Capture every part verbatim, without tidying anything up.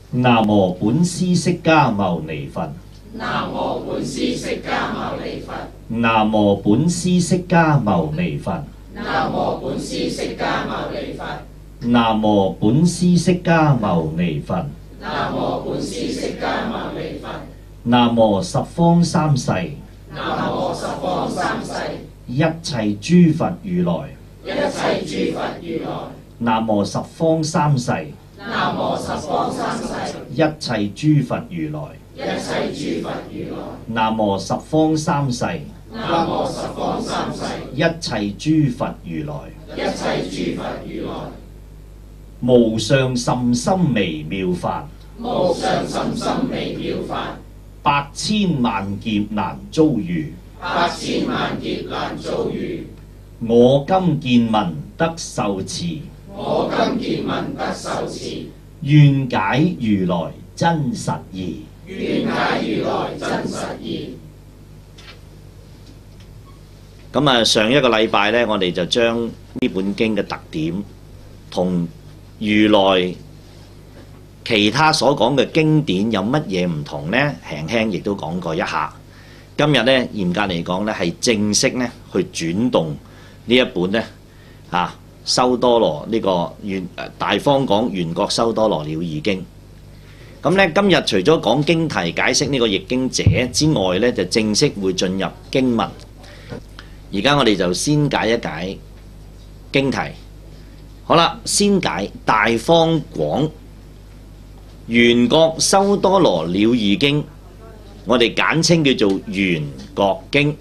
南無本師釋迦牟尼佛。 南無本師釋迦牟尼佛。 南無本師釋迦牟尼佛。 南無本師釋迦牟尼佛。 南無本師釋迦牟尼佛。 南無本師釋迦牟尼佛。 南無十方三世南無十方三世一切諸佛如來。 一切諸佛如來。 南無十方三世南無十方三世一切諸佛如來。 一切諸佛如來。 南無十方三世南無十方三世一切諸佛如來。 一切諸佛如來。 無上甚深微妙法， 無上甚深微妙法， 百千萬劫難遭遇。 百千萬劫難遭遇。 我今見聞得受持， 我今見聞得受持， 願解如來真實義。 願解如來真實義。 咁啊，上一個禮拜呢，我哋就將呢本經嘅特點同如來其他所講嘅經典有乜嘢唔同呢？輕輕亦都講過一下。今日呢，嚴格嚟講呢，係正式呢去轉動呢一本呢啊修多羅呢個圓大方廣圓覺修多羅了義經。咁呢，今日除咗講經題解釋呢個譯經者之外呢，就正式會進入經文。而家我哋就先解一解經題。好啦，先解大方廣圓覺修多羅了義經，我哋簡稱叫做圓覺經。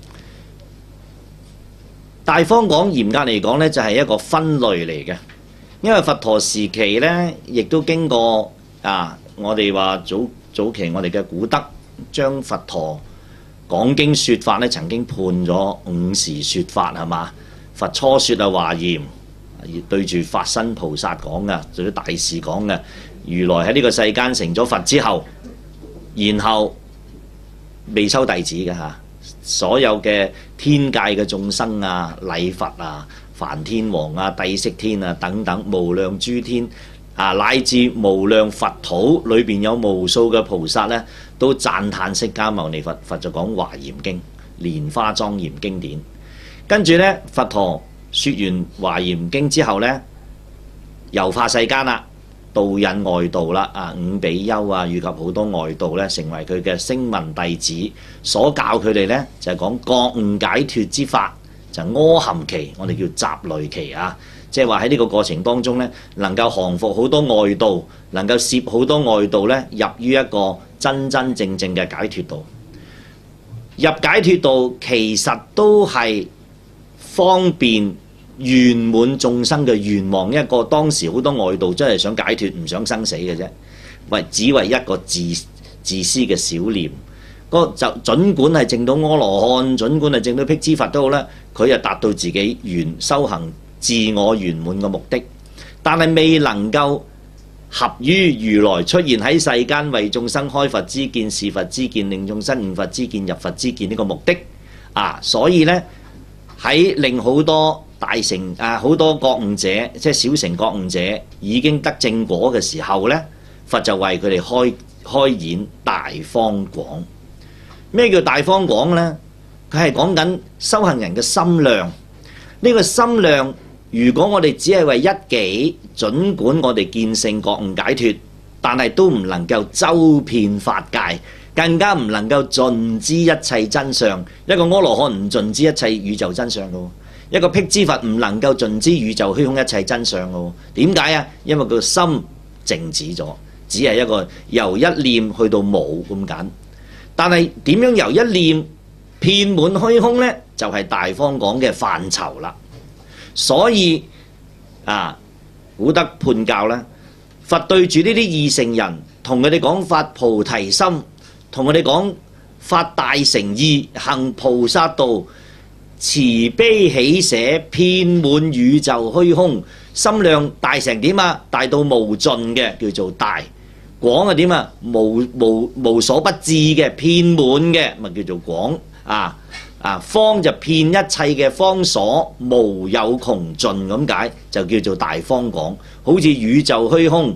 大方廣嚴格嚟講呢，就係一個分類嚟嘅，因為佛陀時期呢，亦都經過啊，我哋話早早期我哋嘅古德將佛陀講經說法呢，曾經判咗五時說法係嘛？佛初說啊華嚴，對住法身菩薩講嘅，對啲大士講嘅。如來喺呢個世間成咗佛之後，然後未收弟子嘅嚇，所有嘅天界嘅眾生啊、禮佛啊、梵天王啊、帝釋天啊等等無量諸天啊，乃至無量佛土裏邊有無數嘅菩薩呢，都讚歎釋迦牟尼佛。佛就講華嚴經，蓮花莊嚴經典。跟住呢，佛陀説完華嚴經之後呢，遊化世間啦，導引外道啦，啊五比丘啊，以及好多外道呢，成為佢嘅聲聞弟子，所教佢哋呢，就係、是、講覺悟解脫之法，就阿含期，我哋叫集慮期啊，即係話喺呢個過程當中呢，能夠降服好多外道，能夠攝好多外道呢，入於一個真真正正嘅解脫道。入解脫道其實都係方便圓滿眾生嘅願望，一個當時好多外道真係想解脫，唔想生死嘅啫，為只為一個自自私嘅小念。個就儘管係證到阿羅漢，儘管係證到辟支佛都好啦，佢又達到自己圓修行自我圓滿嘅目的，但係未能夠合於如來出現喺世間為眾生開佛之見、示佛之見、令眾生悟佛之見、入佛之見呢個目的啊，所以呢，喺令好多大乘啊好多覺悟者，即係小乘覺悟者已經得正果嘅時候呢，佛就為佢哋開開演大方廣。咩叫大方廣呢？佢係講緊修行人嘅心量。呢、這個心量，如果我哋只係為一己，儘管我哋見性覺悟解脫，但係都唔能夠周遍法界，更加唔能夠盡知一切真相。一個阿羅漢唔盡知一切宇宙真相嘅喎，一個辟支佛唔能夠盡知宇宙虛空一切真相嘅喎。點解啊？因為個心靜止咗，只係一個由一念去到冇咁簡。但係點樣由一念遍滿虛空呢？就係、是、大方廣嘅範疇啦。所以啊，古德判教咧，佛對住呢啲二乘人，同佢哋講發菩提心，同佢哋講發大誠意，行菩薩道，慈悲喜捨，遍滿宇宙虛空，心量大成點啊？大到無盡嘅叫做大。廣係點啊？無無無所不至嘅，遍滿嘅咪叫做廣啊！啊，方就遍一切嘅方所，無有窮盡咁解，就叫做大方廣。好似宇宙虛空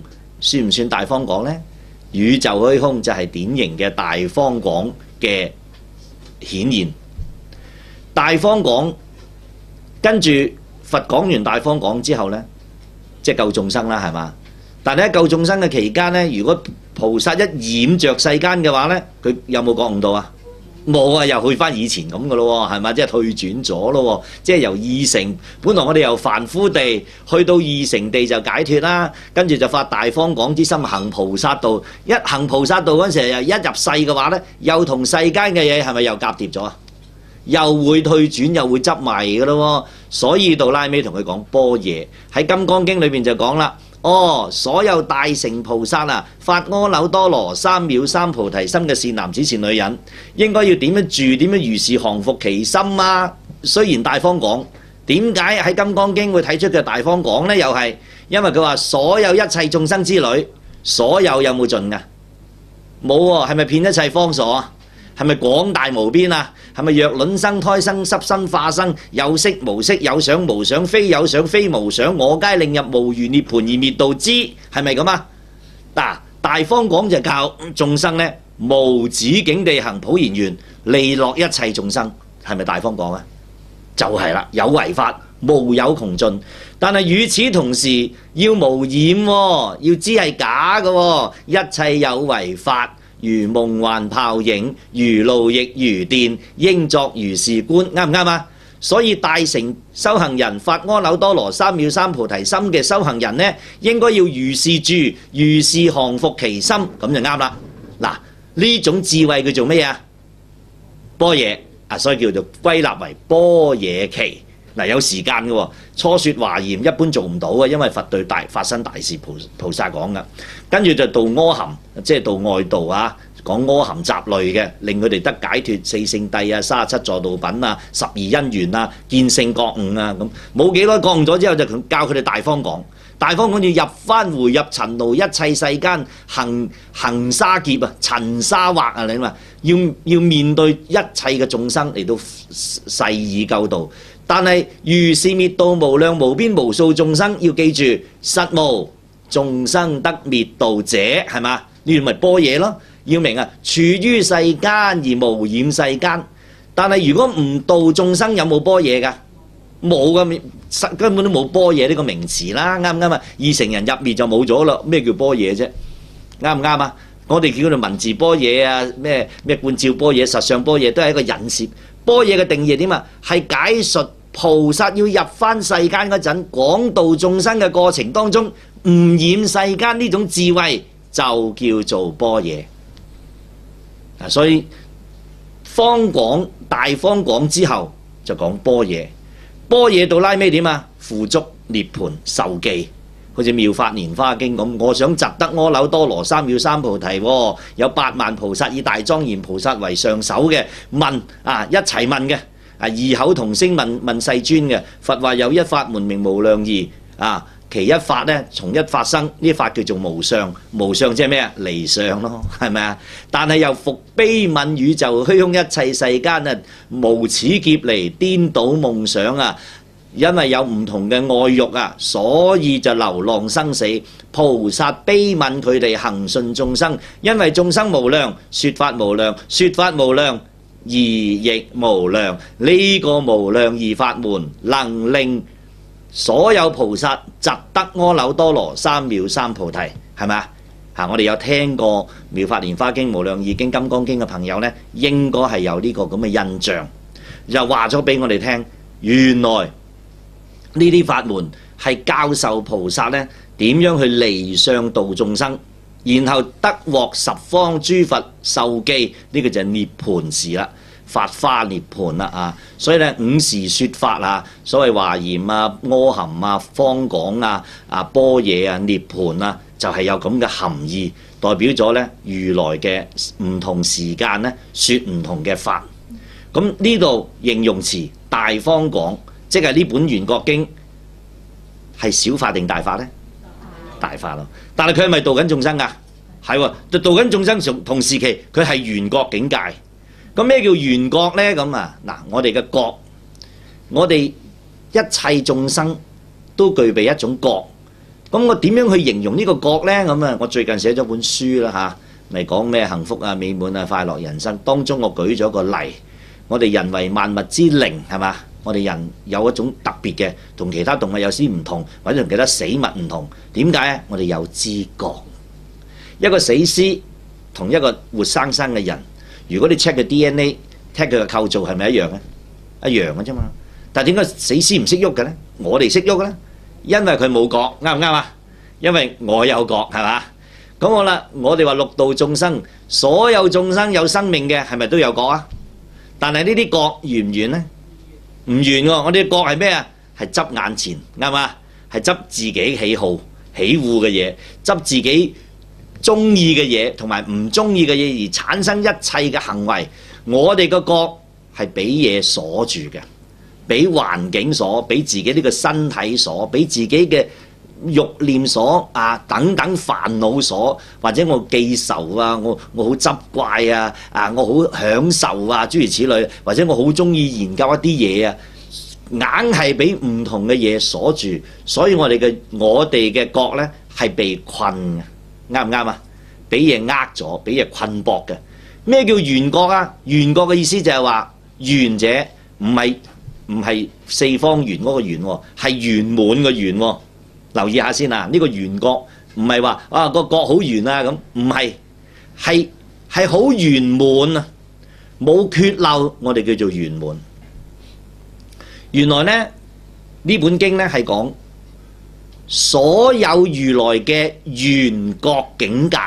算唔算大方廣呢？宇宙虛空就係典型嘅大方廣嘅顯現。大方廣跟住佛講完大方廣之後呢，即係救眾生啦，係嘛？但係喺救眾生嘅期間呢，如果菩薩一染着世間嘅話呢，佢有冇覺悟到啊？冇啊，又去翻以前咁嘅咯喎，係咪？即係退轉咗咯喎，即係由二乘，本來我哋由凡夫地去到二乘地就解脫啦，跟住就發大方廣之心行菩薩道，一行菩薩道嗰陣時又一入世嘅話呢，又同世間嘅嘢係咪又夾疊咗啊？又會退轉，又會執埋嘅咯喎，所以到拉尾同佢講般若，喺《金剛經》裏邊就講啦。哦，所有大乘菩薩啊，發阿耨多羅三藐三菩提心嘅善男子善女人，應該要點樣住？點樣如是降伏其心啊？雖然大方廣，點解喺《金剛經》會睇出佢大方廣呢？又係因為佢話所有一切眾生之類，所有有冇盡㗎？冇喎，係咪遍一切方所啊？係咪廣大無邊啊？係咪若卵生胎生濕身化生，有色無色，有想無想，非有想非無想，我皆令入無餘涅槃而滅度之，係咪咁啊？嗱，大方廣就靠眾生呢無止境地行普賢願，利樂一切眾生，係咪大方廣啊？就係啦，有為法，無有窮盡。但係與此同時要無染喎，要知係假嘅喎，一切有為法。如夢幻泡影，如露亦如電，應作如是觀，啱唔啱啊？所以大乘修行人發阿耨多羅三藐三菩提心嘅修行人呢，應該要如是住，如是降伏其心，咁就啱啦。嗱，呢種智慧叫做咩啊？般若啊，所以叫做歸納為般若期。嗱，有時間嘅喎，初説華嚴一般做唔到嘅，因為佛對大發生大事菩菩薩講嘅，跟住就道阿含，即係道外道啊，講阿含雜類嘅，令佢哋得解脫四聖諦啊、三十七助道品啊、十二因緣啊、見性覺悟啊咁，冇幾耐覺悟咗之後就教佢哋大方廣，大方廣要入翻回入塵勞一切世間行行沙劫啊、塵沙惑啊，你話要要面對一切嘅眾生嚟到誓以救度。但係如是滅度無量無邊無數眾生，要記住實無眾生得滅度者，係嘛？呢啲咪般若咯？要明啊，處於世間而無染世間。但係如果唔度眾生，有冇般若㗎？冇噶，根本都冇般若呢個名詞啦，啱唔啱啊？二乘人入滅就冇咗啦，咩叫般若啫？啱唔啱啊？我哋叫佢文字般若啊，咩咩觀照般若、實相般若，都係一個引涉。般若嘅定義點啊？係解述菩薩要入翻世間嗰陣，廣度眾生嘅過程當中，唔染世間呢種智慧，就叫做般若。啊，所以方廣大方廣之後就講般若。般若到拉尾點啊？付囑涅槃受記。好似《妙法蓮華經》咁，我想習得阿耨多羅三藐三菩提喎，有八萬菩薩以大莊嚴菩薩為上首嘅，問啊一齊問嘅，啊異口同聲問問世尊嘅。佛話有一法門名無量義，啊其一法呢從一法生，呢法叫做無相，無相即係咩啊？離相咯，係咪啊？但係又復悲憫宇宙虛空一切世間啊，無始劫嚟顛倒夢想啊！因為有唔同嘅愛欲啊，所以就流浪生死。菩薩悲憫佢哋恒順眾生，因為眾生無量，説法無量，説法無量，義亦無量。呢、這個無量義法門，能令所有菩薩習得阿耨多羅三藐三菩提，係咪啊？嚇！我哋有聽過《妙法蓮華經》《無量義經》《金剛經》嘅朋友呢，應該係有呢個咁嘅印象，就話咗俾我哋聽，原來呢啲法門係教授菩薩呢點樣去離相度眾生，然後得獲十方諸佛受記，呢、這個就係涅槃時啦，法華涅槃啦啊！所以咧五時説法啊，所謂華嚴啊、阿含啊、方廣啊、啊般若啊、涅槃啊，就係、是、有咁嘅含義，代表咗咧如來嘅唔同時間咧説唔同嘅法。咁呢度形容詞大方廣。即係呢本《圓覺經》係小法定大法呢？大法咯。但係佢係咪度緊眾生㗎？係喎，就度緊眾生同同時期，佢係圓覺境界。咁咩叫圓覺呢？咁啊，嗱，我哋嘅覺，我哋一切眾生都具備一種覺， 咁我點樣去形容呢個覺呢？咁啊，我最近寫咗本書啦嚇，咪講咩幸福啊、美滿啊、快樂人生。當中我舉咗個例，我哋人為萬物之靈係嘛？我哋人有一種特別嘅，同其他動物有啲唔同，或者同其他死物唔同。點解啊？我哋有知覺。一個死屍同一個活生生嘅人，如果你 check 佢 D N A，check 佢嘅構造係咪一樣咧？一樣嘅啫嘛。但係點解死屍唔識喐嘅咧？我哋識喐嘅咧？因為佢冇覺，啱唔啱啊？因為我有覺，係嘛？咁好啦，我哋話六道眾生，所有眾生有生命嘅，係咪都有覺啊？但係呢啲覺圓唔圓咧？唔圓喎！我哋嘅覺係咩啊？係執眼前，啱嘛？係執自己喜好、喜惡嘅嘢，執自己中意嘅嘢同埋唔中意嘅嘢而產生一切嘅行為。我哋個覺係俾嘢鎖住嘅。俾環境所，俾自己呢個身體所，俾自己嘅慾念所啊，等等煩惱所，或者我記仇啊，我我好執怪啊，啊我好享受啊，諸如此類，或者我好中意研究一啲嘢啊，硬係俾唔同嘅嘢鎖住，所以我哋嘅我哋嘅覺呢係被困嘅，啱唔啱啊？俾嘢呃咗，俾嘢困縛嘅。咩叫圓覺啊？圓覺嘅意思就係話圓者唔係。唔係四方圓嗰個圓喎，係圓滿嘅圓喎。留意下先啊，呢個圓覺唔係話啊個覺好圓啊咁，唔係，係係好圓滿啊，冇缺漏，我哋叫做圓滿。原來呢呢本經呢係講所有如來嘅圓覺境界。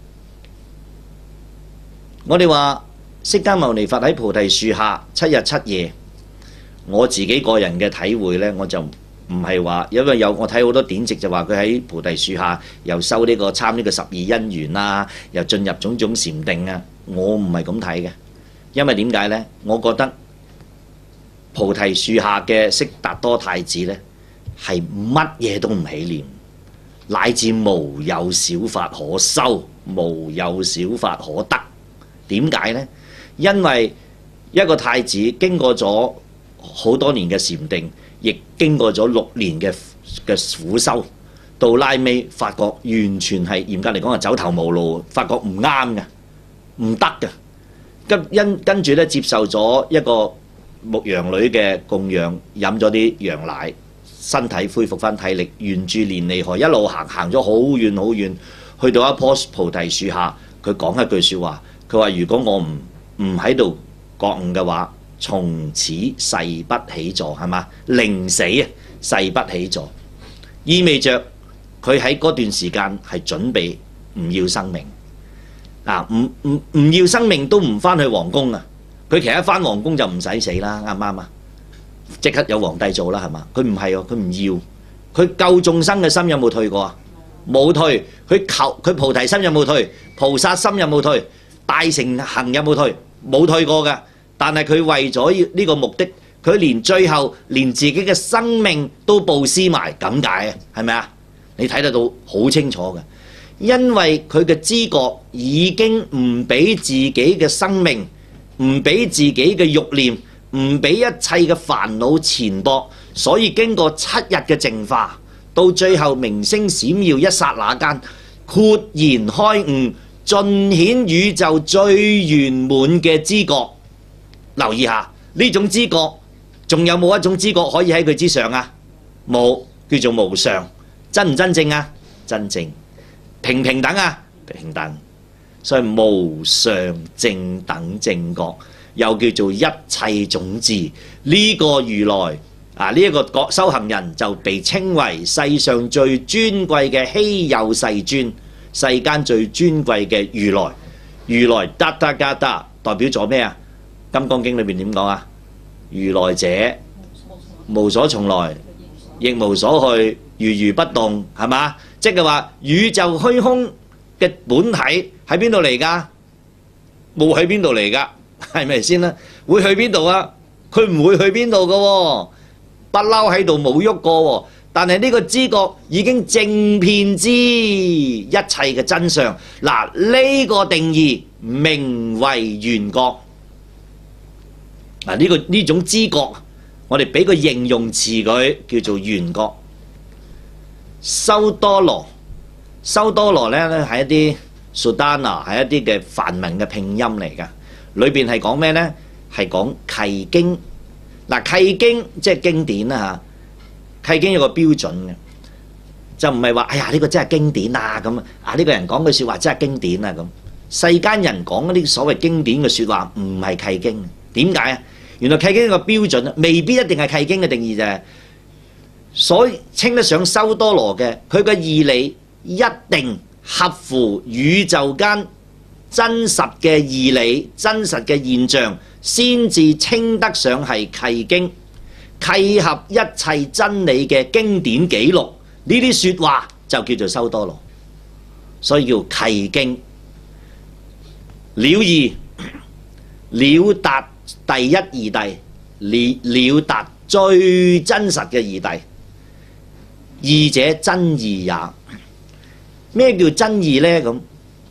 我哋話釋迦牟尼佛喺菩提樹下七日七夜。我自己個人嘅體會呢，我就唔係話，因為有我睇好多典籍就話佢喺菩提樹下又修呢個參呢個十二因緣啊，又進入種種禪定啊。我唔係咁睇嘅，因為點解呢？我覺得菩提樹下嘅悉達多太子呢，係乜嘢都唔起念，乃至無有小法可修，無有小法可得。點解呢？因為一個太子經過咗好多年嘅禪定，亦經過咗六年嘅嘅苦修，到拉尾發覺完全係嚴格嚟講係走投無路，發覺唔啱嘅，唔得嘅。跟因跟住咧接受咗一個牧羊女嘅供養，飲咗啲羊奶，身體恢復翻體力，沿住連尼河一路行，行咗好遠好遠，去到一棵菩提樹下，佢講一句説話，佢話：如果我唔唔喺度覺悟嘅話，從此誓不起坐，係嘛？寧死啊，誓不起坐，意味着佢喺嗰段時間係準備唔要生命啊！唔唔唔要生命都唔翻去皇宮啊！佢其實一翻皇宮就唔使死啦，啱唔啱啊？即刻有皇帝做啦，係嘛？佢唔係喎，佢唔要，佢救眾生嘅心有冇退過啊？冇退，佢求佢菩提心有冇退？菩薩心有冇退？大乘行有冇退？冇退過㗎。但係佢為咗呢個目的，佢連最後連自己嘅生命都布施埋，咁解啊？係咪啊？你睇得到好清楚嘅，因為佢嘅知覺已經唔俾自己嘅生命，唔俾自己嘅慾念，唔俾一切嘅煩惱纏縛，所以經過七日嘅淨化，到最後明星閃耀一剎那間，豁然開悟，盡顯宇宙最圓滿嘅知覺。留意下呢種知覺，仲有冇一種知覺可以喺佢之上啊？冇，叫做無上。真唔真正啊？真正。平唔平等啊？平等。所以無上正等正覺，又叫做一切種智。呢、這個如來啊，呢、這、一個覺修行人就被稱為世上最尊貴嘅稀有世尊，世間最尊貴嘅如來。如來得得加得，代表咗咩啊？金剛經裏面點講啊？如來者無所從來，亦無所去，如如不動，係嘛？即係話宇宙虛空嘅本體喺邊度嚟㗎？冇喺邊度嚟㗎？係咪先啦？會去邊度啊？佢唔會去邊度㗎喎，不嬲喺度冇喐過喎。但係呢個知覺已經正遍知一切嘅真相。嗱，呢個定義名為圓覺。嗱，呢個呢種知覺，我哋俾個形容詞佢叫做圓覺。 修多羅，修多羅咧咧係一啲 Sudana 係一啲嘅梵文嘅拼音嚟㗎，裏邊係講咩咧？係講契經。嗱，契經即係經典啦嚇，契經有個標準嘅，就唔係話哎呀呢個真係經典啊咁啊，呢個人講句説話真係經典啊咁。世間人講嗰啲所謂經典嘅説話唔係契經，點解啊？原來契經有個標準，未必一定係契經嘅定義就係，所以稱得上修多羅嘅，佢嘅義理一定合乎宇宙間真實嘅義理、真實嘅現象，先至稱得上係契經，契合一切真理嘅經典記錄。呢啲説話就叫做修多羅，所以叫契經。了義了達第一義諦，了了達最真實嘅義諦。義者真義也。咩叫真義呢？咁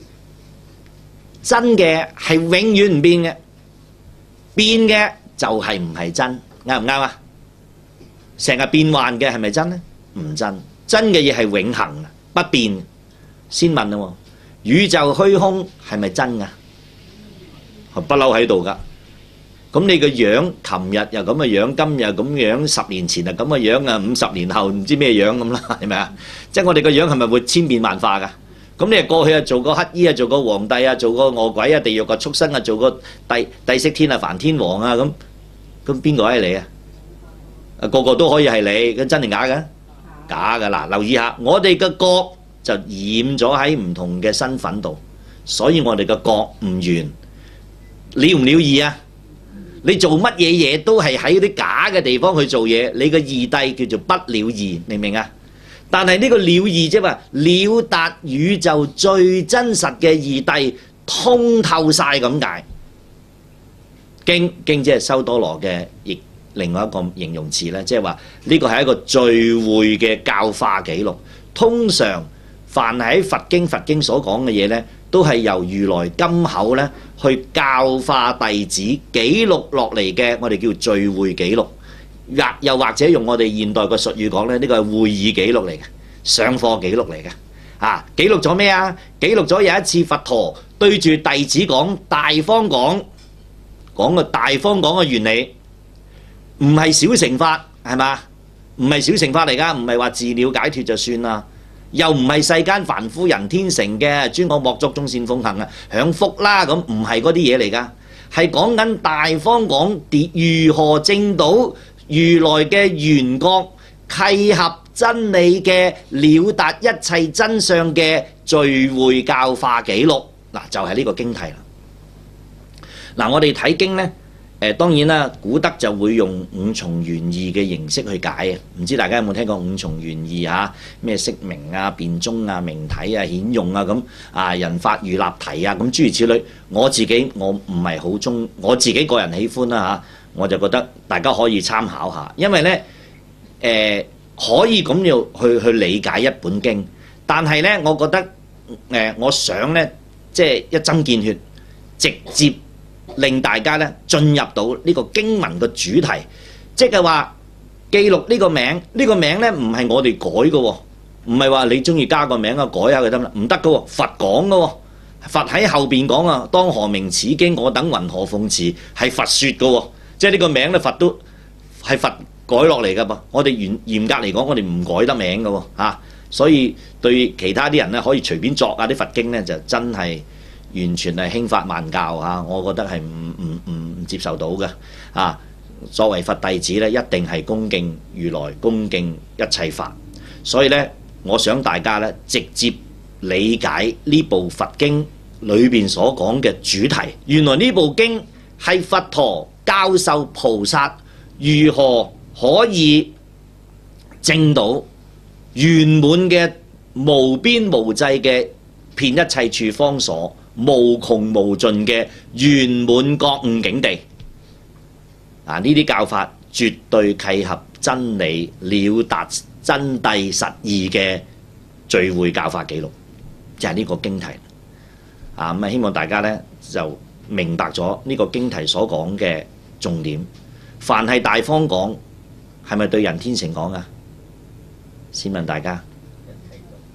真嘅係永遠唔變嘅，變嘅就係唔係真，啱唔啱啊？成日變幻嘅係咪真呢？唔真，真嘅嘢係永恆不變。先問啦，宇宙虛空係咪真噶？不嬲喺度噶。咁你個樣，琴日又咁嘅樣，今日咁樣，十年前啊咁嘅樣啊，五十年後唔知咩樣咁啦，係咪啊？即係我哋個樣係咪會千變萬化噶？咁你過去啊做個乞衣啊，做個皇帝啊，做個餓鬼啊，地獄個畜生啊，做個帝帝釋天啊，梵天王啊，咁咁邊個係你啊？啊個個都可以係你，咁真定假嘅？假嘅。嗱，留意下，我哋嘅角就染咗喺唔同嘅身份度，所以我哋嘅角唔完。了唔了義啊？你做乜嘢嘢都係喺啲假嘅地方去做嘢，你個義諦叫做不了義，明唔明啊？但係呢個了義啫嘛，了達宇宙最真實嘅義諦，通透晒咁解。經經即係修多羅嘅亦另外一個形容詞咧，即係話呢個係一個聚會嘅教化記錄。通常凡係喺佛經佛經所講嘅嘢咧，都係由如來金口咧去教化弟子記錄落嚟嘅，我哋叫聚會記錄。或又或者用我哋現代嘅術語講咧，呢個係會議記錄嚟嘅，上課記錄嚟嘅。啊，記錄咗咩啊？記錄咗有一次佛陀對住弟子講大方講，講個大方講嘅原理，唔係小乘法，係嘛？唔係小乘法嚟㗎，唔係話自了解脫就算啦。又唔係世間凡夫人天成嘅，專講莫作眾善奉行啊，享福啦咁，唔係嗰啲嘢嚟㗎，係講緊大方講如何證到如來嘅緣覺，契合真理嘅了達一切真相嘅聚會教化記錄。嗱，就係呢個經題啦。嗱，我哋睇經呢，誒當然啦，古德就會用五重原義嘅形式去解啊。唔知大家有冇聽過五重原義嚇？咩釋名啊、辯中啊、明體啊、顯用啊咁啊，人法如立題啊，咁諸如此類。我自己我唔係好中，我自己個人喜歡啦嚇，我就覺得大家可以參考下，因為呢，誒、呃、可以咁樣去去理解一本經，但係呢，我覺得誒、呃、我想呢，即係一針見血，直接令大家咧進入到呢個經文嘅主題，即係話記錄呢個名，呢、呢個名咧唔係我哋改嘅喎，唔係話你中意加個名啊改下佢得啦，唔得嘅喎，佛講嘅喎，佛喺後邊講啊，當何名此經？我等云何奉持？係佛説嘅喎，即係呢個名咧佛都係佛改落嚟嘅噃，我哋嚴嚴格嚟講，我哋唔改得名嘅喎嚇，所以對其他啲人咧可以隨便作啊啲佛經咧就真係。完全係輕發慢教嚇，我覺得係唔唔唔唔接受到嘅啊！作為佛弟子咧，一定係恭敬如來，恭敬一切法。所以咧，我想大家咧直接理解呢部佛經裏邊所講嘅主題。原來呢部經係佛陀教授菩薩如何可以證到圓滿嘅無邊無際嘅遍一切處方所。無窮無盡嘅圓滿覺悟境地，啊！呢啲教法絕對契合真理、了達真諦實義嘅聚會教法記錄，就係、是、呢個經題。啊咁啊，希望大家咧就明白咗呢個經題所講嘅重點。凡係大方講，係咪對人天成講啊？先問大家，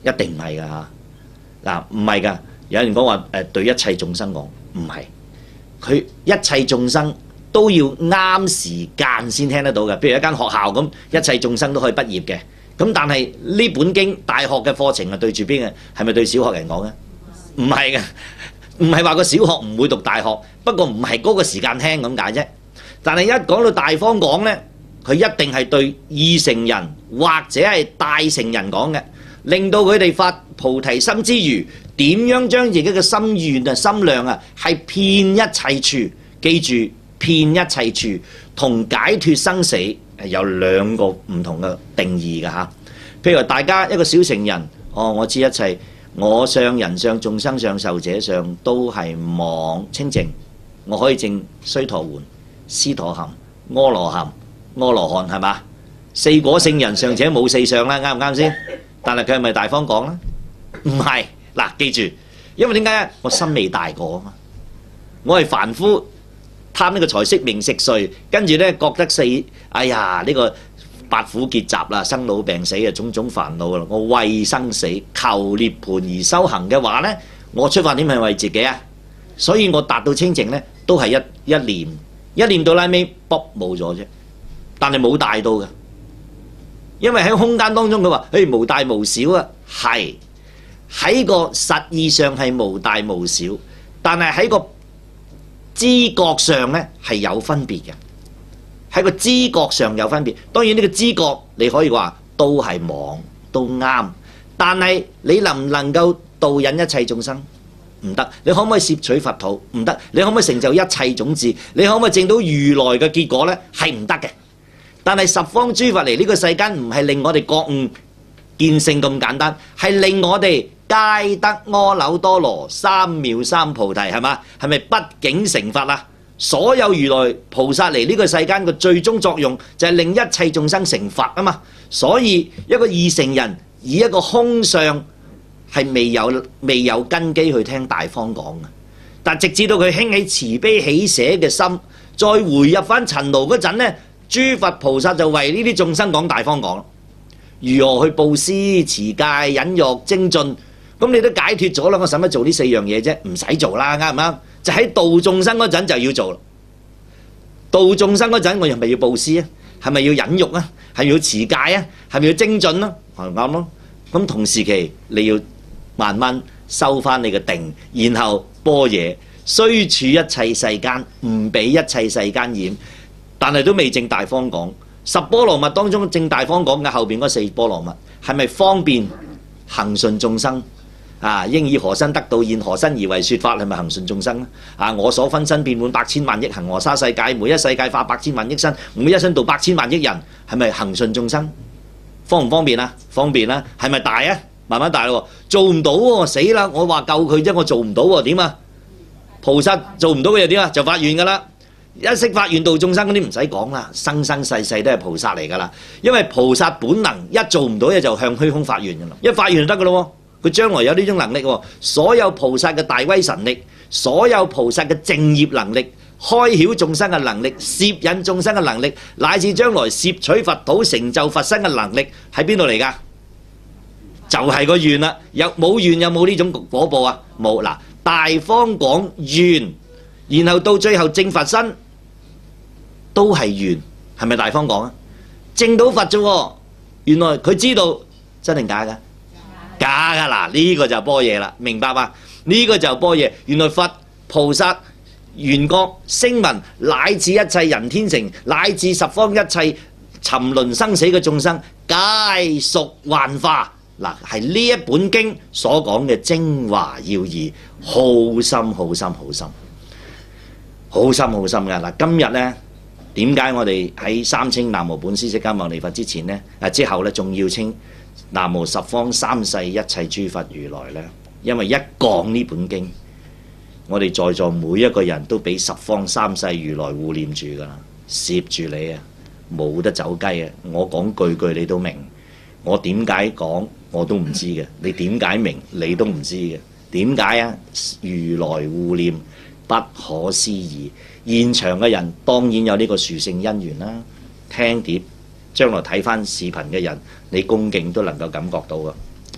一定唔係㗎嚇。嗱，唔係㗎，有人講話誒對一切眾生講，唔係，佢一切眾生都要啱時間先聽得到嘅。譬如一間學校咁，一切眾生都可以畢業嘅。咁但係呢本經大學嘅課程係對住邊嘅？係咪對小學人講嘅？唔係嘅，唔係話個小學唔會讀大學，不過唔係嗰個時間聽咁解啫。但係一講到大方講呢，佢一定係對二乘人或者係大乘人講嘅，令到佢哋發菩提心之餘，點樣將自己嘅心願啊、心量啊，係遍一切處。記住，遍一切處同解脫生死係有兩個唔同嘅定義㗎嚇。譬如話大家一個小乘人，哦，我知一切我相、人相、眾生相、壽者相都係妄清淨，我可以證須陀洹、斯陀含、阿羅含、阿羅漢，係嘛？四果聖人尚且冇四相啦，啱唔啱先？但係佢係咪大方講咧？唔係。嗱，記住，因為點解？我心未大過啊嘛，我係凡夫，貪呢個財色名食睡，跟住咧覺得四，哎呀呢、這個八苦結集啦，生老病死啊，種種煩惱啦，我為生死求涅槃而修行嘅話咧，我出發點係為自己啊，所以我達到清淨咧，都係一一念，一念到拉尾卜冇咗啫，但係冇大到嘅，因為喺空間當中佢話，誒無大無小啊，係喺個實義上係無大無小，但係喺個知覺上咧係有分別嘅，喺個知覺上有分別。當然呢個知覺你可以話都係妄，都啱，但係你能唔能夠導引一切眾生？唔得。你可唔可以攝取佛土？唔得。你可唔可以成就一切種智？你可唔可以證到如來嘅結果呢？係唔得嘅。但係十方諸佛嚟呢個世間唔係令我哋覺悟見性咁簡單，係令我哋皆得阿耨多羅三藐三菩提，係嘛？係咪畢竟成佛啊？所有如來菩薩嚟呢個世間嘅最終作用就係令一切眾生成佛啊嘛。所以一個二乘人以一個空相係未有未有根基去聽大方講嘅，但直至到佢興起慈悲喜捨嘅心，再回入翻塵勞嗰陣呢，諸佛菩薩就為呢啲眾生講大方講，如何去布施、持戒、忍辱、精進。咁你都解脫咗啦，我使乜做呢四樣嘢啫？唔使做啦，啱唔啱？就喺度眾生嗰陣就要做。度眾生嗰陣，我係咪要布施啊？係咪要忍辱啊？係咪要持戒啊？係咪要精進啊？係啱咯。咁同時期你要慢慢收翻你嘅定，然後般若雖處一切世間，唔俾一切世間染，但係都未證大方講。十波羅蜜當中證大方講嘅後邊嗰四波羅蜜，係咪方便恒順眾生？啊！應以何身得道，現何身而為說法，係咪恒順眾生啊？我所分身遍滿百千萬億恒河沙世界，每一世界化百千萬億身，每一身度百千萬億人，係咪恒順眾生？方唔方便啊？方便啦、啊。係咪大啊？慢慢大咯、啊。做唔到喎、啊，死啦！我話救佢啫，我做唔到喎，點啊？菩薩做唔到嘅又點啊？就發願噶啦。一識發願度眾生嗰啲唔使講啦，生生世世都係菩薩嚟噶啦。因為菩薩本能一做唔到嘢就向虛空發願噶啦，一發願就得噶咯喎。佢將來有呢種能力喎，所有菩薩嘅大威神力，所有菩薩嘅正業能力，開曉眾生嘅能力，攝引眾生嘅能力，乃至將來攝取佛土成就佛身嘅能力，喺邊度嚟㗎？就係、是、個願啦，有冇願有冇呢種果報啊？冇。嗱，大方講願，然後到最後證佛身，都係願，係咪大方講啊？證到佛啫，原來佢知道真定假㗎？假噶啦，呢、這個就般若啦，明白嘛？呢、這個就般若。原來佛菩薩、緣覺、聲聞，乃至一切人天成，乃至十方一切沉淪生死嘅眾生，皆屬幻化。嗱，係呢一本經所講嘅精華要義，好深好深好深，好深好深噶。嗱，今日呢，點解我哋喺三稱南無本師釋迦牟尼佛之前呢？啊之後呢，仲要稱南無十方三世一切諸佛如來呢？因為一講呢本經，我哋在座每一個人都俾十方三世如來護念住噶啦，攝住你啊，冇得走雞啊！我講句句你都明，我點解講我都唔知嘅，你點解明你都唔知嘅，點解啊？如來護念不可思議，現場嘅人當然有呢個殊勝因緣啦，聽碟將來睇翻視頻嘅人，你恭敬都能夠感覺到噶。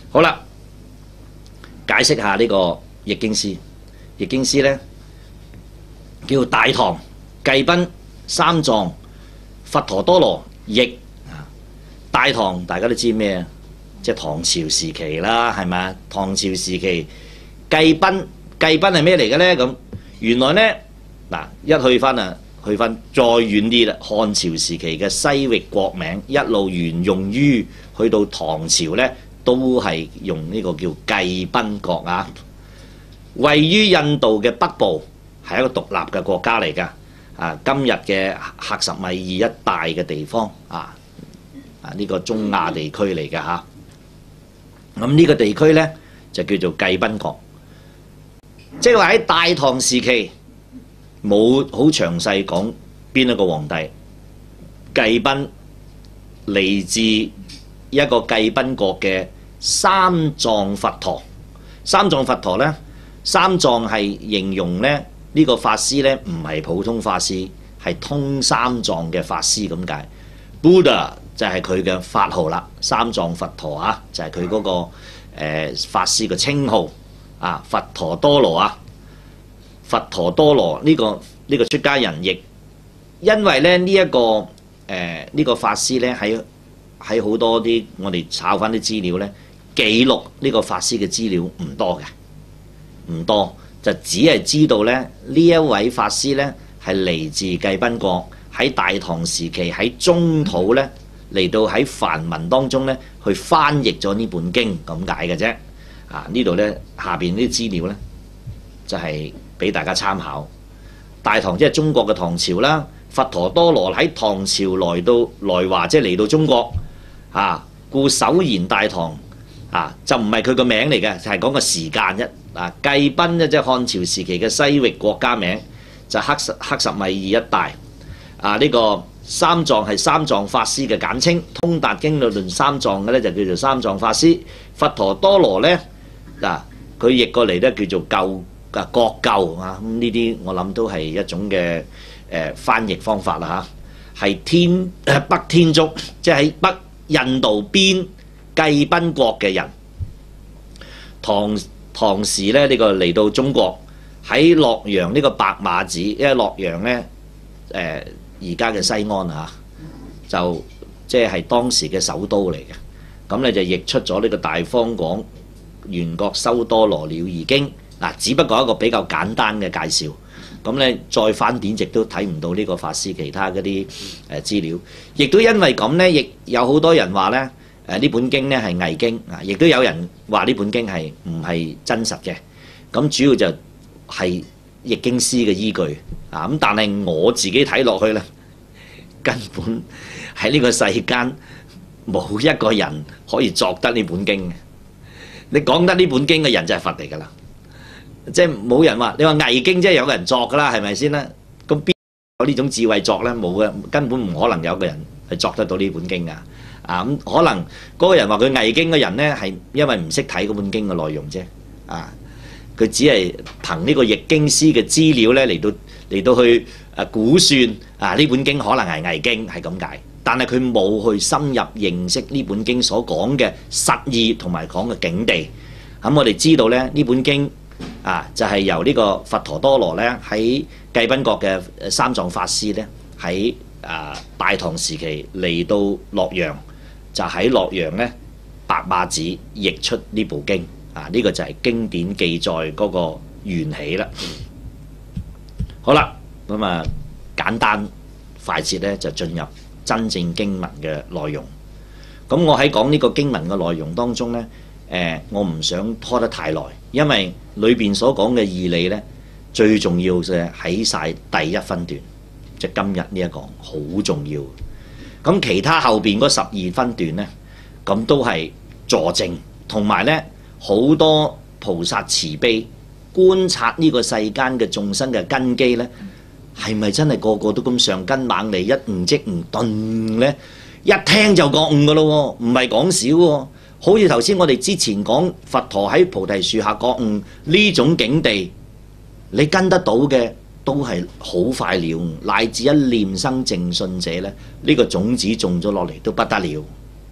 好啦，解釋下呢個易經師。易經師咧叫大唐、繼賓、三藏、佛陀多羅、易。大唐大家都知咩啊？即係唐朝時期啦，係咪？唐朝時期，繼賓，繼賓係咩嚟嘅咧？咁原來咧嗱，一去翻啊，去翻再遠啲啦，漢朝時期嘅西域國名一路沿用於去到唐朝咧，都係用呢個叫繼賓國啊。位於印度嘅北部，係一個獨立嘅國家嚟㗎。啊，今日嘅克什米爾一帶嘅地方啊，啊呢、這個中亞地區嚟㗎嚇。咁、啊、呢、這個地區咧就叫做繼賓國，即係話喺大唐時期冇好詳細講邊一個皇帝。繼賓嚟自一個繼賓國嘅三藏佛陀。三藏佛陀咧，三藏係形容咧呢、這個法師咧唔係普通法師，係通三藏嘅法師咁解。Buddha 就係佢嘅法號啦，三藏佛陀啊，就係佢嗰個誒、呃、法師嘅稱號啊。佛陀多羅啊，佛陀多羅呢、這個呢、這個出家人亦因為咧呢一、這個誒呢、呃這個法師咧喺喺好多啲我哋抄翻啲資料咧，記錄呢個法師嘅資料唔多嘅，唔多就只係知道咧呢一位法師咧係嚟自繼賓國，喺大唐時期喺中土咧嚟到喺梵文當中咧去翻譯咗呢本經咁解嘅啫。啊，呢度咧下邊啲資料咧就係、是、俾大家參考。大唐即係中國嘅唐朝啦，佛陀多羅喺唐朝來到來華，即係嚟到中國啊，故首言大唐啊，就唔係佢個名嚟嘅，就係、是、講個時間啫。啊，繼賓咧即係漢朝時期嘅西域國家名，就克什克什米爾一帶。啊，呢、這個三藏係三藏法師嘅簡稱，通達經論論三藏嘅咧就叫做三藏法師。佛陀多羅咧嗱，佢譯過嚟咧叫做救啊國救啊，咁呢啲我諗都係一種嘅誒、呃、翻譯方法啦嚇，係天北天竺，即係喺北印度邊繼賓國嘅人。唐唐時咧呢、這個嚟到中國喺洛陽呢個白馬寺，因為洛陽咧誒而家嘅西安啊，就即係當時嘅首都嚟嘅。咁你就譯出咗呢個大方廣圓覺修多羅了義經嗱，只不過一個比較簡單嘅介紹。咁咧再翻典籍都睇唔到呢個法師其他嗰啲誒資料，亦都因為咁咧，亦有好多人話咧誒呢本經咧係偽經啊，亦都有人話呢本經係唔係真實嘅。咁主要就係易經師嘅依據啊。咁但係我自己睇落去咧，根本喺呢個世間冇一個人可以作得呢本經嘅。你講得呢本經嘅人就係佛嚟㗎啦，即係冇人話你話偽經，即係有個人作㗎啦，係咪先啦？咁邊有呢種智慧作咧？冇嘅，根本唔可能有個人係作得到呢本經㗎。啊咁，可能嗰個人話佢偽經嘅人咧，係因為唔識睇嗰本經嘅內容啫。啊，佢只係憑呢個易經師嘅資料咧嚟到嚟到去誒估算啊呢本經可能係偽經，係咁解。但係佢冇去深入認識呢本經所講嘅實意同埋講嘅境地。咁、嗯、我哋知道咧，呢本經啊就係、是、由呢個佛陀多羅咧喺繼賓國嘅三藏法師咧喺啊大唐時期嚟到洛陽，就喺洛陽咧白馬寺譯出呢部經啊。呢、這個就係經典記載嗰個緣起啦。好啦，咁啊簡單快捷咧就進入真正經文嘅內容。咁我喺講呢個經文嘅內容當中呢，誒、呃，我唔想拖得太耐，因為裏邊所講嘅義理呢，最重要嘅喺晒第一分段，即係今日呢一個好重要。咁其他後邊嗰十二分段呢，咁都係助證，同埋呢好多菩薩慈悲觀察呢個世間嘅眾生嘅根基呢。係咪真係個個都咁上根猛利，一悟即悟頓呢？一聽就覺悟噶咯喎，唔係講少喎。好似頭先我哋之前講佛陀喺菩提樹下覺悟呢種境地，你跟得到嘅都係好快了，乃至一念生淨信者呢，呢、呢個種子種咗落嚟都不得了。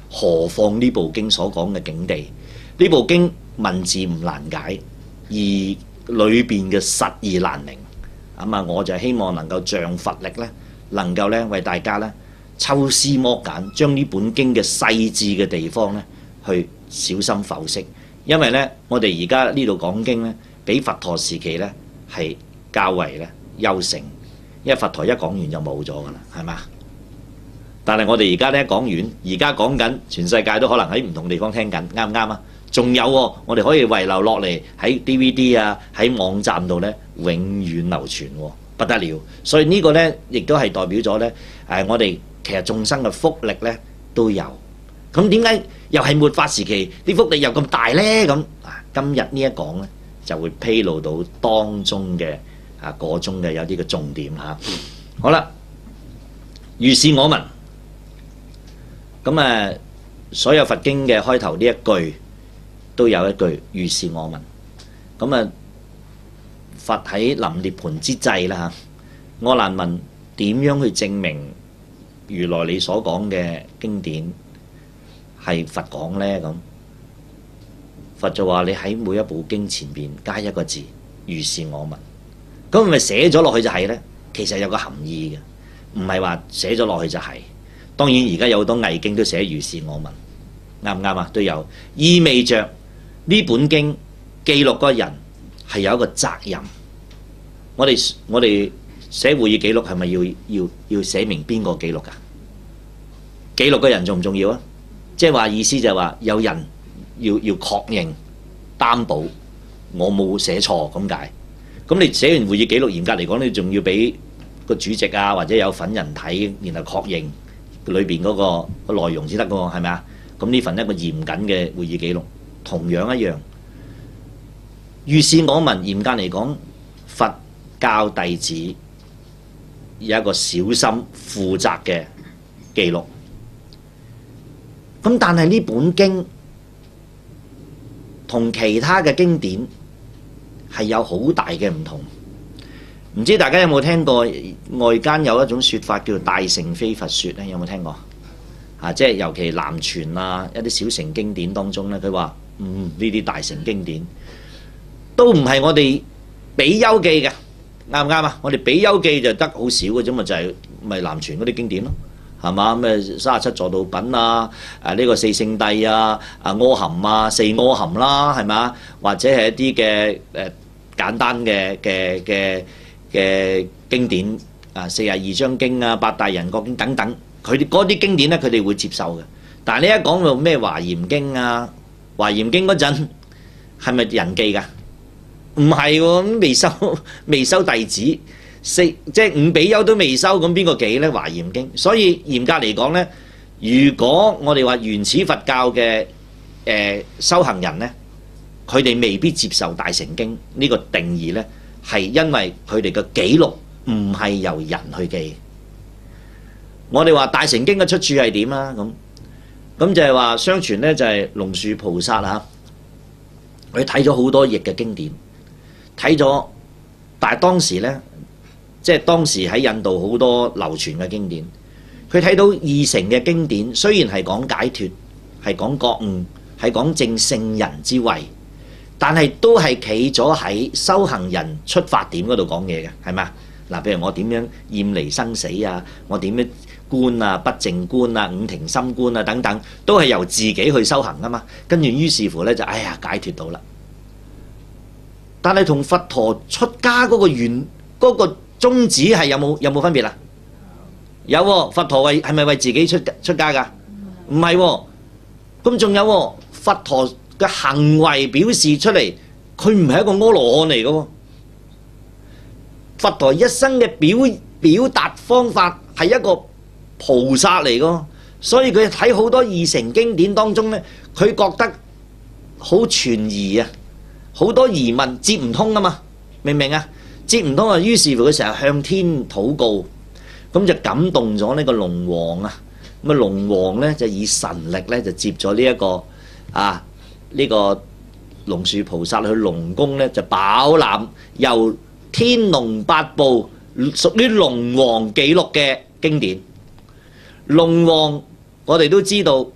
何況呢部經所講嘅境地？呢部經文字唔難解，而裏邊嘅實意難明。咁啊，我就希望能夠仗佛力咧，能夠咧為大家咧抽絲剝繭，將呢本經嘅細緻嘅地方咧去小心剖析。因為咧，我哋而家呢度講經咧，比佛陀時期咧係較為咧優勝，因為佛陀一講完就冇咗㗎啦，係嘛？但係我哋而家咧講完，而家講緊全世界都可能喺唔同地方聽緊，啱唔啱啊？仲有喎、哦，我哋可以遺留落嚟喺 D V D 啊，喺網站度咧永遠流傳喎、哦，不得了。所以呢個咧亦都係代表咗咧誒，我哋其實眾生嘅福力咧都有。咁點解又係末法時期啲福利又咁大呢？咁啊，今日呢一講呢，就會披露到當中嘅啊個中嘅有啲嘅重點嚇。好啦，如是我聞。咁啊，所有佛經嘅開頭呢一句都有一句如是我聞。咁啊，佛喺臨涅槃之際啦嚇，我難問點樣去證明如來你所講嘅經典係佛講呢？咁佛就話你喺每一部經前邊加一個字如是我聞，咁咪寫咗落去就係呢？其實有個含義嘅，唔係話寫咗落去就係。當然而家有好多偽經都寫如是我聞，啱唔啱啊？都有意味着呢本經記錄嗰個人係有一個責任。我哋我哋寫會議記錄係咪要要要寫明邊個記錄㗎？記錄嘅人重唔重要啊？即係話意思就係話有人要要確認擔保我冇寫錯咁解。咁你寫完會議記錄，嚴格嚟講，你仲要俾個主席啊或者有份人睇，然後確認裏邊嗰個個內容先得㗎喎，係咪啊？咁呢份一個嚴謹嘅會議記錄，同樣一樣。如是我聞，嚴格嚟講，佛教弟子有一個小心負責嘅記錄。咁但係呢本經同其他嘅經典係有好大嘅唔同。唔知大家有冇聽過外間有一種説法叫做大乘非佛説咧？有冇聽過？啊，即係尤其南傳啊一啲小乘經典當中咧，佢話嗯呢啲大乘經典都唔係我哋比丘記嘅，啱唔啱啊？我哋比丘記就得好少嘅啫嘛，就係咪南傳嗰啲經典咯。係嘛？咩三十七座道品啊？誒、這、呢個四聖諦啊？啊阿含啊？四阿含啦，係嘛？或者係一啲嘅誒簡單嘅嘅嘅嘅經典啊，四十二章經啊，八大人覺經等等，佢哋嗰啲經典咧，佢哋會接受嘅。但係你一講到咩華嚴經啊，華嚴經嗰陣係咪人記㗎？唔係喎，未收未收弟子。四即係五比丘都未收，咁邊個記呢？華嚴經。所以嚴格嚟講呢，如果我哋話原始佛教嘅誒、呃、修行人呢，佢哋未必接受大乘經呢個定義呢，係因為佢哋嘅記錄唔係由人去記。我哋話大乘經嘅出處係點啊？咁咁就係話相傳呢，就係龍樹菩薩啊，佢睇咗好多譯嘅經典，睇咗，但係當時呢。即係當時喺印度好多流傳嘅經典，佢睇到二乘嘅經典，雖然係講解脫，係講覺悟，係講證聖人之位，但係都係企咗喺修行人出發點嗰度講嘢嘅，係咪？嗱，譬如我點樣厭離生死啊，我點樣觀啊、不淨觀啊、五停心觀啊等等，都係由自己去修行啊嘛。跟住於是乎咧就哎呀解脫到啦。但係同佛陀出家嗰個願嗰個宗旨係有冇有冇分別啊？有喎，佛陀為係咪為自己出出家㗎？唔係喎，咁仲有喎，佛陀嘅行為表示出嚟，佢唔係一個阿羅漢嚟嘅喎。佛陀一生嘅表表達方法係一個菩薩嚟嘅，所以佢睇好多二乘經典當中咧，佢覺得好存疑啊，好多疑問接唔通啊嘛，明唔明啊？接唔通啊！於是乎佢成日向天禱告，咁就感動咗呢個龍王啊！咁啊龍王咧就以神力咧就接咗呢一個啊呢、這個龍樹菩薩去龍宮咧就飽覽由天龍八部屬於龍王記錄嘅經典。龍王我哋都知道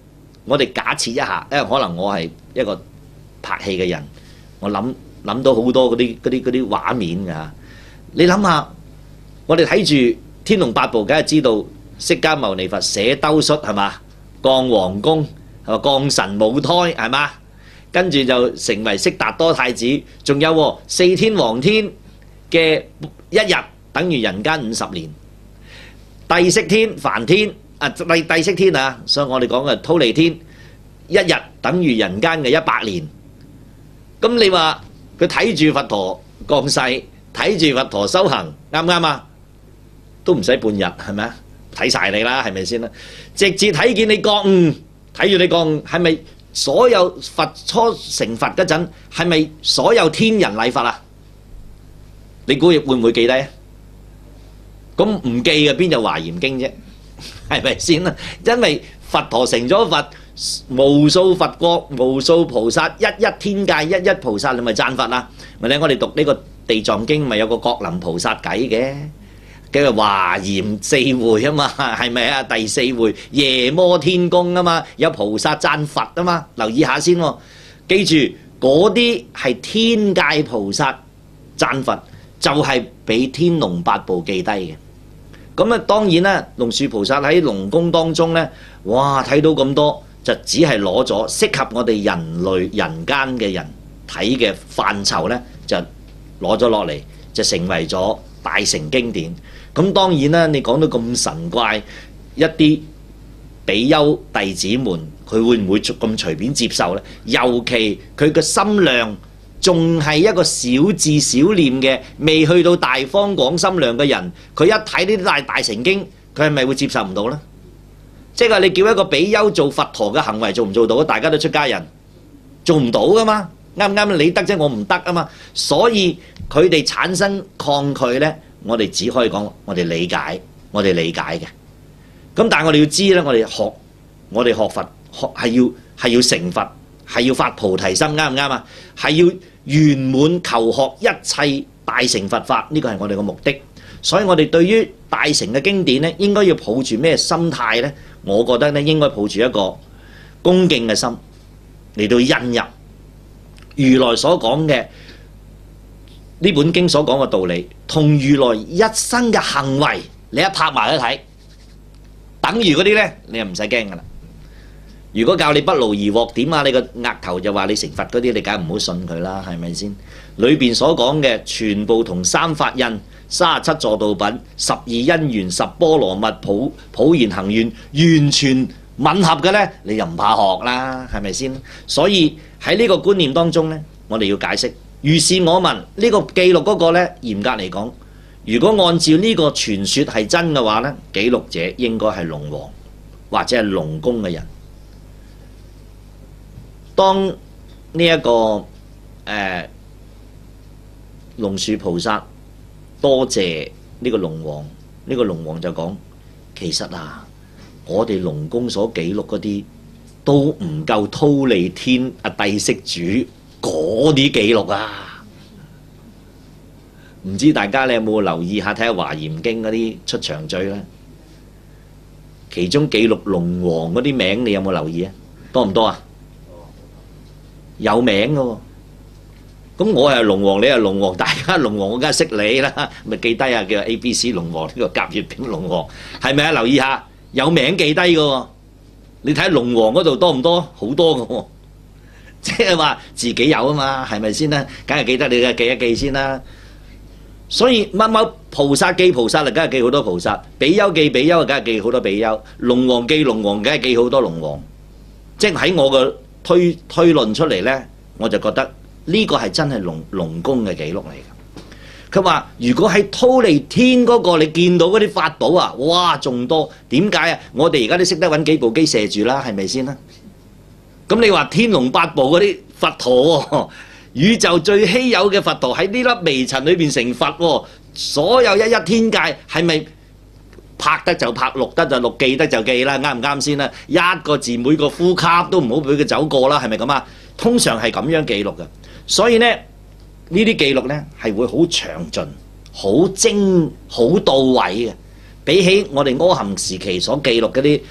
我哋假設一下，因為可能我係一個拍戲嘅人，我諗諗到好多嗰啲嗰啲嗰啲畫面㗎。你諗下，我哋睇住《天龍八部》，梗係知道釋迦牟尼佛寫兜率係嘛，降皇宮係嘛，降神母胎係嘛，跟住就成為悉達多太子，仲有、哦、四天王天嘅一日等於人間五十年，帝釋天、梵天啊，帝帝釋天啊，所以我哋講嘅忉利天一日等於人間嘅一百年。咁你話佢睇住佛陀降世，睇住佛陀修行，啱唔啱啊？都唔使半日係咪啊？睇晒你啦，係咪先啦？直至睇見你覺悟，睇住你覺悟，係咪所有佛初成佛嗰陣，係咪所有天人禮佛啊？你估會唔會記低啊？咁唔記嘅邊有華嚴經啫？係咪先啦？因為佛陀成咗佛，無數佛國、無數菩薩，一一天界、一一菩薩，你咪讚佛啦。咪咧，我哋讀呢個地藏經，咪有個覺林菩薩偈嘅。叫做華嚴四會啊嘛，係咪啊？第四會夜摩天宮啊嘛，有菩薩讚佛啊嘛，留意下先喎。記住嗰啲係天界菩薩讚佛，就係俾天龍八部記低嘅。咁啊，當然啦，龍樹菩薩喺龍宮當中呢，哇，睇到咁多，就只係攞咗適合我哋人類人間嘅人睇嘅範疇呢，就攞咗落嚟，就成為咗大乘經典。咁當然啦，你講到咁神怪，一啲比丘弟子們，佢會唔會咁隨便接受呢？尤其佢嘅心量仲係一個小智小念嘅，未去到大方廣心量嘅人，佢一睇呢啲大大乘經，佢係咪會接受唔到呢？即係話你叫一個比丘做佛陀嘅行為，做唔做到？大家都出家人，做唔到噶嘛？啱唔啱？你得啫，我唔得啊嘛。所以佢哋產生抗拒呢。我哋只可以講，我哋理解，我哋理解嘅。咁但係我哋要知咧，我哋學，我哋學佛，學係要係要成佛，係要發菩提心，啱唔啱啊？係要圓滿求學一切大乘佛法，呢個係我哋嘅目的。所以我哋對於大乘嘅經典咧，應該要抱住咩心態咧？我覺得咧，應該抱住一個恭敬嘅心嚟到印入如來所講嘅。呢本經所講嘅道理，同如來一生嘅行為，你一拍埋一睇，等於嗰啲呢，你又唔使驚噶啦。如果教你不勞而獲點啊，你個額頭就話你成佛嗰啲，你梗係唔好信佢啦，係咪先？裏邊所講嘅全部同三法印、三十七助道品、十二因緣、十波羅蜜、普普賢行願，完全吻合嘅呢，你就唔怕學啦，係咪先？所以喺呢個觀念當中呢，我哋要解釋。如是我聞呢、這個記錄嗰個呢，嚴格嚟講，如果按照呢個傳說係真嘅話呢，記錄者應該係龍王或者係龍宮嘅人。當呢、這、一個誒、呃、龍樹菩薩多謝呢個龍王，呢、這個龍王就講：其實啊，我哋龍宮所記錄嗰啲都唔夠忉利天啊帝釋主嗰啲記錄啊，唔知大家你有冇留意下睇下《華嚴經》嗰啲出場序咧？其中記錄龍王嗰啲名，你有冇留意啊？多唔多啊？有名嘅喎。咁我係龍王，你係龍王，大家龍王我梗係識你啦，咪記低啊，叫 A B C 龍王呢個甲乙丙龍王，係咪啊？留意下，有名記低嘅喎。你睇龍王嗰度多唔多？好多嘅喎。即係話自己有啊嘛，係咪先啦？梗係記得你嘅記一記先啦。所以乜乜菩薩記菩薩啊，梗係記好多菩薩；比丘記比丘啊，梗係記好多比丘；龍王記龍王，梗係記好多龍王。即係喺我嘅推推論出嚟呢，我就覺得呢個係真係龍龍宮嘅記錄嚟嘅。佢話如果喺忉利天嗰個你見到嗰啲法寶啊，哇仲多。點解啊？我哋而家都識得揾幾部機射住啦，係咪先啦？咁你話天龍八部嗰啲佛陀喎，宇宙最稀有嘅佛陀喺呢粒微塵裏邊成佛喎，所有一一天界係咪拍得就拍，錄得就錄，記得就記啦？啱唔啱先啦？一個字每個呼吸都唔好俾佢走過啦，係咪咁啊？通常係咁樣記錄嘅，所以呢呢啲記錄呢係會好詳盡、好精、好到位嘅，比起我哋阿含時期所記錄嗰啲。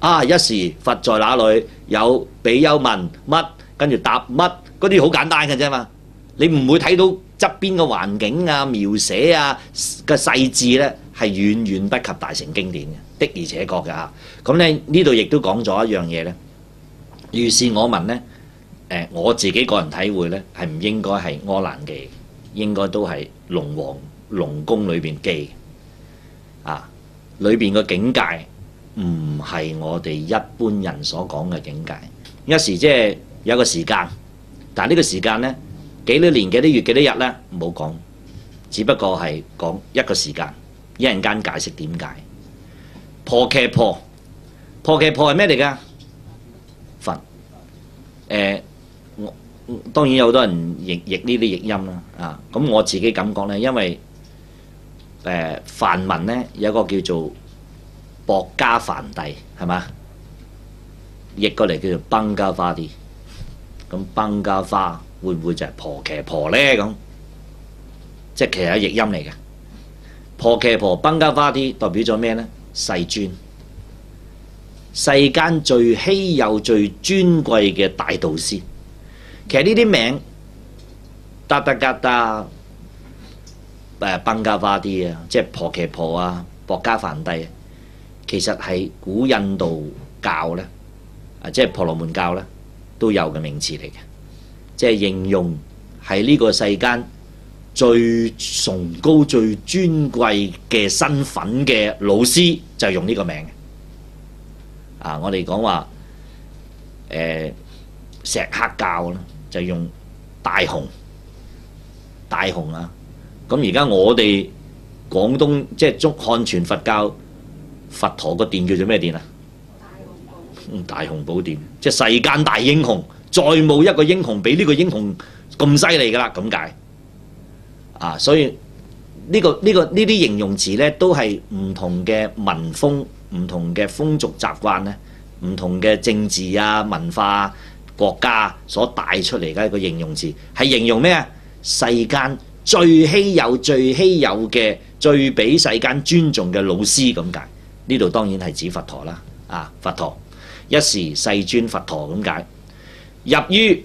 啊，一時佛在哪裏，有比丘問乜，跟住答乜，嗰啲好簡單嘅啫嘛。你唔會睇到側邊嘅環境啊、描寫啊嘅細緻咧，係遠遠不及大乘經典嘅，的而且確嘅嚇。咁咧呢度亦都講咗一樣嘢咧。如是我聞咧，誒我自己個人體會咧，係唔應該係柯蘭記，應該都係龍王龍宮裏邊記啊，裏邊嘅境界唔係我哋一般人所講嘅境界。一時即係有個時間，但係呢個時間咧。幾多年、幾多月、幾多日呢？唔好講，只不過係講一個時間，一陣間解釋點解。破騎婆，破騎婆係咩嚟㗎？佛。誒、呃，我當然有好多人譯譯呢啲譯音啦。啊，咁我自己感覺呢，因為誒、呃、梵文呢有一個叫做薄伽梵帝，係嘛？譯過嚟叫做崩加花啲，咁崩加花。會唔會就係婆騎婆呢？咁即係其實係譯音嚟嘅。婆騎婆崩加花啲代表咗咩呢？世尊，世間最稀有、最尊貴嘅大導師。其實呢啲名，達達格達誒崩加花啲啊，即係婆騎婆啊、薄伽梵帝啊，其實係古印度教呢，啊即係婆羅門教呢，都有嘅名詞嚟嘅。即係形容係呢個世間最崇高、最尊貴嘅身份嘅老師，就用呢個名嘅。啊，我哋講話誒錫克教啦，就用大雄，大雄啊。咁而家我哋廣東即係中漢傳佛教佛陀個殿叫做咩殿啊？大雄寶殿，即係世間大英雄。再冇一個英雄比呢個英雄咁犀利㗎啦，咁解啊！所以呢個呢個呢啲形容詞呢，都係唔同嘅民風、唔同嘅風俗習慣咧、唔同嘅政治啊、文化國家所帶出嚟嘅一個形容詞，係形容咩啊？世間最稀有、最稀有嘅、最俾世間尊重嘅老師咁解。呢度當然係指佛陀啦，啊佛陀一時世尊佛陀咁解。入於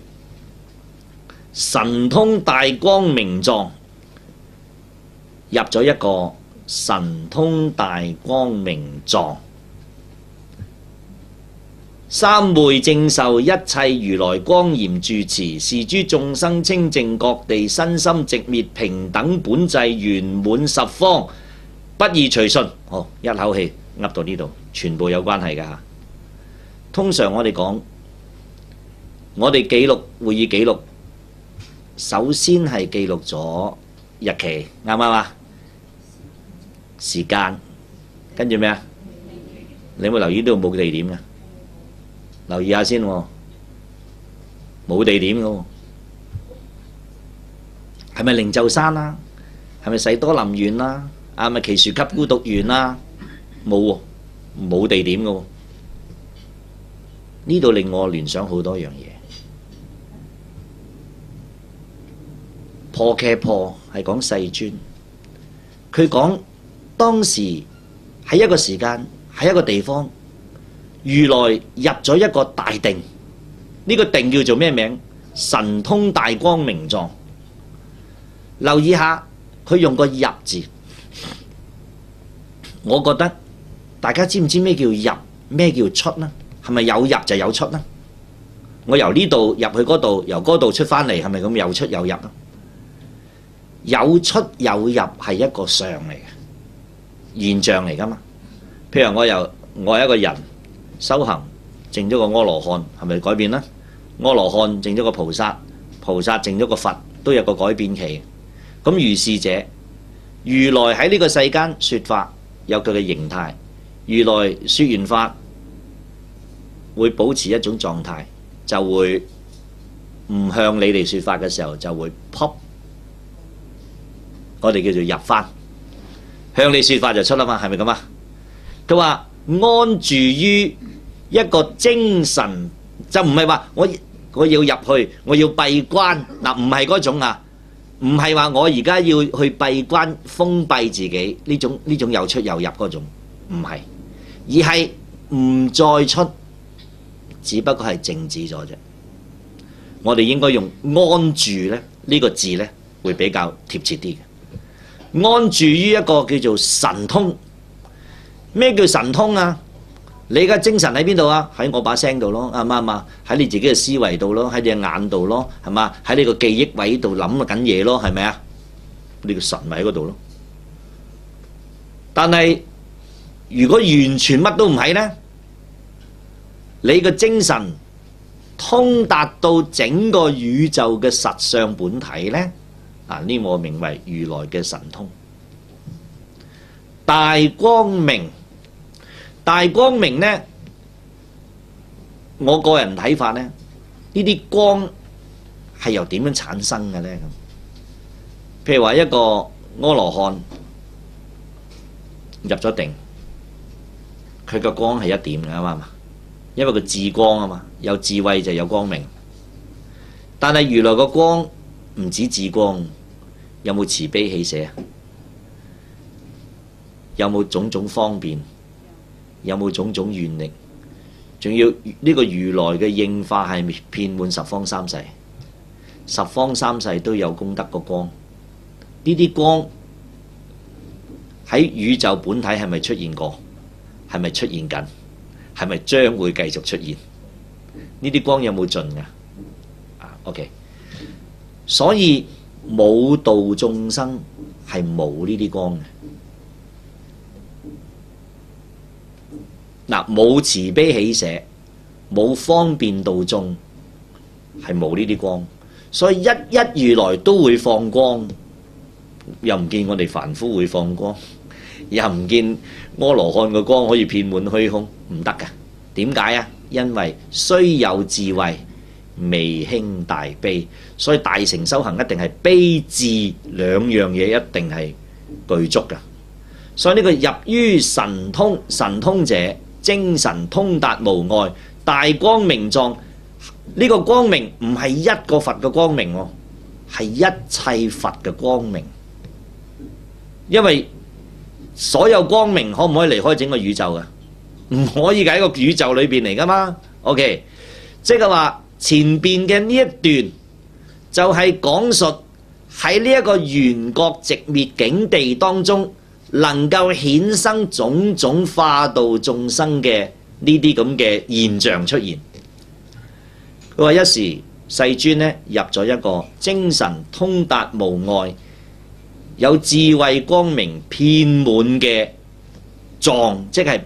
神通大光明藏，入咗一個神通大光明藏，三昧正受一切如來光嚴住持，是諸眾生清淨各地身心寂滅平等本際圓滿十方，不二隨順。好，一口氣噏到呢度，全部有關係㗎。通常我哋講。我哋記錄會議記錄，首先係記錄咗日期，啱唔啱啊？時間，跟住咩啊？你有冇留意呢度冇地點嘅？留意下先喎，冇地點嘅喎，係咪靈鷲山啦？係咪世多林園啦？啊，咪祇樹給孤獨園啦？冇喎，冇地點嘅喎。呢度令我聯想好多樣嘢。破騎婆係講世尊，佢講當時喺一個時間喺一個地方，如來入咗一個大定，呢、這個定叫做咩名？神通大光明藏。留意下佢用個入字，我覺得大家知唔知咩叫入，咩叫出呢？係咪有入就有出呢？我由呢度入去嗰度，由嗰度出返嚟，係咪咁有出有入啊？有出有入係一個相嚟嘅現象嚟㗎嘛？譬如我由我係一個人修行，證咗個阿羅漢，係咪改變呢？阿羅漢證咗個菩薩，菩薩證咗個佛，都有個改變期。咁如是者，如來喺呢個世間說法有佢嘅形態，如來說完法會保持一種狀態，就會唔向你哋說法嘅時候就會 pop。我哋叫做入翻，向你說法就出啦嘛，係咪咁啊？佢話安住於一個精神，就唔係話我我要入去，我要閉關嗱，唔係嗰種啊，唔係話我而家要去閉關封閉自己呢種呢種有出有入嗰種，唔係，而係唔再出，只不過係靜止咗啫。我哋應該用安住咧呢個字咧，會比較貼切啲嘅。安住於一個叫做神通。咩叫神通啊？你嘅精神喺邊度啊？喺我把聲度咯，啱唔啱啊？喺你自己嘅思維度咯，喺你嘅眼度咯，係嘛？喺你個記憶位度諗緊嘢咯，係咪啊？你個神咪喺嗰度咯。但係如果完全乜都唔係呢，你嘅精神通達到整個宇宙嘅實相本體呢，啊呢個名為如來嘅神通。大光明。大光明呢，我個人睇法呢，呢啲光係由點樣產生嘅呢？譬如話一個阿羅漢入咗定，佢個光係一點嘅嘛，因為佢智光啊嘛，有智慧就有光明。但係如來個光唔止智光，有冇慈悲喜捨？有冇種種方便？有冇種種願力？仲要呢個如來嘅應化係遍滿十方三世，十方三世都有功德個光。呢啲光喺宇宙本體係咪出現過？係咪出現緊？係咪將會繼續出現？呢啲光有冇盡㗎？啊 ，OK。所以冇度眾生係冇呢啲光嘅。嗱，冇慈悲喜捨，冇方便度眾，係冇呢啲光。所以一一如來都會放光，又唔見我哋凡夫會放光，又唔見阿羅漢個光可以遍滿虛空，唔得㗎。點解啊？因為雖有智慧，未興大悲，所以大乘修行一定係悲智兩樣嘢一定係具足㗎。所以呢個入於神通，神通者，精神通達無礙，大光明狀。呢個光明唔係一個佛嘅光明喎，係一切佛嘅光明。因為所有光明可唔可以離開整個宇宙啊？唔可以喺個宇宙裏邊嚟噶嘛。OK， 即係話前邊嘅呢一段就係講述喺呢一個緣覺寂滅境地當中，能夠衍生種種化度眾生嘅呢啲咁嘅現象出現。佢話一時世尊呢入咗一個精神通達無礙、有智慧光明遍滿嘅狀，即係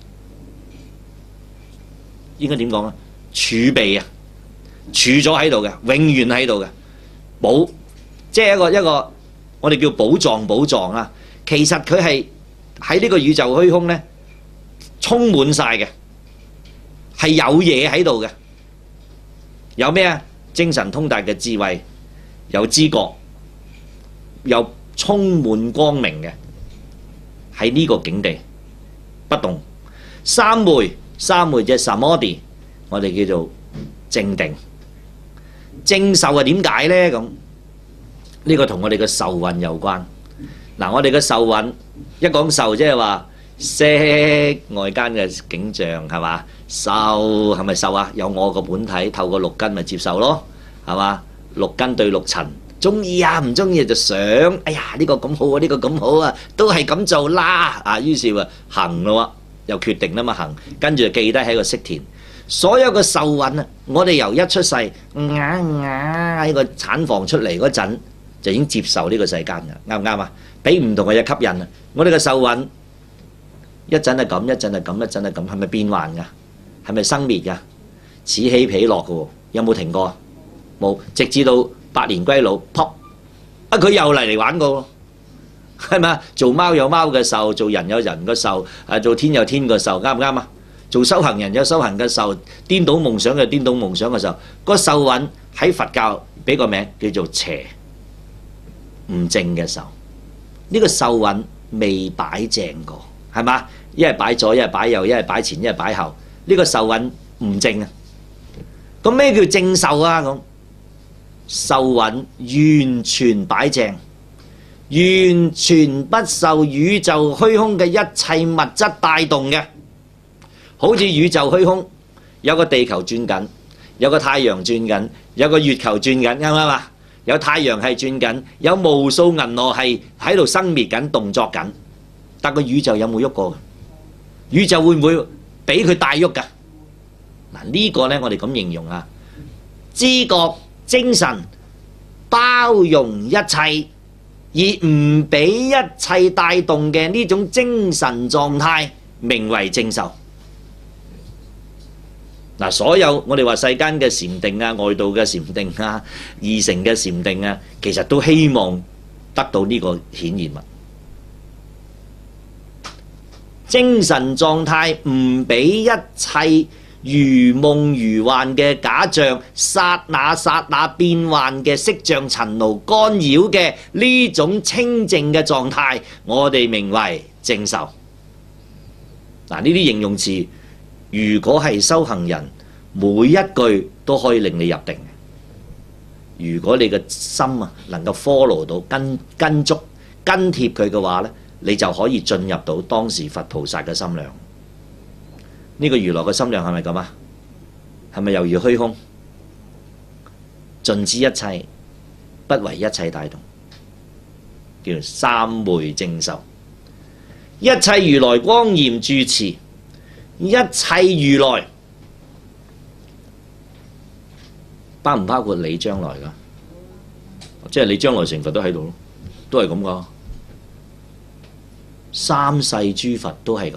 應該點講啊？儲備啊，儲咗喺度嘅，永遠喺度嘅寶，即係一個一個我哋叫寶藏寶藏啊。其實佢係喺呢個宇宙虛空呢，充滿晒嘅，係有嘢喺度嘅。有咩啊？精神通達嘅智慧，有知覺，有充滿光明嘅，喺呢個境地不動。三昧，三昧即係 samadhi，我哋叫做正定。正受係點解呢？咁呢個同我哋嘅受蘊有關。嗱，我哋嘅受蘊一講受，即係話色外間嘅景象係嘛？受係咪受啊？有我個本體，透過六根咪接受咯，係嘛？六根對六塵，中意啊唔中意就想，哎呀呢個咁好啊，呢個咁好啊，都係咁做啦啊！於是話行咯，又決定啦嘛行，跟住就記低喺個識田。所有嘅受蘊啊，我哋由一出世，呀呀喺個產房出嚟嗰陣，就已經接受呢個世間㗎，啱唔啱啊？俾唔同嘅嘢吸引啊！我哋嘅受蘊一陣係咁，一陣係咁，一陣係咁，係咪變幻㗎？係咪生滅㗎？此起彼落㗎喎，有冇停過啊？冇，直至到百年歸老，噗！啊佢又嚟嚟玩過喎，係咪啊？做貓有貓嘅受，做人有人嘅受，啊做天有天嘅受，啱唔啱啊？做修行人有修行嘅受，顛倒夢想有顛倒夢想嘅受。個受蘊喺佛教俾個名叫做邪，唔正嘅受。呢個受蘊未擺正過，係嘛？一係擺左，一係擺右，一係擺前，一係擺後。呢個受蘊唔正啊！咁咩叫正受啊？咁受蘊完全擺正，完全不受宇宙虛空嘅一切物質帶動嘅， 好似宇宙虛空有個地球轉緊，有個太陽轉緊，有個月球轉緊，啱唔啱啊？有太陽系轉緊，有無數銀河系喺度生滅緊、動作緊。但個宇宙有冇喐過？宇宙會唔會俾佢帶喐㗎？嗱，呢個呢，我哋咁形容啊，知覺精神包容一切，而唔俾一切帶動嘅呢種精神狀態，名為正受。嗱，所有我哋話世間嘅禪定啊、外道嘅禪定啊、二乘嘅禪定啊，其實都希望得到呢個顯現物。精神狀態唔俾一切如夢如幻嘅假象、剎那剎那變幻嘅色像塵勞干擾嘅呢種清淨嘅狀態，我哋名為正受。嗱，呢啲形容詞，如果係修行人，每一句都可以令你入定。如果你嘅心啊能夠 follow 到跟跟足跟貼佢嘅話咧，你就可以進入到當時佛菩薩嘅心量。呢個如來嘅心量係咪咁啊？係咪猶如虛空，盡知一切，不為一切帶動，叫做三昧正受。一切如來光嚴住持，一切如來包唔包括你將來噶？即係你將來成佛都喺度咯，都係咁噶。三世諸佛都係咁，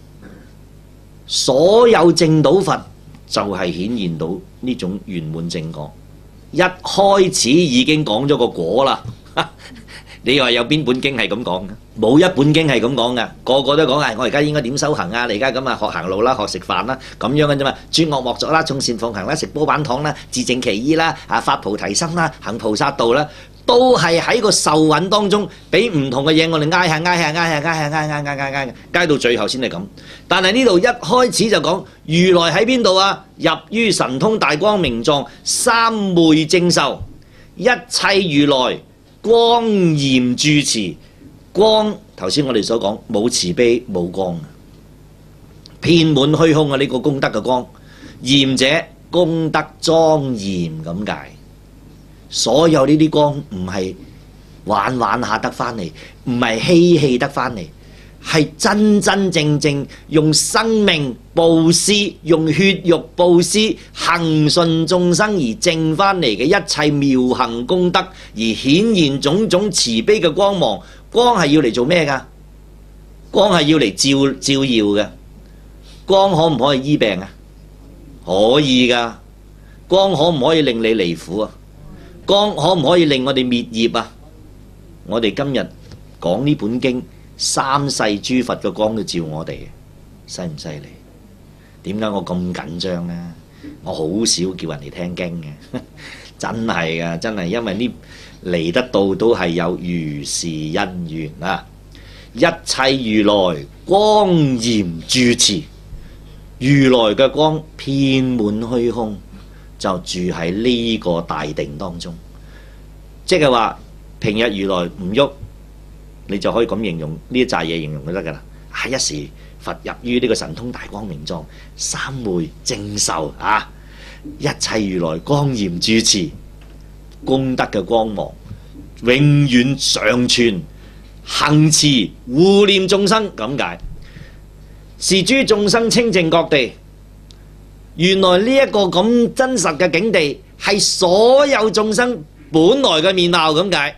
所有證到佛就係顯現到呢種圓滿正果。一開始已經講咗個果啦。你話有邊本經係咁講嘅？冇一本經係咁講嘅，個個都講啊！我而家應該點修行啊？你而家咁啊，學行路啦，學食飯啦，咁樣嘅啫嘛。諸惡莫作啦，眾善奉行啦，食煲板糖啦，自淨其意啦，啊發菩提心啦，行菩薩道啦，都係喺個受蘊當中，俾唔同嘅嘢我哋挨下挨下挨下挨下挨下挨挨挨挨，挨到最後先係咁。但係呢度一開始就講如來喺邊度啊？入於神通大光明狀，三昧正受，一切如來光嚴住持。光頭先我哋所講冇慈悲冇光，遍滿虛空啊！呢個功德嘅光，嚴者功德莊嚴咁解。所有呢啲光唔係玩玩下得返嚟，唔係嬉戲得返嚟，係真真正正用生命布施，用血肉布施，恒順眾生而證返嚟嘅一切妙行功德，而顯現種種慈悲嘅光芒。光係要嚟做咩㗎？光係要嚟照照耀嘅。光可唔可以醫病啊？可以㗎。光可唔可以令你離苦啊？光可唔可以令我哋滅業啊？我哋今日講呢本經，三世諸佛嘅光都照我哋，犀唔犀利？點解我咁緊張呢？我好少叫人哋聽經嘅，真係㗎，真係，因為呢嚟得到都係有如是因緣啊！一切如來光嚴住持，如來嘅光遍滿虛空，就住喺呢個大定當中。即係話平日如來唔喐，你就可以咁形容呢一紮嘢，形容就得㗎啦。啊，一時佛入於呢個神通大光明狀，三昧正受啊！一切如來光嚴住持，功德嘅光芒永遠常存，行持護念眾生咁解。是諸眾生清淨覺地。原來呢一個咁真實嘅境地，係所有眾生本來嘅面貌咁解。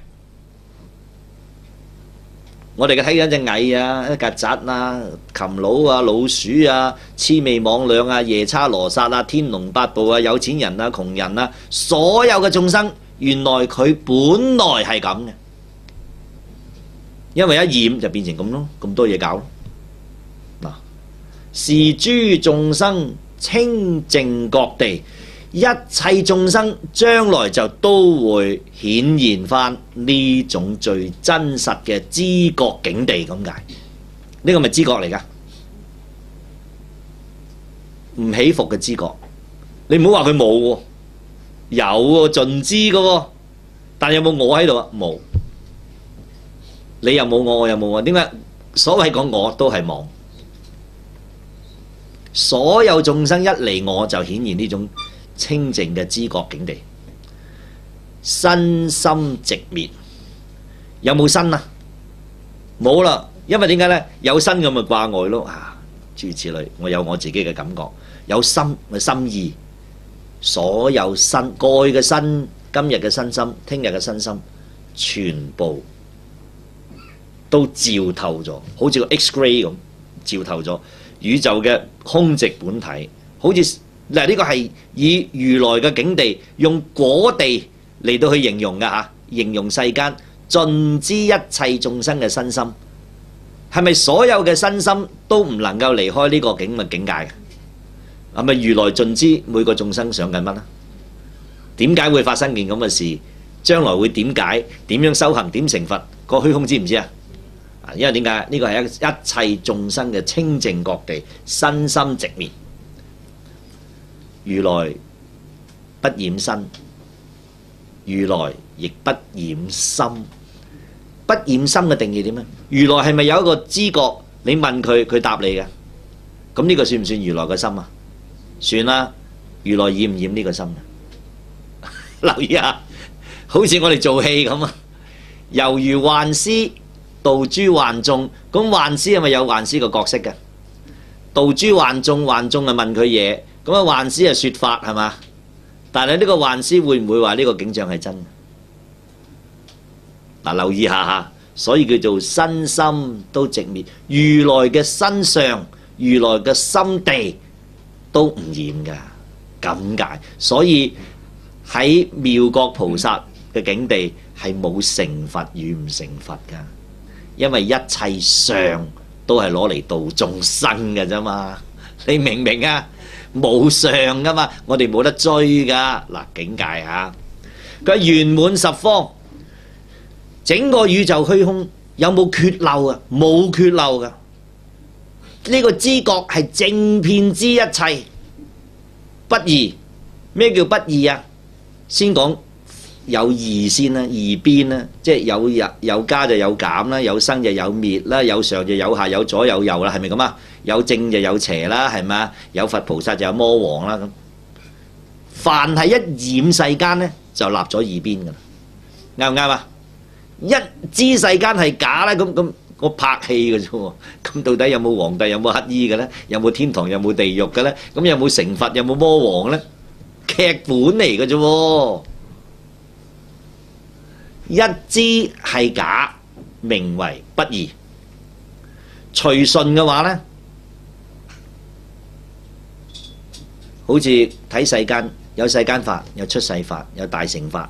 我哋嘅睇緊隻蟻啊、曱甴啊、禽佬啊、老鼠啊、魑魅魍魎啊、夜叉羅剎啊、天龍八部啊、有錢人啊、窮人啊，所有嘅眾生，原來佢本來係咁嘅，因為一染就變成咁咯，咁多嘢搞咯。嗱，是諸眾生清淨覺地，一切眾生將來就都會顯現翻呢種最真實嘅知覺境地咁解。呢個咪知覺嚟噶，唔起伏嘅知覺。你唔好話佢冇喎，有喎，盡知嘅喎，但有冇我喺度啊？冇。你又冇我，我又冇我，點解？所謂講我都係妄。 所有眾生一離我就顯現呢種清淨嘅知覺境地，身心寂滅。有冇身啊？冇啦，因為點解呢？有身咁咪掛礙咯啊！諸如此類，我有我自己嘅感覺，有心嘅心意，所有身過去嘅身、今日嘅身心、聽日嘅身心，全部都照透咗，好似個 X-ray 咁照透咗宇宙嘅空寂本體，好似嗱呢個係以如來嘅境地，用果地嚟到去形容嘅嚇，形容世間盡知一切眾生嘅身心，係咪所有嘅身心都唔能夠離開呢個境嘅境界嘅？係咪如來盡知每個眾生想緊乜啊？點解會發生件咁嘅事？將來會點解？點樣修行？點成佛？個虛空知唔知啊？因為點解？呢個係一一切眾生嘅清淨覺地，身心寂滅。如來不染身，如來亦不染心。不染心嘅定義點咧？如來係咪有一個知覺？你問佢，佢答你嘅。咁呢個算唔算如來嘅心啊？算啦。如來染唔染呢個心啊？留意下，好似我哋做戲咁啊，猶如幻師導諸幻眾。咁幻師係咪有幻師嘅角色嘅？導諸幻眾，幻眾啊問佢嘢，咁啊幻師係說法係嘛？但係呢個幻師會唔會話呢個景象係真嘅？嗱，留意下嚇，所以叫做身心都寂滅。如來嘅身上，如來嘅心地都唔染噶，咁解。所以喺妙覺菩薩嘅境地係冇成佛與唔成佛噶，因為一切相都係攞嚟度眾生嘅啫嘛。你明唔明啊？冇相噶嘛，我哋冇得追噶。嗱，境界嚇，佢圓滿十方。整個宇宙虛空有冇缺漏啊？冇缺漏噶。呢個知覺係正遍知一切，不二。咩叫不二啊？先講有二先啦，二邊啦，即係有有有加就有減啦，有生就有滅啦，有上就有下，有左有右啦，係咪咁啊？有正就有邪啦，係咪啊？有佛菩薩就有魔王啦咁。凡係一染世間呢，就立咗二邊噶啦，啱唔啱啊？一知世間係假啦，咁咁我拍戲嘅啫喎。咁到底有冇皇帝？有冇乞衣嘅咧？有冇天堂？有冇地獄嘅咧？咁有冇成佛？有冇魔王咧？劇本嚟嘅啫喎。一知係假，名為不二。隨順嘅話咧，好似睇世間有世間法，有出世法，有大乘法。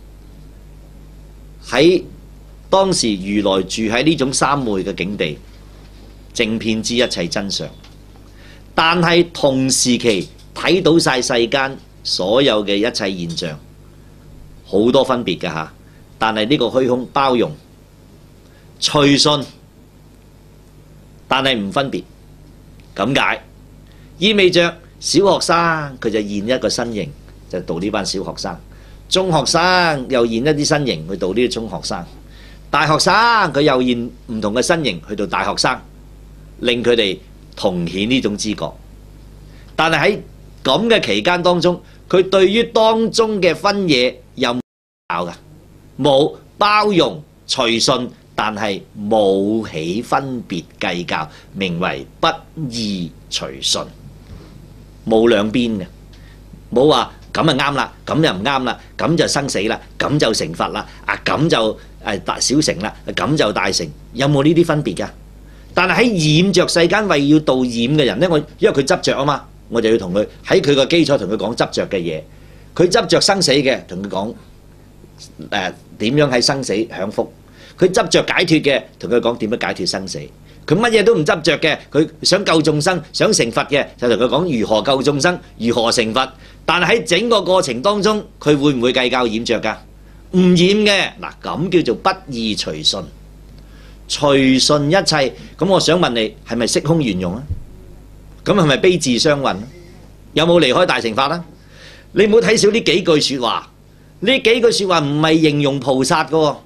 喺當時如來住喺呢種三昧嘅境地，正遍知一切真相，但係同時期睇到晒世間所有嘅一切現象，好多分別㗎吓。但係呢個虛空包容隨順，但係唔分別，咁解意味着小學生佢就現一個身形，就度呢班小學生；中學生又現一啲身形去度呢啲中學生；大學生佢又現唔同嘅身形去到大學生，令佢哋同顯呢種知覺。但係喺咁嘅期間當中，佢對於當中嘅分野有冇搞㗎？冇，包容隨順，但係冇起分別計較，名為不二隨順，冇兩邊嘅，冇話咁就啱啦，咁就唔啱啦，咁就生死啦，咁就成佛啦，啊咁就誒大小成啦，咁就大成，有冇呢啲分別㗎？但係喺染着世間為要度染嘅人呢，我因為佢執着啊嘛，我就要同佢喺佢個基礎同佢講執着嘅嘢，佢執着生死嘅，同佢講誒點樣喺生死享福；佢執着解脫嘅，同佢講點樣解脫生死；佢乜嘢都唔執着嘅，佢想救眾生、想成佛嘅，就同佢講如何救眾生、如何成佛。但係喺整個過程當中，佢會唔會計較染着㗎？唔染嘅，嗱，咁叫做不二隨順，隨順一切。咁我想問你，係咪色空圓融啊？咁係咪悲智雙運？有冇離開大乘法啊？你唔好睇少呢幾句説話。呢幾句説話唔係形容菩薩嘅喎，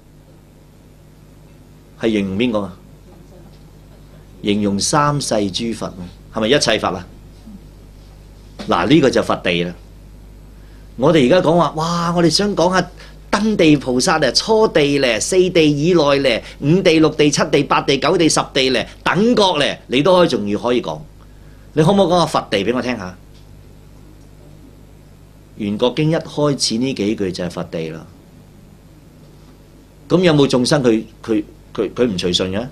係形容邊個啊？形容三世諸佛，係咪一切佛啊？ 嗱，呢個就佛地啦。我哋而家講話，哇！我哋想講下登地菩薩咧，初地咧，四地以內咧，五地六地七地八地九地十地咧，等覺咧，你都可以仲要可以講。你可唔可以講下佛地俾我聽下？圓覺經一開始呢幾句就係佛地啦。咁有冇眾生佢佢佢佢唔隨順嘅？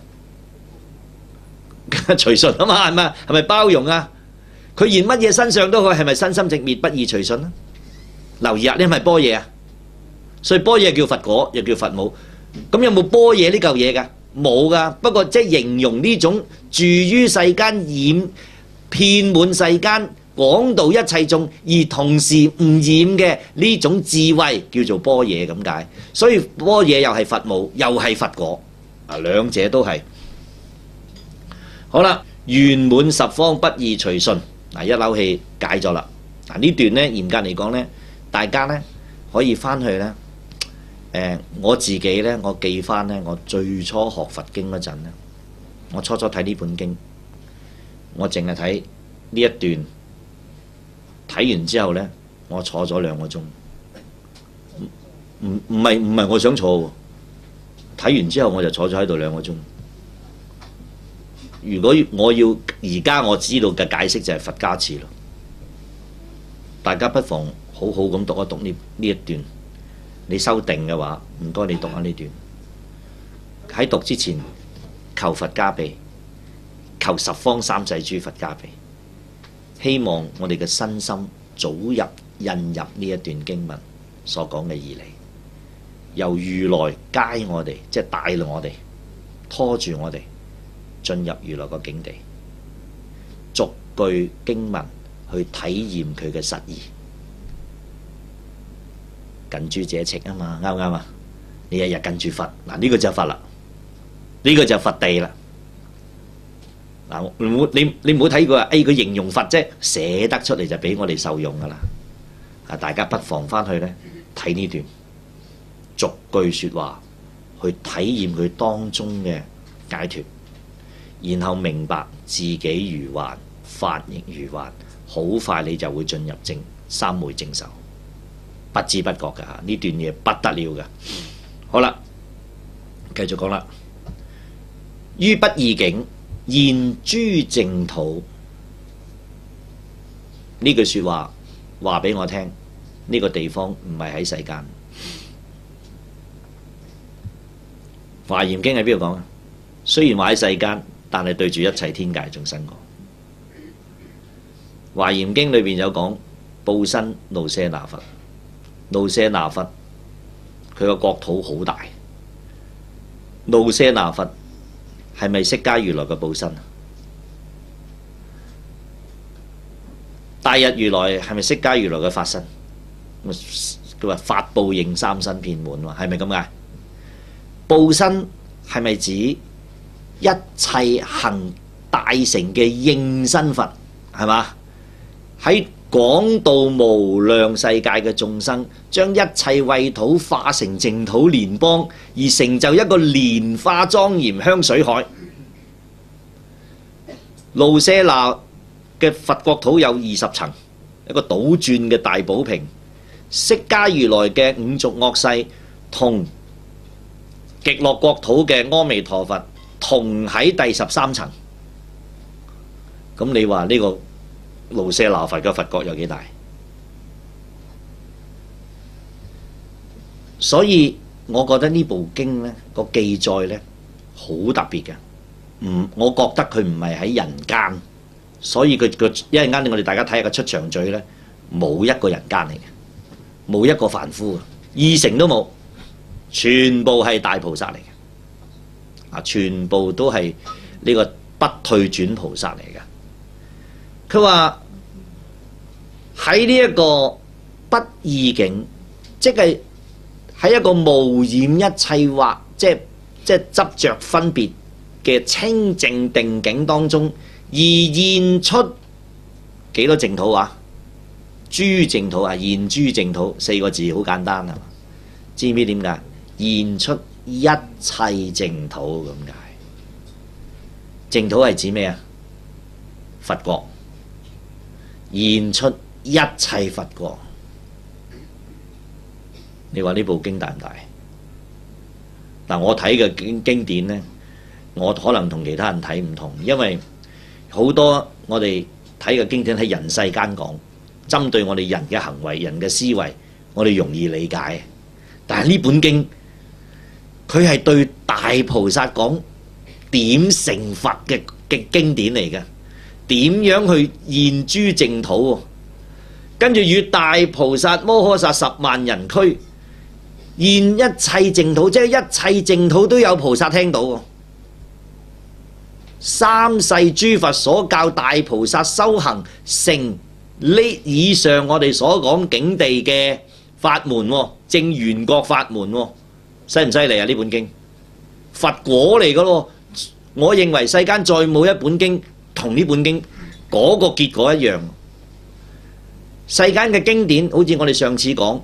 隨順啊嘛，係咪？係咪包容啊？佢現乜嘢身上都可以，係咪身心直滅不異隨順啊？留意啊，呢係咪般若啊？所以般若叫佛果，又叫佛母。咁有冇般若呢嚿嘢㗎？冇㗎。不過即係形容呢種住於世間染遍滿世間廣度一切眾，而同時唔染嘅呢種智慧，叫做般若咁解。所以般若又係佛母，又係佛果，啊兩者都係。好啦，圓滿十方不異隨順，嗱一口氣解咗啦。嗱呢段咧嚴格嚟講咧，大家咧可以翻去咧，誒、呃、我自己咧，我記翻咧，我最初學佛經嗰陣咧，我初初睇呢本經，我淨係睇呢一段，睇完之後咧，我坐咗兩個鐘，唔唔係唔係我想坐喎，睇完之後我就坐咗喺度兩個鐘。如果我要而家我知道嘅解釋就係佛加持咯，大家不妨好好咁讀一讀呢呢一段。你修定嘅話，唔該你讀下呢段。喺讀之前，求佛加被，求十方三世諸佛加被，希望我哋嘅身心早入印入呢一段經文所講嘅義理，由如來街我哋，即係帶領我哋，拖住我哋進入如來個境地，逐句經文去體驗佢嘅實義。近朱者赤啊嘛，啱唔啱啊？你日日近住佛，嗱、這、呢個就係佛啦，呢、這個就係佛地啦。嗱，你唔好你你唔好睇佢話，誒佢形容佛啫，寫得出嚟就俾我哋受用噶啦。啊，大家不妨翻去咧睇呢段，逐句説話去體驗佢當中嘅解脫。然後明白自己如幻，法亦如幻，好快你就會進入正三昧正受，不知不覺㗎嚇，呢段嘢不得了㗎。好啦，繼續講啦。於不異境現諸淨土，呢句説話話俾我聽，呢、這個地方唔係喺世間。華嚴經喺邊度講啊？雖然話喺世間，但係對住一切天界眾生講。華嚴經裏邊有講報身盧舍那佛，盧舍那佛佢個國土好大。盧舍那佛係咪釋迦如來嘅報身啊？大日如來係咪釋迦如來嘅法身？佢話法報應三身遍滿喎，係咪咁解？報身係咪指一切行大乘嘅應身佛？係嘛？喺廣度無量世界嘅眾生，將一切穢土化成淨土蓮邦，而成就一個蓮花莊嚴香水海。盧舍那嘅佛國土有二十層，一個倒轉嘅大寶瓶。釋迦如來嘅五濁惡世同極樂國土嘅阿彌陀佛同喺第十三層。咁你話呢個盧舍那佛嘅佛國有幾大？所以我覺得呢部經呢個記載呢好特別嘅。唔，我覺得佢唔係喺人間，所以佢個一陣間我哋大家睇下個出場序呢，冇一個人間嚟嘅，冇一個凡夫嘅，二乘都冇，全部係大菩薩嚟嘅，啊，全部都係呢個不退轉菩薩嚟嘅。佢話喺呢一個不異境，即係喺一個無染一切或即係即係執着分別嘅清淨定境當中，而現出幾多淨土啊？諸淨土啊，現諸淨土四個字好簡單啊，知唔知點解？現出一切淨土咁解。淨土係指咩啊？佛國。 現出一切佛國。你話呢部經大唔大？嗱，我睇嘅經經典呢，我可能同其他人睇唔同，因為好多我哋睇嘅經典喺人世間講，針對我哋人嘅行為、人嘅思維，我哋容易理解。但係呢本經，佢係對大菩薩講點成佛嘅嘅經典嚟嘅，點樣去現諸淨土喎？跟住與大菩薩摩訶薩十萬人俱現一切淨土，即係一切淨土都有菩薩聽到喎。三世諸佛所教大菩薩修行成呢以上我哋所講境地嘅法門喎，正圓覺法門喎，犀唔犀利啊？呢本經佛果嚟噶咯，我認為世間再冇一本經同呢本經嗰個結果一樣。世間嘅經典，好似我哋上次講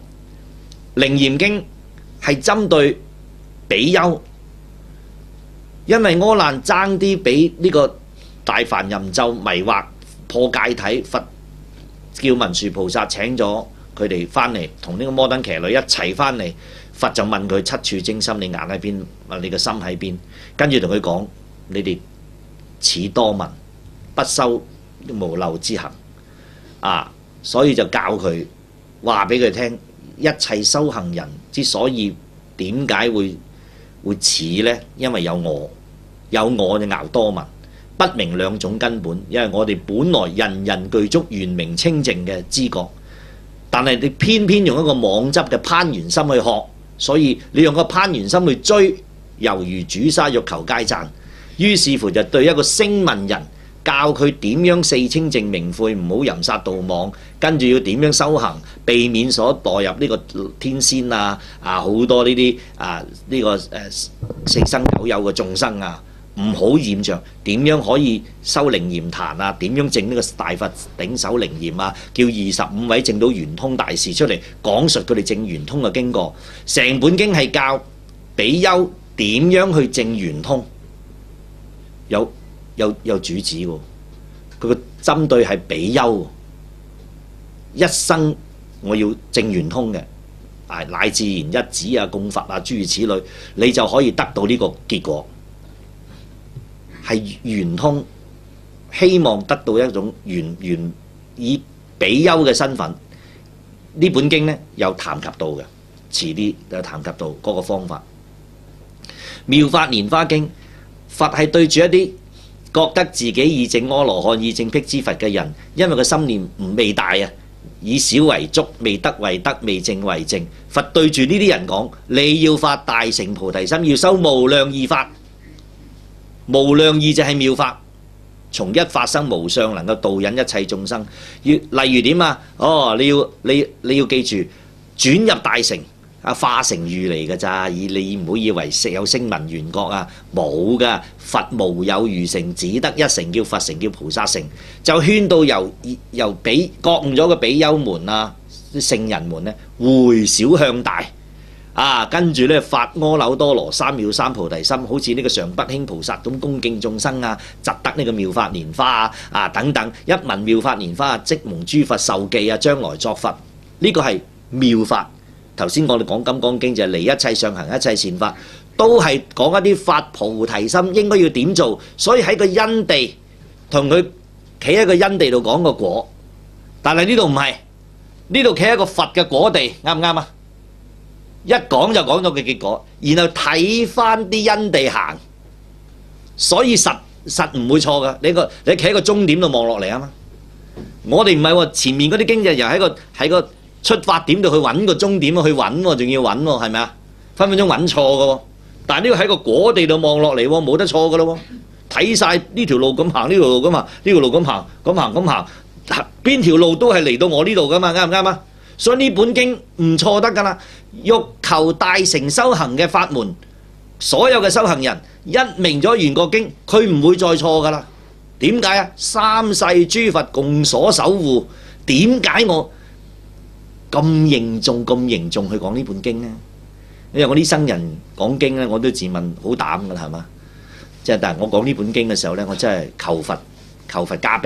《楞嚴經》，係針對比丘，因為阿難爭啲俾呢個大梵淫咒迷惑破戒體，佛叫文殊菩薩請咗佢哋翻嚟，同呢個摩登騎女一齊翻嚟。佛就問佢七處精心，你眼喺邊？問你個心喺邊？跟住同佢講：你哋此多聞，不修無漏之行啊！所以就教佢話俾佢聽，一切修行人之所以點解會會似呢？因為有我，有我就熬多聞，不明兩種根本。因為我哋本來人人具足圓明清淨嘅知覺，但係你偏偏用一個妄執嘅攀緣心去學，所以你用個攀緣心去追，猶如煮沙欲求皆讚。於是乎就對一個聲聞人，教佢點樣四清淨明悔，唔好淫殺盜妄，跟住要點樣修行，避免所墮入呢個天仙啊啊好多呢啲啊呢、這個誒、啊、四生九有嘅眾生啊，唔好染着，點樣可以修靈驗壇啊？點樣證呢個大佛頂首靈驗啊？叫二十五位證到圓通大士出嚟講述佢哋證圓通嘅經過。成本經係教比丘點樣去證圓通，有。有有主旨喎，佢個針對係比丘，一生我要證圓通嘅，啊乃至然一指啊供佛啊諸如此類，你就可以得到呢個結果，係圓通，希望得到一種圓圓以比丘嘅身份。呢本經呢有談及到嘅，遲啲有談及到嗰個方法。妙法蓮華經，佛係對住一啲覺得自己已證阿羅漢、已證辟支佛嘅人，因為個心念唔未大啊，以小為足，未得為得，未證為證。佛對住呢啲人講：你要發大乘菩提心，要修無量義法。無量義就係妙法，從一法生無相，能夠導引一切眾生。要例如點啊？哦，你要你你要記住，轉入大乘。啊，化成喻嚟嘅咋？以你唔好以為食有聲聞緣覺啊，冇噶。佛無有餘乘，只得一乘，叫佛乘，叫菩薩乘。就勸到由由比覺悟咗嘅比丘們啊，啲聖人們咧，回小向大啊，跟住咧發阿耨多羅三藐三菩提心，好似呢個常不輕菩薩咁恭敬眾生啊，習得呢個妙法蓮華啊啊等等，一聞妙法蓮華啊，即蒙諸佛受記啊，將來作佛。呢、這個係妙法。頭先我哋講《金剛經》就係離一切上行一切善法，都係講一啲發菩提心應該要點做，所以喺個因地同佢企喺個因地度講個果，但係呢度唔係，呢度企喺個佛嘅果地，啱唔啱啊？一講就講到嘅結果，然後睇翻啲因地行，所以實實唔會錯噶。你個你企喺個終點度望落嚟啊嘛，我哋唔係喎，前面嗰啲經就又喺個喺個出發點度去揾個終點去揾喎，仲要揾喎，係咪啊？分分鐘揾錯嘅喎。但係呢個喺個果地度望落嚟喎，冇得錯嘅咯喎。睇晒呢條路咁行，呢條路咁行，呢條路咁行，咁行咁行，邊條路都係嚟到我呢度噶嘛？啱唔啱啊？所以呢本經唔錯得㗎啦。欲求大乘修行嘅法門，所有嘅修行人一明咗圓覺經，佢唔會再錯㗎啦。點解啊？三世諸佛共所守護，點解我咁凝重咁凝重去講呢本經呢？因為我啲生人講經咧，我都自問好膽㗎啦，係嘛？即係但係我講呢本經嘅時候咧，我真係求佛求佛加被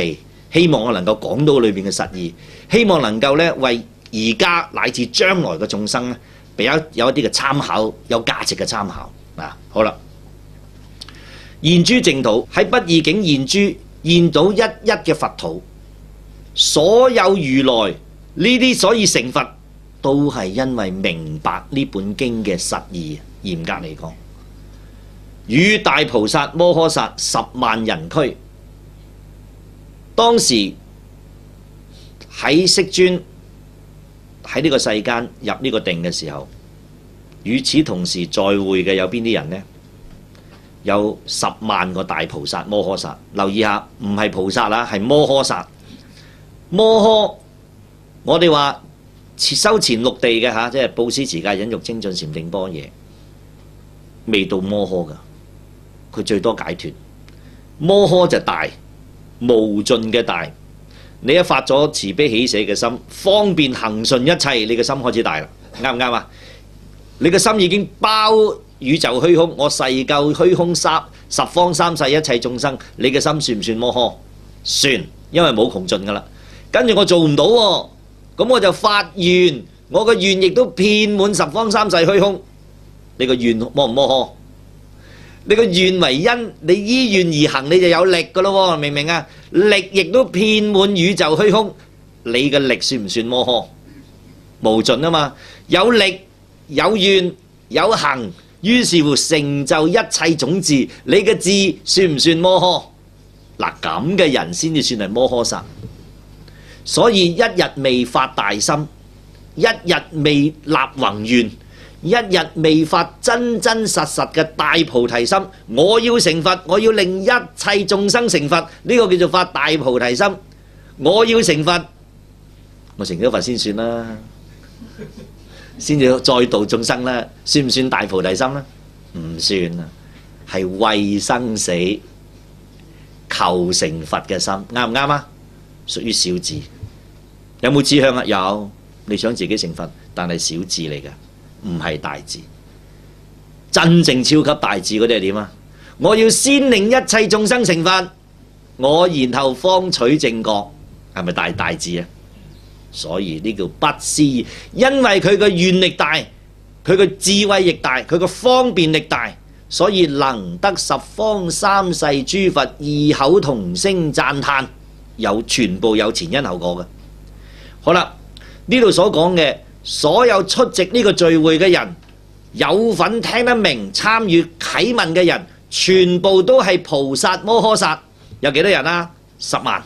希望我能夠講到裏邊嘅實義，希望能夠咧為而家乃至將來嘅眾生咧，俾有有一啲嘅參考，有價值嘅參考啊！好啦，現諸淨土喺不二境現諸現到一一嘅佛土，所有如來呢啲所以成佛，都係因為明白呢本經嘅實義。嚴格嚟講，與大菩薩摩訶薩十萬人俱，當時喺釋尊喺呢個世間入呢個定嘅時候，與此同時在會嘅有邊啲人呢？有十萬個大菩薩摩訶薩。留意下，唔係菩薩啦，係摩訶薩。摩訶，我哋話修前六地嘅嚇，即係布施、持戒、忍辱、精進、禪定、般若，未到摩訶噶，佢最多解脫。摩訶就大，無盡嘅大。你一發咗慈悲喜捨嘅心，方便行順一切，你嘅心開始大啦，啱唔啱啊？你嘅心已經包宇宙虛空，我誓救虛空三十方三世一切眾生，你嘅心算唔算摩訶？算，因為冇窮盡噶啦。跟住我做唔到喎，咁我就發願，我個願亦都遍滿十方三世虛空。你個願摩唔摩訶？你個願為因，你依願而行，你就有力噶咯喎，明唔明啊？力亦都遍滿宇宙虛空，你嘅力算唔算摩訶？無盡啊嘛，有力有願有行，於是乎成就一切種智，你嘅智算唔算摩訶？嗱，咁嘅人先至算係摩訶薩。所以一日未發大心，一日未立宏願，一日未發真真實實嘅大菩提心，我要成佛，我要令一切眾生成佛，呢個叫做發大菩提心。我要成佛，我成咗佛先算啦，先至再度眾生啦，算唔算大菩提心呢？唔算啊，係為生死求成佛嘅心，啱唔啱啊？屬於小智。有冇志向啊？有，你想自己成佛，但係小智嚟嘅，唔係大智。真正超級大智嗰啲係點啊？我要先令一切眾生成佛，我然後方取正覺，係咪大大智啊？所以呢叫不思議，因為佢嘅願力大，佢嘅智慧亦大，佢嘅方便力大，所以能得十方三世諸佛異口同聲讚歎，有全部有前因後果嘅。好啦，呢度所講嘅所有出席呢個聚會嘅人，有份聽得明參與啟問嘅人，全部都係菩薩摩訶薩。有幾多人啊？十萬。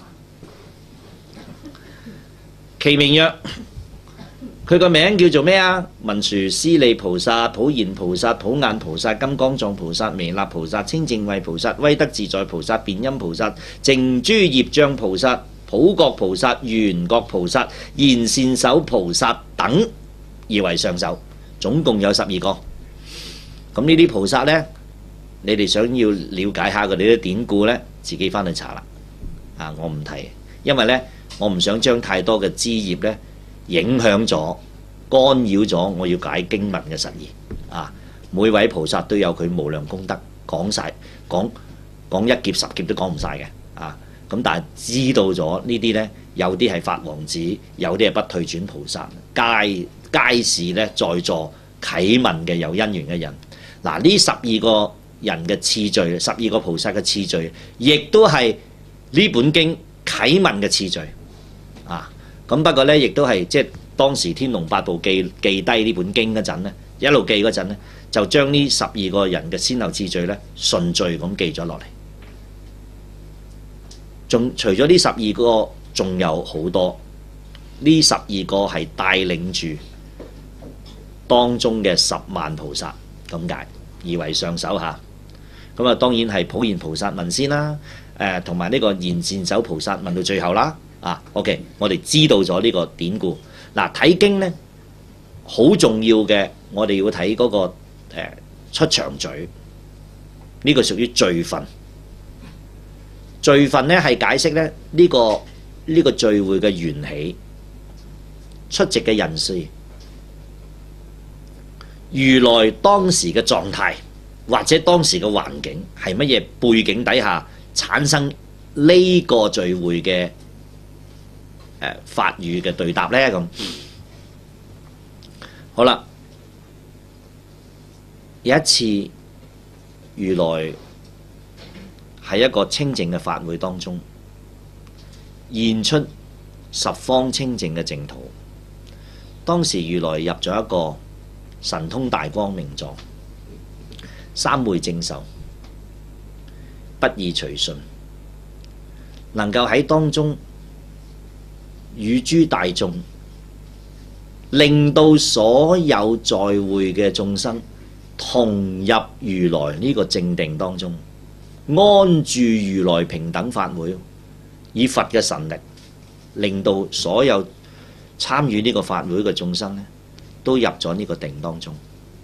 其名曰，佢個名叫做咩啊？文殊師利菩薩、普賢菩薩、普眼菩薩、金剛藏菩薩、彌勒菩薩、清淨慧菩薩、威德自在菩薩、辯音菩薩、淨諸業障菩薩、普覺菩薩、緣覺菩薩、賢善手菩薩等而為上首，總共有十二個。咁呢啲菩薩呢，你哋想要了解下佢哋啲典故呢，自己翻去查啦。啊，我唔提，因為呢，我唔想將太多嘅枝葉呢影響咗、干擾咗我要解經文嘅實義。啊，每位菩薩都有佢無量功德，講晒講講一劫十劫都講唔晒嘅。啊。咁但係知道咗呢啲呢，有啲係法王子，有啲係不退轉菩薩，皆皆是呢在座啟問嘅有因緣嘅人。嗱，呢十二個人嘅次序，十二個菩薩嘅次序，亦都係呢本經啟問嘅次序。啊，咁不過呢，亦都係即係當時天龍八部記記低呢本經嗰陣呢，一路記嗰陣呢，就將呢十二個人嘅先後次序呢順序咁記咗落嚟。仲除咗呢十二個，仲有好多。呢十二個係帶領住當中嘅十萬菩薩咁解，而為上首下。咁啊，當然係普賢菩薩問先啦。誒，同埋呢個賢善手菩薩問到最後啦。啊 ，OK， 我哋知道咗呢個典故。嗱，睇經呢，好重要嘅，我哋要睇嗰、那個、呃、出場序，呢、這個屬於序分。序分咧係解釋咧呢、這個呢、這個聚會嘅緣起、出席嘅人士、如來當時嘅狀態，或者當時嘅環境係乜嘢背景底下產生呢個聚會嘅誒法語嘅對答呢？咁好啦，有一次如來喺一個清淨嘅法會當中，現出十方清淨嘅淨土。當時如來入咗一個神通大光明座，三昧正受，不異隨順，能夠喺當中與諸大眾，令到所有在會嘅眾生同入如來呢個正定當中，安住如來平等法會，以佛嘅神力，令到所有參與呢個法會嘅眾生呢，都入咗呢個定當中。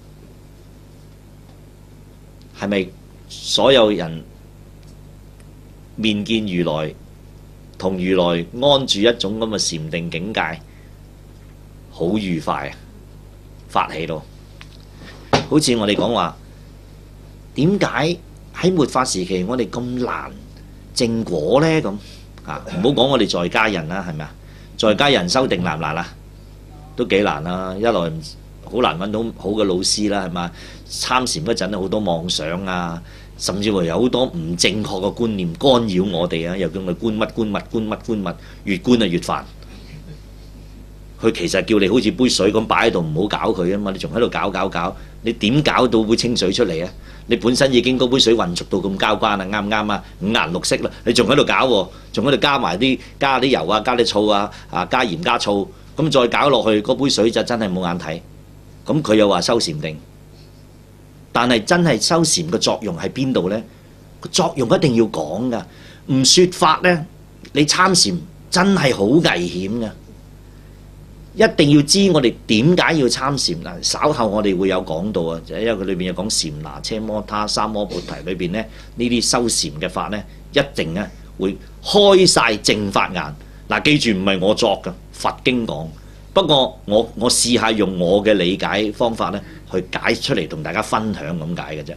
係咪所有人面見如來，同如來安住一種咁嘅禪定境界，好愉快啊！發起到，好似我哋講話，點解喺末法時期我哋咁難證果呢？咁啊，唔好講我哋在家人啦，係咪啊？在家人修定難唔難啊？都幾難啊！一來好難揾到好嘅老師啦，係嘛？參禪嗰陣好多妄想啊，甚至乎有好多唔正確嘅觀念干擾我哋啊，又叫我哋觀乜觀物觀乜觀物，越觀啊越煩。佢其實叫你好似杯水咁擺喺度，唔好搞佢啊嘛！你仲喺度搞搞搞，你點搞到杯清水出嚟啊？你本身已經嗰杯水混濁到咁交關啦，啱唔啱啊？五顏六色啦，你仲喺度搞喎，仲喺度加埋啲加啲油啊，加啲醋啊，啊加鹽加醋，咁再搞落去，嗰杯水就真係冇眼睇。咁佢又話修禪定，但係真係修禪嘅作用喺邊度呢？個作用一定要講噶，唔説法呢，你參禪真係好危險噶。一定要知我哋點解要參禪啦。稍後我哋會有講到啊，因為佢裏邊有講禪那、奢摩他、三摩菩提裏邊呢，呢啲修禪嘅法呢，一定咧會開晒正法眼。嗱，記住唔係我作噶，佛經講。不過我我試下用我嘅理解方法咧，去解出嚟同大家分享咁解嘅啫。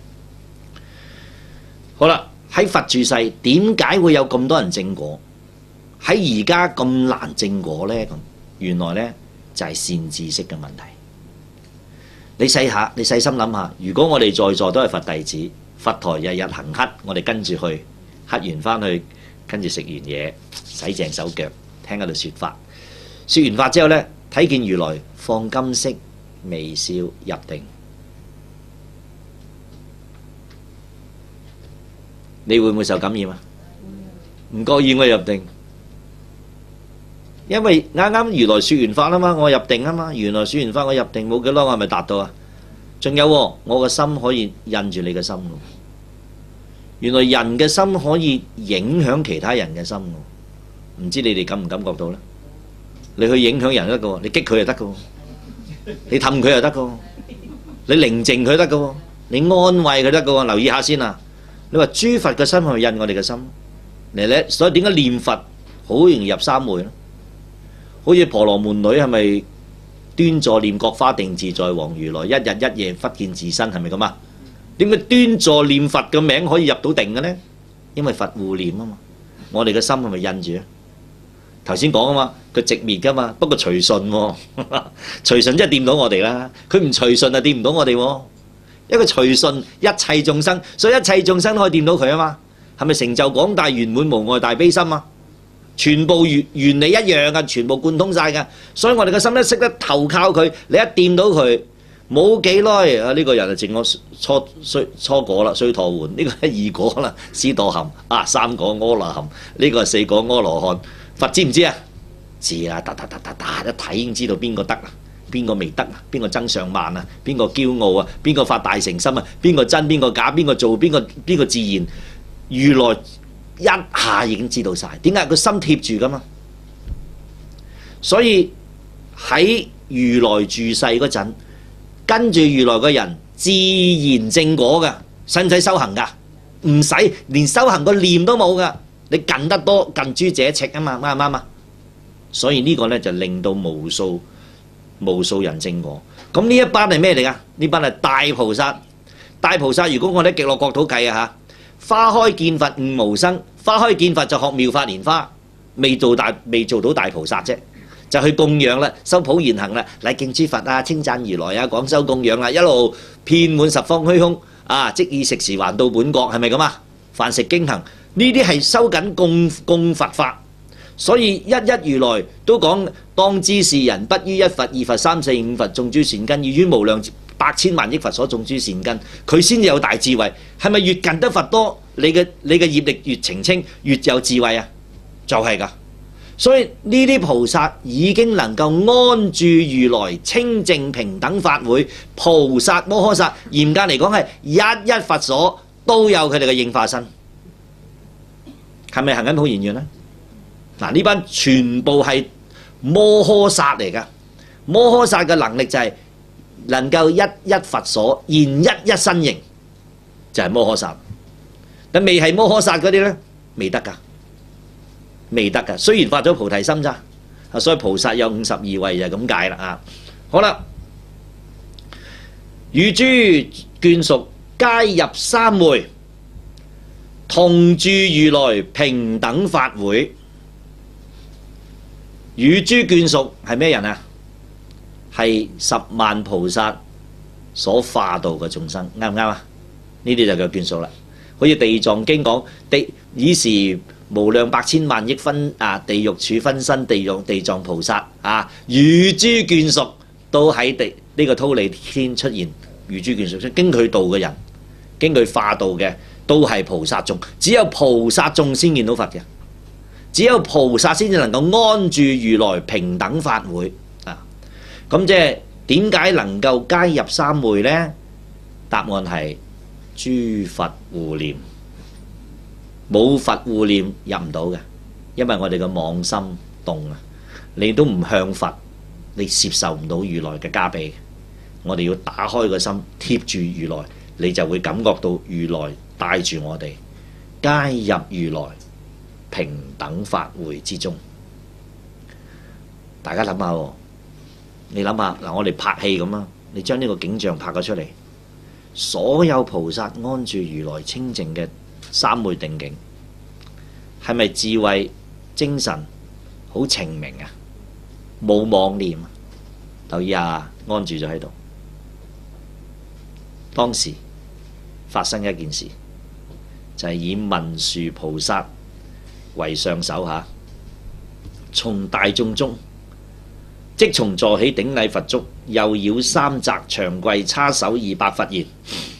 好啦，喺佛住世點解會有咁多人證果？喺而家咁難證果呢？咁原來呢，就係善知識嘅問題。你細下，你細心諗下，如果我哋在座都係佛弟子，佛陀日日行乞，我哋跟住去乞完翻去，跟住食完嘢，洗淨手腳，聽喺度説法。説完法之後呢，睇見如來放金色微笑入定，你會唔會受感染啊？唔覺意我入定，因為啱啱如來説完法啊嘛，我入定啊嘛，原來説完法我入定冇幾耐，我係咪達到啊？仲有喎，我個心可以印住你嘅心喎。原來人嘅心可以影響其他人嘅心喎，唔知你哋感唔感覺到呢？你去影響人得㗎喎，你激佢就得㗎喎，你氹佢就得㗎喎，你寧靜佢得㗎喎，你安慰佢得㗎喎。留意下先啊！你話諸佛嘅心係咪印我哋嘅心？嚟咧，所以點解念佛好容易入三昧咧？好似婆羅門女係咪端坐念覺華定自在王如來，一日一夜忽見自身，係咪咁啊？點解端坐念佛嘅名可以入到定嘅呢？因為佛護念啊嘛。我哋嘅心係咪印住啊？頭先講啊嘛，佢直滅噶嘛，不過隨順喎，隨順即係掂到我哋啦。佢唔隨順就掂唔到我哋喎。一個隨順一切眾生，所以一切眾生可以掂到佢啊嘛。係咪成就廣大圓滿無礙大悲心啊？全部原原理一樣噶，全部貫通晒噶。所以我哋嘅心咧識得投靠佢，你一掂到佢，冇幾耐啊！呢個人就淨我初衰初果啦，須陀洹。呢個係二果啦，斯陀含啊，三果阿羅含，呢個係四果阿羅漢。佛知唔知啊？知啦，噠噠噠噠噠，一睇已經知道邊個得啊，邊個未得啊，邊個增上慢啊，邊個驕傲啊，邊個發大乘心啊，邊個真邊個假，邊個做邊個邊個自然，如來一下已經知道晒。點解？佢心貼住噶嘛。所以喺如來住世嗰陣，跟住如來嘅人自然正果噶，使唔使修行噶？唔使，連修行個念都冇噶。你近得多，近朱者赤啊嘛，啱唔啱啊？所以呢個呢，就令到無數無數人證果。咁呢一班係咩嚟噶？呢班係大菩薩。大菩薩如果我哋喺極樂國土計啊嚇，花開見佛悟無生，花開見佛就學妙法蓮花， 未做大未做到大菩薩啫，就去供養啦，修普賢行啦，禮敬諸佛啊，稱讚如來啊，廣修供養啦，一路遍滿十方虛空啊，即以食時還到本國，係咪咁啊？飯食經行呢啲係修緊供供佛法，所以一一如來都講當知是人不於一佛二佛三四五佛種諸善根，而於無量百千萬億佛所種諸善根，佢先至有大智慧。係咪越近得佛多，你嘅你嘅業力越澄清，越有智慧啊？就係㗎。所以呢啲菩薩已經能夠安住如來清淨平等法會，菩薩摩訶薩嚴格嚟講係一一佛所都有佢哋嘅應化身，係咪行緊普賢願呢？嗱，呢班全部係摩訶薩嚟㗎，摩訶薩嘅能力就係能夠一一佛所現一一身形，就係摩訶薩。但未係摩訶薩嗰啲呢，未得㗎。未得㗎，雖然發咗菩提心咋，所以菩薩有五十二位就咁解啦啊！好啦，與諸眷屬皆入三昧，同住如來平等法會。與諸眷屬係咩人啊？係十萬菩薩所化度嘅眾生，啱唔啱啊？呢啲就叫眷屬啦。好似地藏經講，地以時無量百千萬億分啊，地獄處分身地獄地藏菩薩啊，與諸眷屬都喺地呢個忉利天出現，與諸眷屬經佢度嘅人，經佢化度嘅都係菩薩眾，只有菩薩眾先見到佛嘅，只有菩薩先至能夠安住如來平等法會啊！咁即係點解能夠皆入三昧呢？答案係諸佛護念。冇佛護念入唔到嘅，因為我哋嘅妄心動啊，你都唔向佛，你接受唔到如來嘅加被。我哋要打開個心，貼住如來，你就會感覺到如來帶住我哋，皆入如來平等法會之中。大家諗下喎，你諗下嗱，我哋拍戲咁啊，你將呢個景象拍咗出嚟，所有菩薩安住如來清淨嘅三昧定境，係咪智慧精神好澄明啊？冇妄念啊！留意下，安住咗喺度。當時發生一件事，就係、是、以文殊菩薩為上首下，從大眾中即從座起頂禮佛足，右繞三匝，長跪叉手二百佛言。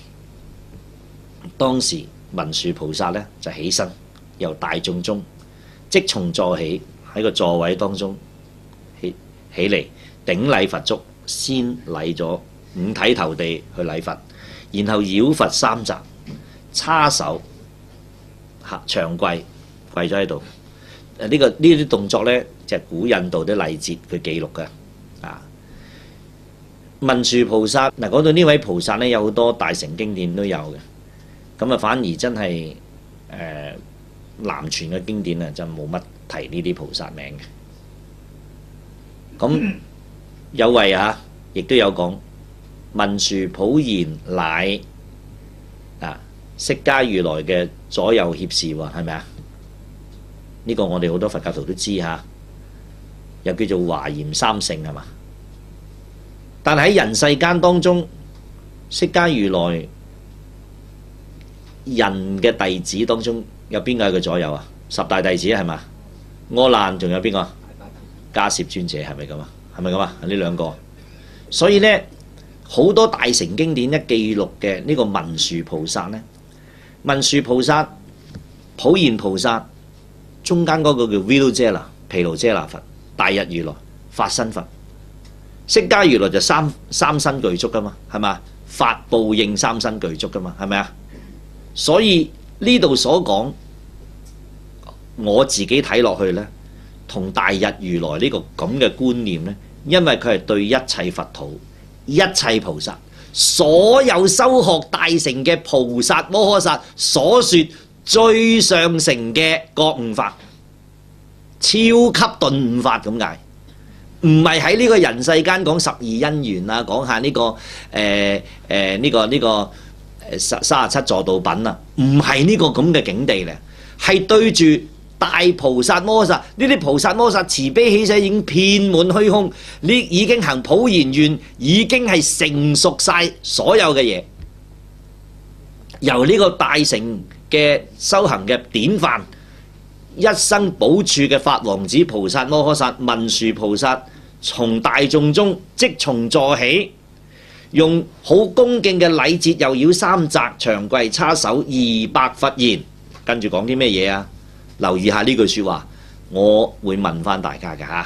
當時文殊菩薩呢就起身，由大眾中即從座起，喺個座位當中起起嚟頂禮佛足，先禮咗五體投地去禮佛，然後繞佛三匝，叉手長跪跪咗喺度。誒、呢個呢啲動作呢，就係、是、古印度啲禮節佢記錄嘅啊。文殊菩薩嗱，講到呢位菩薩呢，有好多大乘經典都有嘅。咁啊，反而真係誒、呃、南傳嘅經典啊，就冇乜提呢啲菩薩名嘅。咁有位啊，亦都有講文殊普賢乃啊釋迦如來嘅左右脅侍喎，係咪啊？呢、這個我哋好多佛教徒都知嚇、啊，又叫做華嚴三聖係嘛？但係喺人世間當中，釋迦如來人嘅弟子當中有邊個係佢左右啊？十大弟子係嘛？阿難仲有邊個？迦葉尊者係咪咁啊？係咪咁啊？呢兩個，所以呢，好多大乘經典一記錄嘅呢個文殊菩薩呢，文殊菩薩、普賢菩薩中間嗰個叫 Vilujala 毗盧遮那佛、大日如來、法身佛，釋迦如來就三三身具足噶嘛，係嘛？法報應三身具足噶嘛，係咪啊？所以呢度所講，我自己睇落去呢，同大日如來呢個咁嘅觀念呢，因為佢係對一切佛土、一切菩薩、所有修學大乘嘅菩薩摩訶薩所說最上乘嘅覺悟法，超級頓悟法咁解，唔係喺呢個人世間講十二因緣啊，講下呢、這個誒誒呢個呢、這個。三十七助道品啊，唔係呢個咁嘅境地咧，係對住大菩薩摩薩，呢啲菩薩摩薩慈悲喜捨已經遍滿虛空，呢已經行普賢願，已經係成熟晒所有嘅嘢。由呢個大乘嘅修行嘅典範，一生補處嘅法王子菩薩摩訶薩文殊菩薩，從大眾中即從座起，用好恭敬嘅禮節，又繞三匝，長跪叉手，二百佛言。跟住講啲咩嘢啊？留意下呢句説話，我會問翻大家嘅嚇，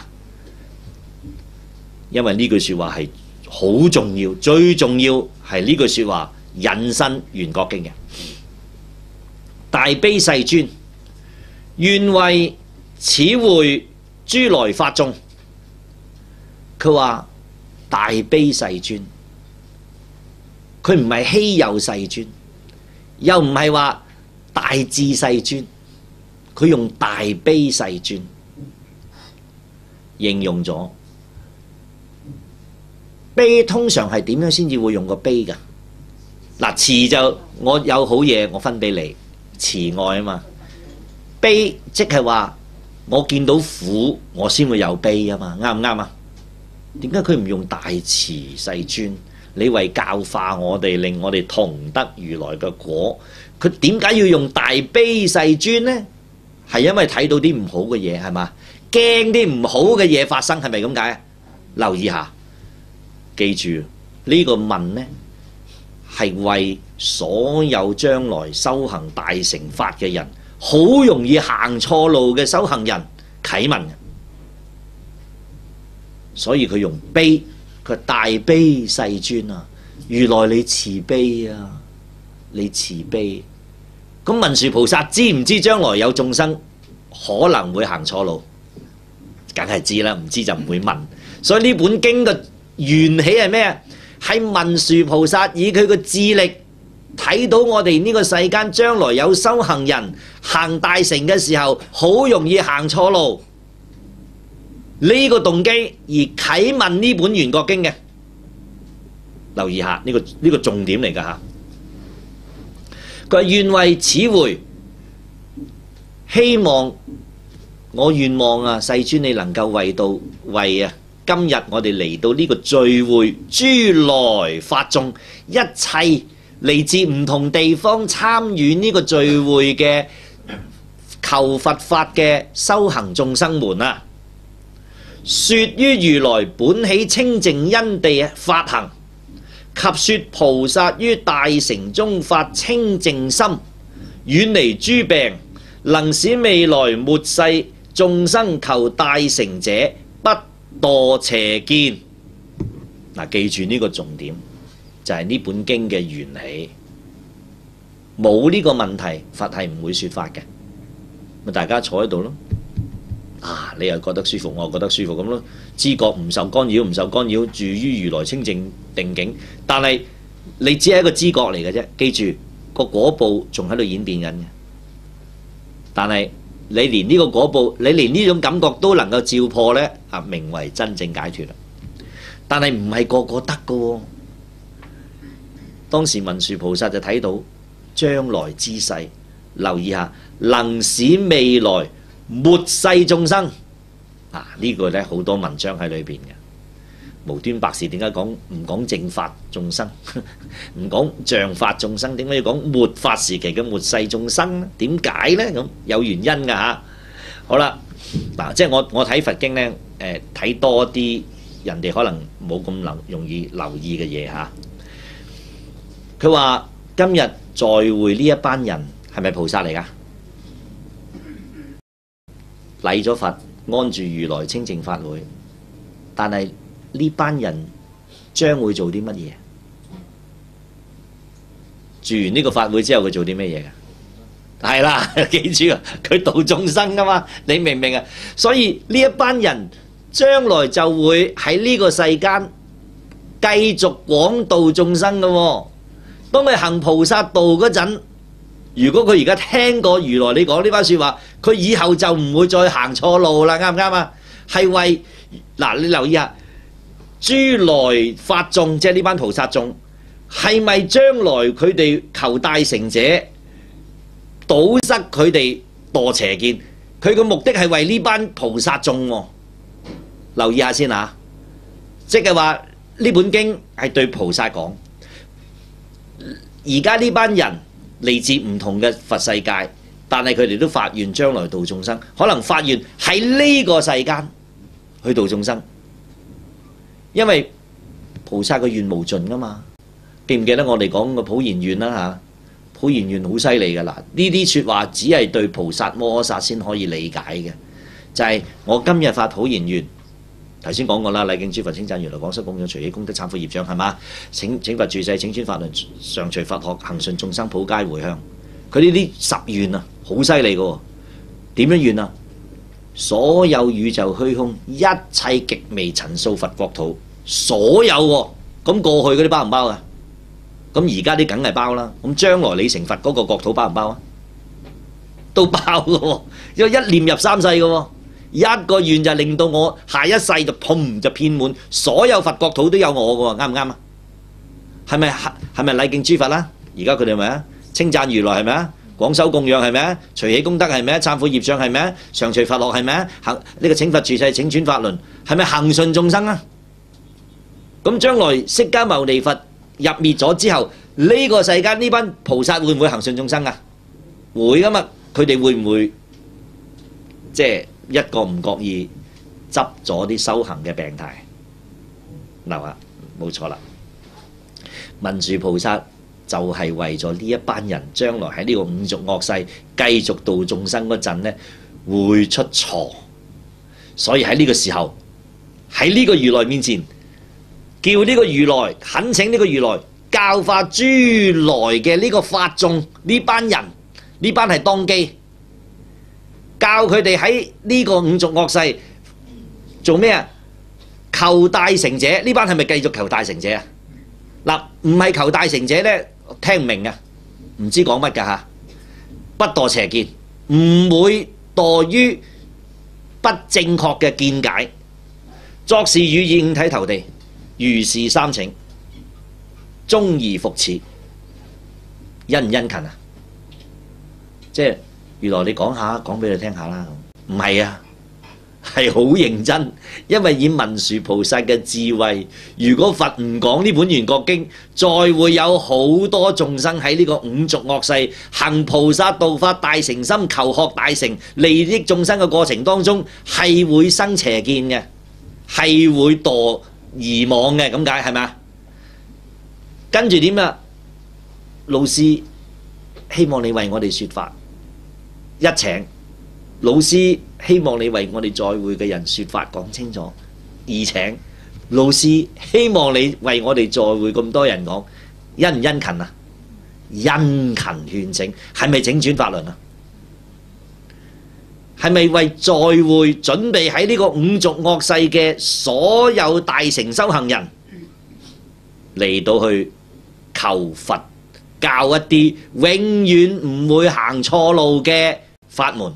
因為呢句説話係好重要，最重要係呢句説話引申《圓覺經》嘅。大悲世尊，願為此會諸來法眾。佢話大悲世尊，佢唔係稀有世尊，又唔係話大智世尊，佢用大悲世尊形容咗。悲通常係點樣先至會用個悲㗎？嗱，慈就我有好嘢我分俾你，慈愛啊嘛。悲即係話我見到苦我先會有悲啊嘛，啱唔啱啊？點解佢唔用大慈世尊？你為教化我哋，令我哋同得如來嘅果，佢點解要用大悲世尊呢？係因為睇到啲唔好嘅嘢係嘛？驚啲唔好嘅嘢發生係咪咁解？留意下，記住呢個問呢係為所有將來修行大乘法嘅人，好容易行錯路嘅修行人啟問嘅，所以佢用悲，佢大悲世尊啊，如來你慈悲啊，你慈悲。咁文殊菩薩知唔知將來有眾生可能會行錯路？梗係知啦，唔知就唔會問。所以呢本經嘅緣起係咩啊？係文殊菩薩以佢嘅智力睇到我哋呢個世間將來有修行人行大乘嘅時候，好容易行錯路。呢個動機而啟問呢本圓覺經嘅，留意下呢個呢個重點嚟㗎嚇。佢話願為此會，希望我願望啊，世尊你能夠為到為啊，今日我哋嚟到呢個聚會，諸來法眾，一切嚟自唔同地方參與呢個聚會嘅求佛法嘅修行眾生們啊，説於如來本起清淨因地法行，及説菩薩於大乘中發清淨心，遠離諸病，能使未來末世眾生求大乘者不墮邪見。嗱，記住呢個重點就係呢本經嘅緣起，冇呢個問題，佛係唔會説法嘅。咪大家坐喺度咯。啊！你又覺得舒服，我又覺得舒服咁咯。知覺唔受干擾，唔受干擾，住於如來清淨定境。但係你只係一個知覺嚟嘅啫。記住個果報仲喺度演變緊嘅。但係你連呢個果報，你連呢種感覺都能夠照破呢，啊，名為真正解脫啦。但係唔係個個得㗎喎。當時文殊菩薩就睇到將來之世，留意下，能使未來末世眾生啊！呢、這個呢好多文章喺裏邊嘅，無端白事點解講唔講正法眾生，唔講像法眾生，點解要講末法時期嘅末世眾生呢？點解呢？咁有原因㗎嚇。好啦，嗱，即係我我睇佛經呢，誒、呃、睇多啲人哋可能冇咁留容易留意嘅嘢嚇。佢話今日在會呢一班人係咪菩薩嚟㗎？禮咗佛，安住如來清淨法會，但係呢班人將會做啲乜嘢？住完呢個法會之後，佢做啲乜嘢㗎？係啦，記住啊，佢度眾生㗎嘛，你明唔明啊？所以呢一班人將來就會喺呢個世間繼續廣度眾生㗎喎。當佢行菩薩道嗰陣，如果佢而家聽過如來你講呢番説話，佢以後就唔會再行錯路啦，啱唔啱啊？係為嗱，你留意下，諸來法眾，即係呢班菩薩眾，係咪將來佢哋求大乘者，堵塞佢哋墮邪見？ 佢個目的係為呢班菩薩眾喎。留意下先嚇，即係話呢本經係對菩薩講。而家呢班人嚟自唔同嘅佛世界，但係佢哋都發願將來度眾生，可能發願喺呢個世間去度眾生，因為菩薩嘅願無盡噶嘛。記唔記得我哋講個普賢願啦嚇？普賢願好犀利噶啦，呢啲説話只係對菩薩摩訶薩先可以理解嘅，就係、是、我今日發普賢願。頭先講過啦，禮敬諸佛，稱讚如來，廣修供養，隨喜功德，懺悔業障，係嘛？請請佛住世，請轉法輪，常隨佛學，恆順眾生，普皆迴向。佢呢啲十願啊，好犀利嘅喎。點樣願啊？所有宇宙虛空，一切極微塵數佛國土，所有喎、啊。咁過去嗰啲包唔包啊？咁而家啲梗係包啦。咁將來你成佛嗰個國土包唔包啊？都包嘅喎，因為一念入三世嘅喎。一個願就令到我下一世就砰就遍滿所有佛國土都有我嘅喎，啱唔啱啊？係咪係咪禮敬諸佛啦？而家佢哋係咪啊？稱讚如來係咪啊？廣修供養係咪啊？隨喜功德係咪啊？懺悔業障係咪啊？常隨佛學係咪啊？行呢個請佛住世請轉法輪係咪恆順眾生啊？咁將來釋迦牟尼佛入滅咗之後，呢、這個世間呢班菩薩會唔會恆順眾生啊？會噶嘛？佢哋會唔會即係？一個唔覺意執咗啲修行嘅病態，嗱啊，冇錯啦。文殊菩薩就係為咗呢一班人將來喺呢個五濁惡世繼續度眾生嗰陣咧會出錯，所以喺呢個時候喺呢個如來面前叫呢個如來懇請呢個如來教化諸來嘅呢個法眾，呢班人呢班係當機。教佢哋喺呢個五濁惡世做咩啊？求大成者，呢班係咪繼續求大成者啊？嗱，唔係求大成者咧，聽唔明啊，唔知講乜㗎嚇。不墮邪見，唔會墮於不正確嘅見解。作是語意五體投地，如是三請，終而復始，殷唔殷勤啊？即係。如來你講下，講俾你聽下啦。唔係啊，係好認真，因為以文殊菩薩嘅智慧，如果佛唔講呢本《圓覺經》，再會有好多眾生喺呢個五濁惡世行菩薩道法大成心，求學大成，利益眾生嘅過程當中，係會生邪見嘅，係會墮而妄嘅，咁解係咪啊？跟住點啊？老師希望你為我哋說法。一請老師希望你為我哋在會嘅人說法講清楚。二請老師希望你為我哋在會咁多人講，殷唔殷勤啊？殷勤勸請，係咪整轉法輪啊？係咪為在會準備喺呢個五濁惡世嘅所有大乘修行人嚟到去求佛教一啲永遠唔會行錯路嘅法門？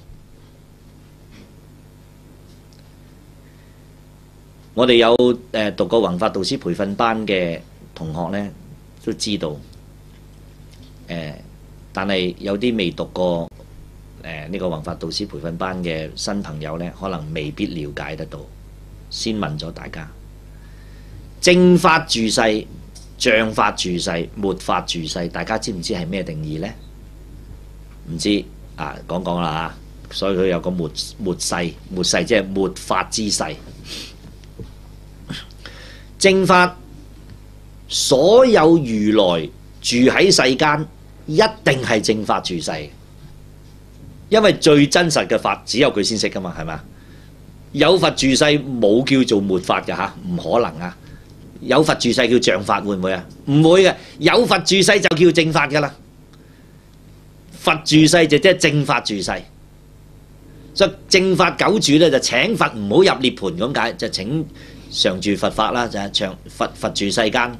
我哋有誒讀過弘法導師培訓班嘅同學呢，都知道誒，但係有啲未讀過誒呢個弘法導師培訓班嘅新朋友呢，可能未必了解得到。先問咗大家，正法住世、像法住世、末法住世，大家知唔知係咩定義呢？唔知啊，講講啦嚇。所以佢有個末末世，末世即係末法之世。正法，所有如來住喺世間，一定係正法住世，因為最真實嘅法只有佢先識噶嘛，係咪？有佛住世冇叫做末法嘅嚇，唔可能啊！有佛住世叫像法會唔會啊？唔會嘅，有佛住世就叫正法噶啦。佛住世就即係正法住世，所以正法久住咧就請佛唔好入涅槃咁解，就請常住佛法啦，就係長佛佛住世間。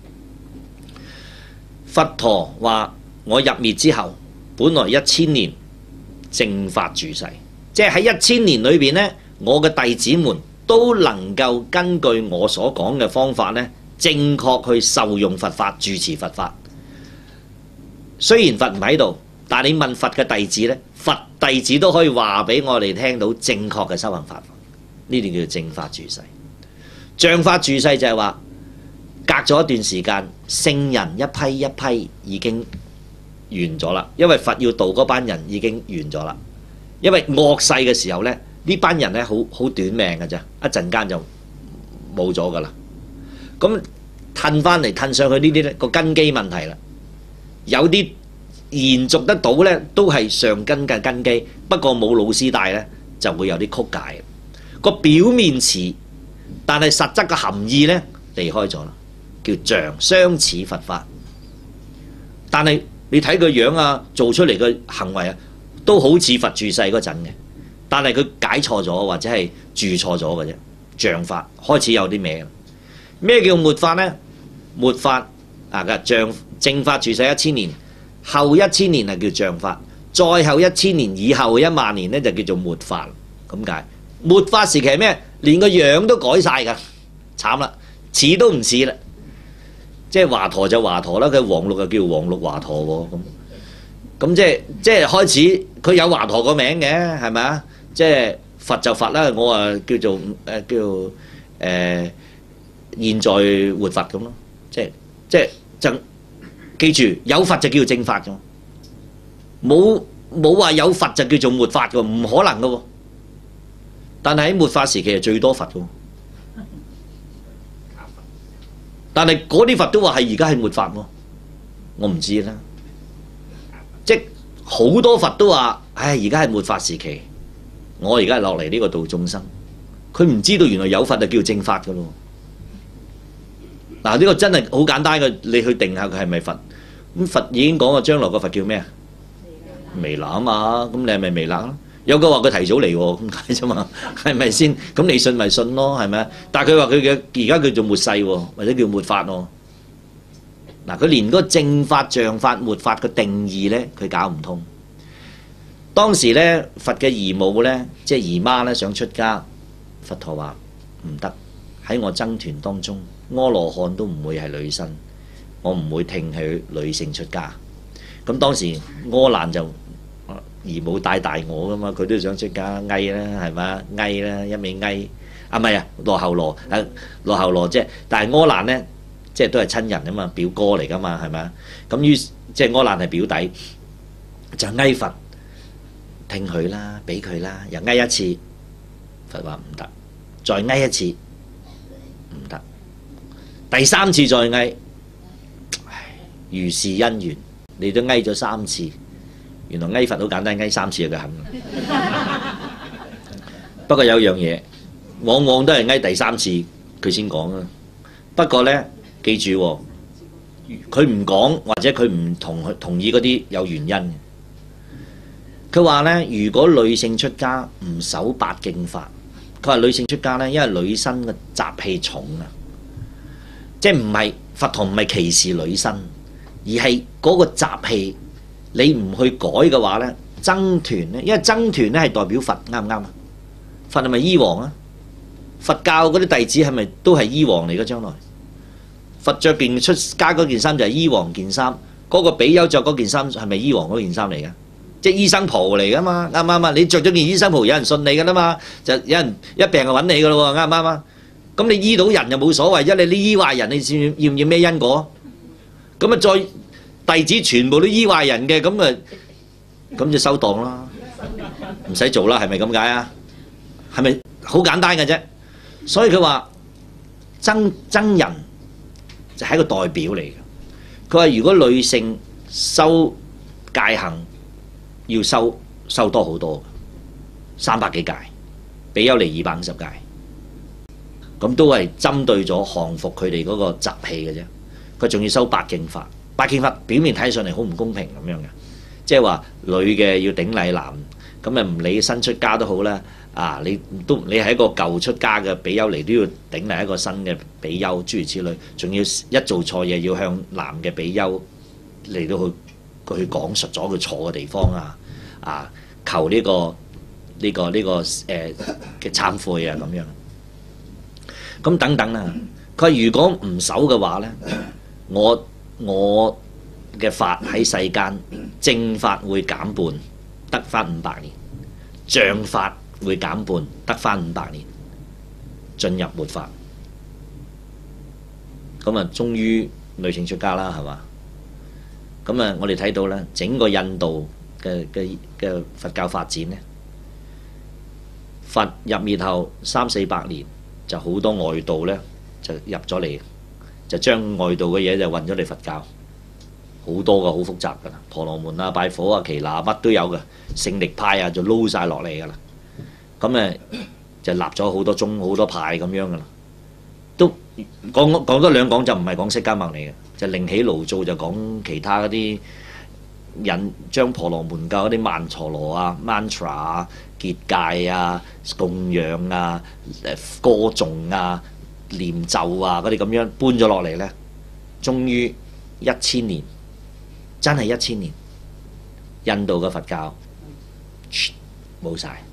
佛陀話：我入滅之後，本來一千年正法住世，即係喺一千年裏邊呢，我嘅弟子們都能夠根據我所講嘅方法呢，正確去受用佛法，住持佛法。雖然佛唔喺度，但係你問佛嘅弟子呢， 佛弟子都可以話俾我哋聽到正確嘅修行法，呢啲叫做正法住世。像法住世就係話隔咗一段時間，聖人一批一批已經完咗啦，因為佛要度嗰班人已經完咗啦。因為惡世嘅時候咧，呢班人咧好好短命嘅啫，一陣間就冇咗噶啦。咁褪翻嚟褪上去呢啲咧個根基問題啦，有啲延續得到咧都係上根嘅根基，不過冇老師帶咧就會有啲曲解。個表面似，但係實質嘅含義咧離開咗啦，叫像相似佛法。但係你睇佢樣啊，做出嚟嘅行為啊，都好似佛住世嗰陣嘅，但係佢解錯咗或者係住錯咗嘅啫。像法開始有啲咩？咩叫末法呢？末法啊嘅像正法住世一千年，後一千年係叫像法，再後一千年以後一萬年呢，就叫做末法。咁解末法時期係咩？連個樣都改晒㗎，慘啦，似都唔似啦。即係華佗就華佗啦，佢黃綠就叫黃綠華佗喎。咁咁即係即係開始佢有華佗個名嘅係咪啊？即係佛就佛啦，我啊叫做誒、呃、叫誒、呃、現在活佛咁咯。即係即係就記住有佛就叫做正法㗎，冇冇話有佛就叫做末法㗎，唔可能㗎喎。但係喺末法時期係最多佛㗎。但係嗰啲佛都話係而家係末法喎，我唔知啦。即好多佛都話，唉，而家係末法時期，我而家落嚟呢個度眾生。佢唔知道原來有佛就叫正法㗎咯。嗱，呢個真係好簡單嘅，你去定下佢係咪佛。咁佛已經講過將來個佛叫咩啊？彌勒啊嘛，咁你係咪彌勒啊？有個話佢提早嚟喎，咁解啫嘛，係咪先？咁你信咪信咯，係咪啊？但係佢話佢嘅而家叫做末世喎，或者叫末法喎。嗱，佢連嗰個正法、像法、末法嘅定義咧，佢搞唔通。當時咧，佛嘅姨母咧，即係姨媽咧，想出家，佛陀話唔得，喺我僧團當中，阿羅漢都唔會係女身，我唔會聽佢女性出家。咁當時阿難就姨母帶大我噶嘛，佢都想出家翳啦，係嘛翳啦，一味翳啊，唔係啊，羅睺羅啊，羅睺羅啫。但係阿難咧，即係都係親人啊嘛，表哥嚟噶嘛，係咪啊？咁於即係阿難係表弟，就翳佛聽佢啦，俾佢啦，又翳一次，佛話唔得，再翳一次唔得，第三次再翳，唉，如是因緣，你都翳咗三次。原來翳佛好簡單，翳三次就佢肯。不過有樣嘢，往往都係翳第三次佢先講啊。不過呢，記住喎，佢唔講或者佢唔同同意嗰啲有原因。佢話呢，如果女性出家唔守八敬法，佢話女性出家呢，因為女生嘅習氣重啊，即係唔係佛陀唔係歧視女生，而係嗰個習氣。你唔去改嘅話呢，僧團呢，因為僧團呢係代表佛，啱唔啱啊？佛係咪醫王啊？佛教嗰啲弟子係咪都係醫王嚟嘅？將來佛着件出家嗰件衫就係醫王件衫，嗰、嗰個比丘着嗰件衫係咪醫王嗰件衫嚟嘅？即係醫生袍嚟噶嘛？啱唔啱啊？你着咗件醫生袍，有人信你噶啦嘛？就有人一病就揾你噶咯喎，啱唔啱啊？咁你醫到人就冇所謂啫，你醫壞人，你要唔要咩因果？咁啊再。弟子全部都醫壞人嘅，咁啊，咁就收檔啦，唔使做啦，係咪咁解啊？係咪好簡單嘅啫？所以佢話僧僧人就係一個代表嚟嘅。佢話如果女性修戒行要修修多好多，三百幾戒，比丘尼二百五十戒，咁都係針對咗降服佢哋嗰個習氣嘅啫。佢仲要修八敬法。八敬法表面睇上嚟好唔公平咁樣嘅，即係話女嘅要頂禮男，咁啊唔理新出家都好啦，啊你都你係一個舊出家嘅比丘尼都要頂禮一個新嘅比丘，諸如此類，仲要一做錯嘢要向男嘅比丘嚟到去去講述咗佢錯嘅地方啊，啊求呢、呢個呢、呢個呢、呢個誒嘅懺悔啊咁樣，咁等等啊，佢話如果唔守嘅話咧，我我嘅法喺世間正法會減半， 得翻五百年，像法會減半，得翻五百年，進入末法。咁啊，終於女性出家啦，係嘛？咁啊，我哋睇到咧，整個印度嘅嘅嘅佛教發展咧，佛入滅後三四百年，就好多外道咧就入咗嚟，就將外道嘅嘢就運咗嚟佛教，好多個好複雜噶啦，婆羅門啊、拜火啊、耆那乜都有嘅，勝力派啊就撈晒落嚟噶啦，咁誒就立咗好多宗好多派咁樣噶啦，都講講多兩講就唔係講釋迦牟尼嘅，就另起爐灶就講其他嗰啲引將婆羅門教嗰啲曼陀羅啊、mantra 啊、結界啊、供養啊、誒歌頌啊、念咒啊嗰啲咁樣搬咗落嚟咧，終於一千年，真係一千年，印度嘅佛教冇晒，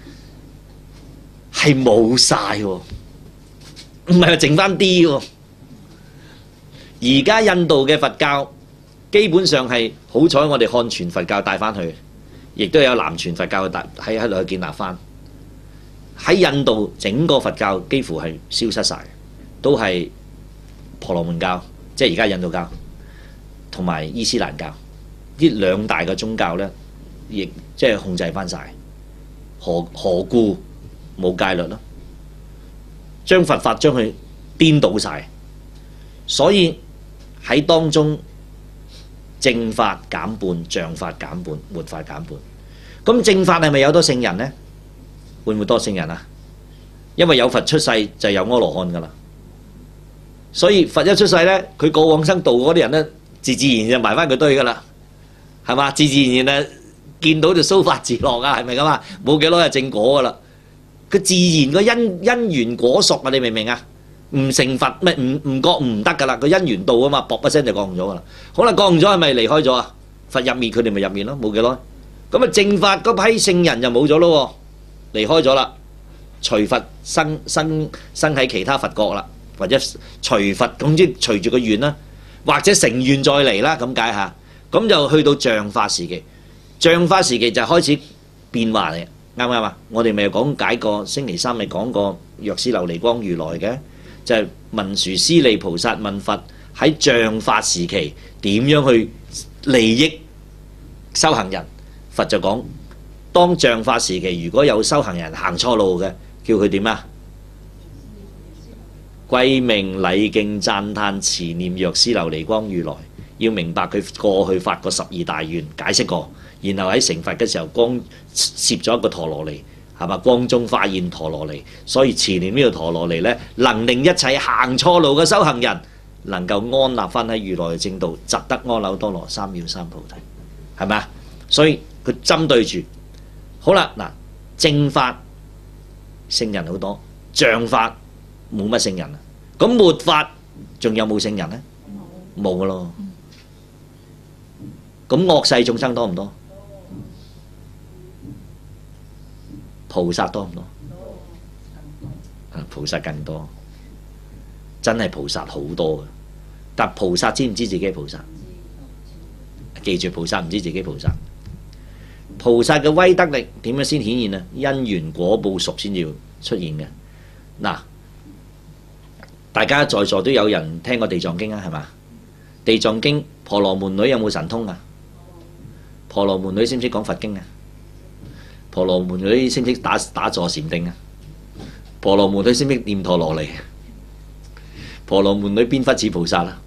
係冇晒喎，唔係話剩翻啲喎。而家印度嘅佛教基本上係好彩，我哋漢傳佛教帶翻去，亦都有南傳佛教嘅喺喺度去建立翻。喺印度整個佛教幾乎係消失晒，都係婆羅門教，即係而家印度教同埋伊斯蘭教呢兩大嘅宗教呢，亦即係控制翻晒。何何故冇戒律咯？將佛法將佢顛倒晒，所以喺當中正法減半，像法減半，末法減半。咁正法係咪有多聖人呢？會唔會多聖人啊？因為有佛出世就有阿羅漢噶啦，所以佛一出世呢，佢過往生度嗰啲人呢，自自然然就埋翻佢堆噶啦，係嘛？自自然然啊，見到就蘇發自樂啊，係咪咁啊？冇幾耐就正果噶啦，佢自然個因因緣果熟啊，你明唔明啊？唔成佛咩？唔唔覺唔得噶啦，個因緣到啊嘛，卜一聲就降咗噶啦。好啦，降咗係咪離開咗啊？佛入面佢哋咪入面咯，冇幾耐。咁啊正法嗰批聖人就冇咗咯，離開咗啦。隨佛生生生喺其他佛國啦，或者隨佛總之隨住個願啦，或者成願再嚟啦，咁解下。咁就去到像法時期，像法時期就開始變化嚟，啱唔啱啊？我哋咪講解過，星期三咪講過藥師琉璃光如來嘅。就係文殊師利菩薩問佛喺像法時期點樣去利益修行人，佛就講當像法時期如果有修行人行錯路嘅，叫佢點啊？歸命禮敬讚歎持念藥師琉璃光如來，要明白佢過去發過十二大願，解釋過，然後喺成佛嘅時候光攝咗一個陀羅尼。係嘛？光中化現陀羅尼，所以持念呢個陀羅尼呢，能令一切行錯路嘅修行人能夠安立翻喺如來嘅正道，習得阿耨多羅三藐三菩提，係咪啊？所以佢針對住好啦嗱，正法聖人好多，像法冇乜聖人啊。咁末法仲有冇聖人呢？冇噶咯。咁惡世眾生多唔多？菩薩多唔多？菩薩更多，真係菩薩好多嘅。但菩薩知唔知自己係菩薩？記住，菩薩唔知自己菩薩。菩薩嘅威德力點樣先顯現啊？因緣果報熟先至出現嘅。嗱，大家在座都有人聽過地藏經啊，係嘛？地藏經婆羅門女有冇神通啊？婆羅門女識唔識講佛經啊？婆羅門女識唔識打打坐禪定啊？婆羅門女識唔識念陀羅尼？婆羅門女邊忽似菩薩啊？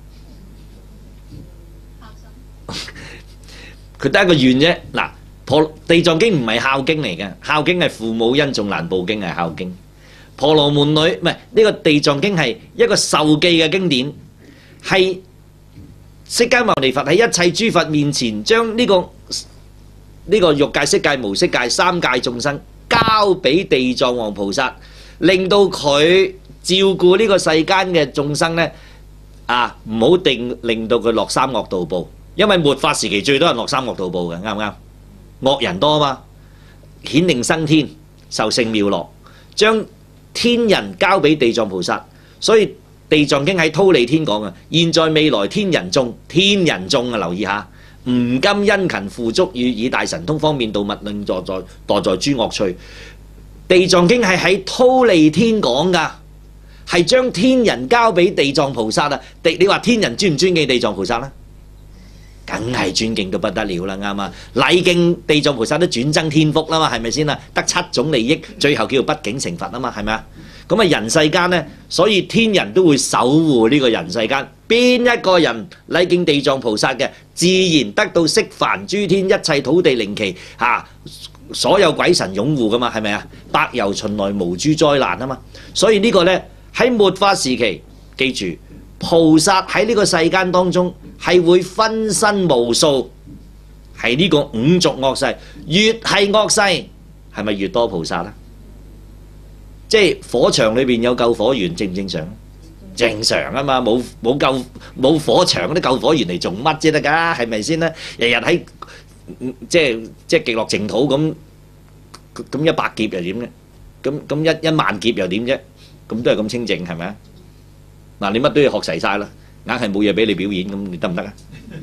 佢得一個願啫。嗱，婆地藏經唔係孝經嚟嘅，孝經係父母恩重難報經係孝經。婆羅門女唔係呢個地藏經係一個受記嘅經典，係釋迦牟尼佛喺一切諸佛面前將呢個。呢個欲界、色界、無色界三界眾生交俾地藏王菩薩，令到佢照顧呢個世間嘅眾生呢，啊，唔好定令到佢落三惡道報，因為末法時期最多人落三惡道報嘅，啱唔啱？惡人多嘛，顯令生天受勝妙樂，將天人交俾地藏菩薩，所以地藏經喺忉利天講啊，現在未來天人眾，天人眾啊，留意下。 唔甘殷勤付囑，予以大神通方便度物，令墮在墮在諸惡趣。地藏經係喺忉利天講㗎，係將天人交俾地藏菩薩啊！地你話天人尊唔尊敬地藏菩薩啦？梗係尊敬到不得了啦，啱嘛？禮敬地藏菩薩都轉增天福啦嘛，係咪先啊？得七種利益，最後叫做不境成佛啊嘛，係咪啊？咁啊人世間呢，所以天人都會守護呢個人世間。邊一個人禮敬地藏菩薩嘅，自然得到釋梵諸天一切土地靈奇嚇、啊，所有鬼神擁護噶嘛，係咪啊？百由旬來無諸災難啊嘛。所以呢個呢，喺末法時期，記住菩薩喺呢個世間當中係會分身無數，係呢個五濁惡世，越係惡世係咪越多菩薩啊？即係火場裏邊有救火員，正唔正常？正常啊嘛，冇冇救冇火場嗰啲救火員嚟做乜啫得㗎？係咪先咧？日日喺即係即係極樂淨土咁，咁一百劫又點咧？咁咁一一萬劫又點啫？咁都係咁清淨係咪啊？嗱，你乜都要學齊晒啦，硬係冇嘢俾你表演，咁你得唔得啊？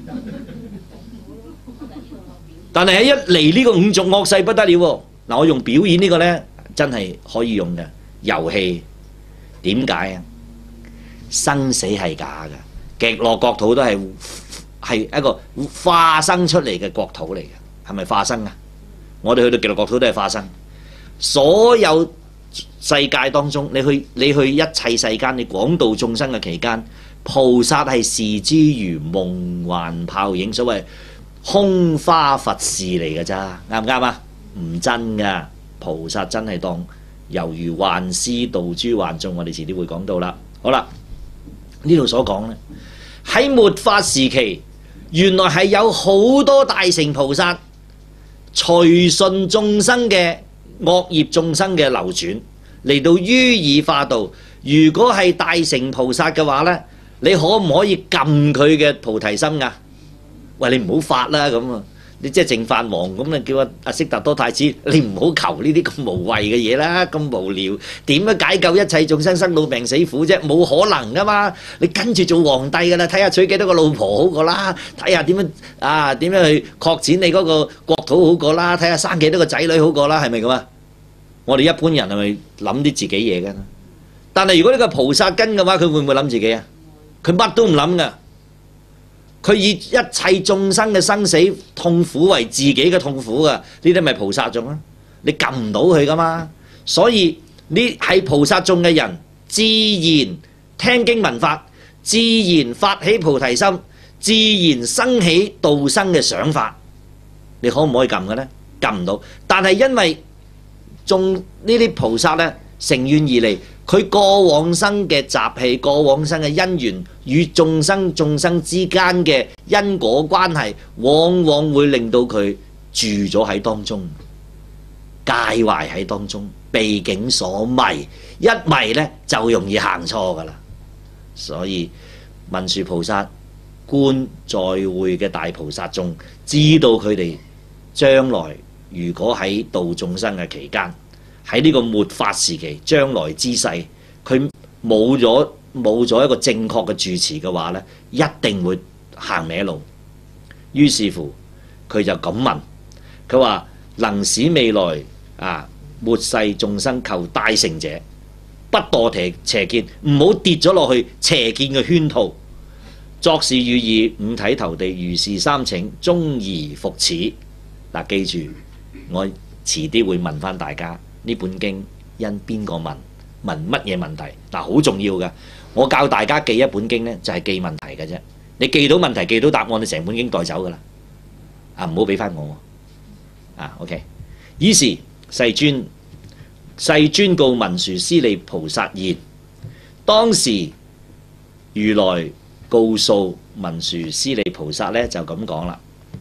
但係一嚟呢個五濁惡世不得了喎！嗱，我用表演呢個咧，真係可以用嘅遊戲。點解啊？生死係假嘅，極樂國土都係係一個化生出嚟嘅國土嚟嘅，係咪化生啊？我哋去到極樂國土都係化生。所有世界當中，你去你去一切世間，你廣度眾生嘅期間，菩薩係視之如夢幻泡影，所謂空花佛事嚟嘅咋，啱唔啱啊？唔真噶，菩薩真係當猶如幻師度諸幻眾，我哋遲啲會講到啦。好啦。呢度所講咧，喺末法時期，原來係有好多大乘菩薩隨順眾生嘅惡業眾生嘅流轉，嚟到於以化道。如果係大乘菩薩嘅話呢，你可唔可以撳佢嘅菩提心㗎？喂，你唔好發啦咁啊！你即係淨飯王咁啊，叫阿阿悉達多太子，你唔好求呢啲咁無謂嘅嘢啦，咁無聊，點樣解救一切眾生生老病死苦啫？冇可能噶嘛！你跟住做皇帝噶啦，睇下娶幾多個老婆好過啦，睇下點樣啊點樣去擴展你嗰個國土好過啦，睇下生幾多個仔女好過啦，係咪咁啊？我哋一般人係咪諗啲自己嘢㗎？但係如果呢個菩薩根嘅話，佢會唔會諗自己啊？佢乜都唔諗噶。佢以一切眾生嘅生死痛苦為自己嘅痛苦噶，呢啲咪菩薩眾啊？你撳唔到佢噶嘛？所以呢係菩薩眾嘅人，自然聽經聞法，自然發起菩提心，自然生起度生嘅想法。你可唔可以撳嘅呢？撳唔到。但係因為眾呢啲菩薩呢，乘願而嚟，佢過往生嘅習氣，過往生嘅因緣，與眾生眾生之間嘅因果關係，往往會令到佢住咗喺當中，介懷喺當中，被境所迷，一迷呢，就容易行錯噶啦。所以文殊菩薩觀在會嘅大菩薩眾，知道佢哋將來如果喺度眾生嘅期間，喺呢個末法時期，將來之世，佢冇咗冇咗一個正確嘅住持嘅話呢，一定會行歪路。於是乎，佢就咁問，佢話能使未來啊末世眾生求大乘者，不墮邪邪見，唔好跌咗落去邪見嘅圈套。作是予以五體投地，如是三請，終而復始。嗱，記住，我遲啲會問翻大家。呢本經因邊個問？問乜嘢問題？嗱，好重要嘅。我教大家記一本經呢，就係記問題嘅啫。你記到問題，記到答案，你成本經帶走噶啦。啊，唔好俾翻我。啊 ，OK。於是世尊，世尊告文殊師利菩薩言：當時如來告訴文殊師利菩薩呢，就咁講啦。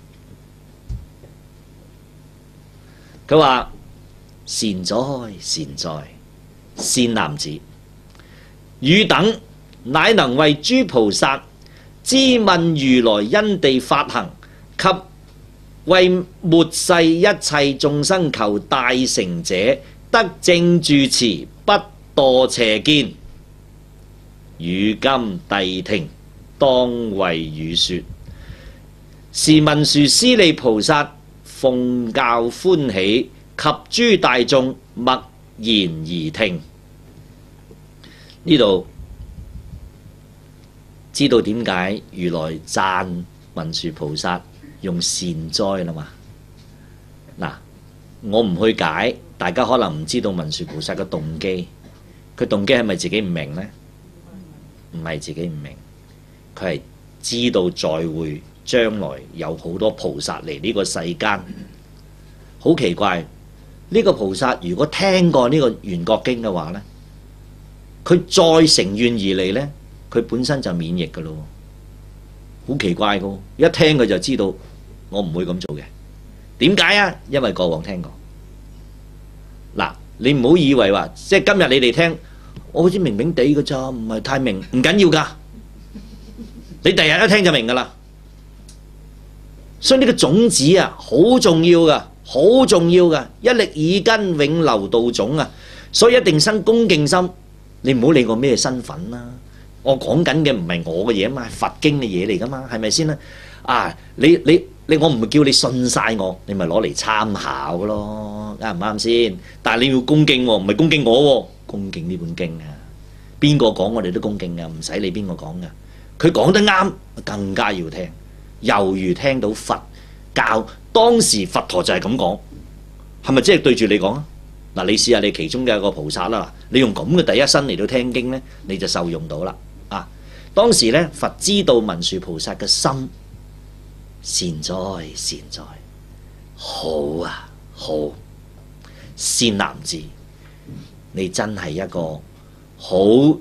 佢話：善哉善哉，善男子，汝等乃能為諸菩薩知問如來因地法行，及為末世一切眾生求大乘者，得正住持，不墮邪見。如今諦聽，當為汝說。 時文殊師利菩薩奉教歡喜，及諸大眾默然而聽。呢度知道點解如來讚文殊菩薩用善哉啦嘛？嗱，我唔去解，大家可能唔知道文殊菩薩嘅動機。佢動機係咪自己唔明呢？唔係自己唔明，佢係知道在會將來有好多菩薩嚟呢個世間。好奇怪，呢個菩薩如果聽過呢個圓覺經嘅話呢，佢再成願而嚟呢，佢本身就免疫噶咯。好奇怪噶，一聽佢就知道我唔會咁做嘅。點解啊？因為過往聽過。嗱，你唔好以為話即係今日你哋聽，我好似明明地嘅咋，唔係太明，唔緊要噶。你第日一聽就明噶啦。所以呢個種子啊，好重要噶，好重要噶，一力耳根永流道種啊。所以一定生恭敬心。你唔好理我咩身份啦。我講緊嘅唔係我嘅嘢啊嘛，係佛經嘅嘢嚟噶嘛，係咪先啦？啊，你你你，我唔會叫你信晒我，你咪攞嚟參考咯，啱唔啱先？但係你要恭敬喎，唔係恭敬我喎，恭敬呢本經啊。邊個講我哋都恭敬噶，唔使理邊個講噶。佢講得啱，更加要聽。猶如聽到佛教，當時佛陀就係咁講，係咪即係對住你講啊？嗱，你試下你其中嘅一個菩薩啦，你用咁嘅第一身嚟到聽經呢，你就受用到啦。啊，當時呢，佛知道文殊菩薩嘅心善哉善哉，好啊好，善男子，你真係一個好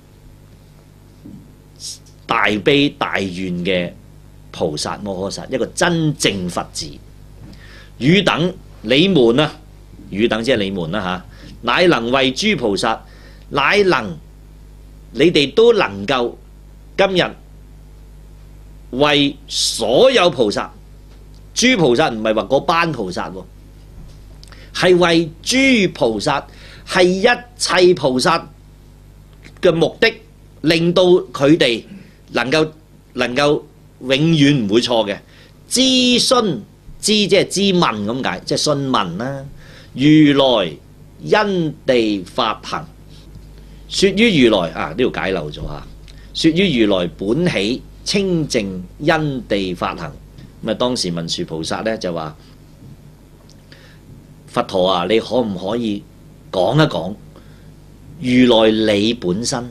大悲大願嘅菩薩摩訶薩，一個真正佛子。汝等你們啊，汝等即係你們啦嚇，乃能為諸菩薩，乃能你哋都能夠今日為所有菩薩，諸菩薩唔係話嗰班菩薩喎，係為諸菩薩，係一切菩薩嘅目的，令到佢哋能夠能夠永遠唔會錯嘅。諮詢諮即係諮問咁解，即係詢問啦。如來因地法行，說於如來啊，呢度解漏咗嚇。說於如來本起清淨因地法行，咁啊當時文殊菩薩咧就話：佛陀啊，你可唔可以講一講如來你本身？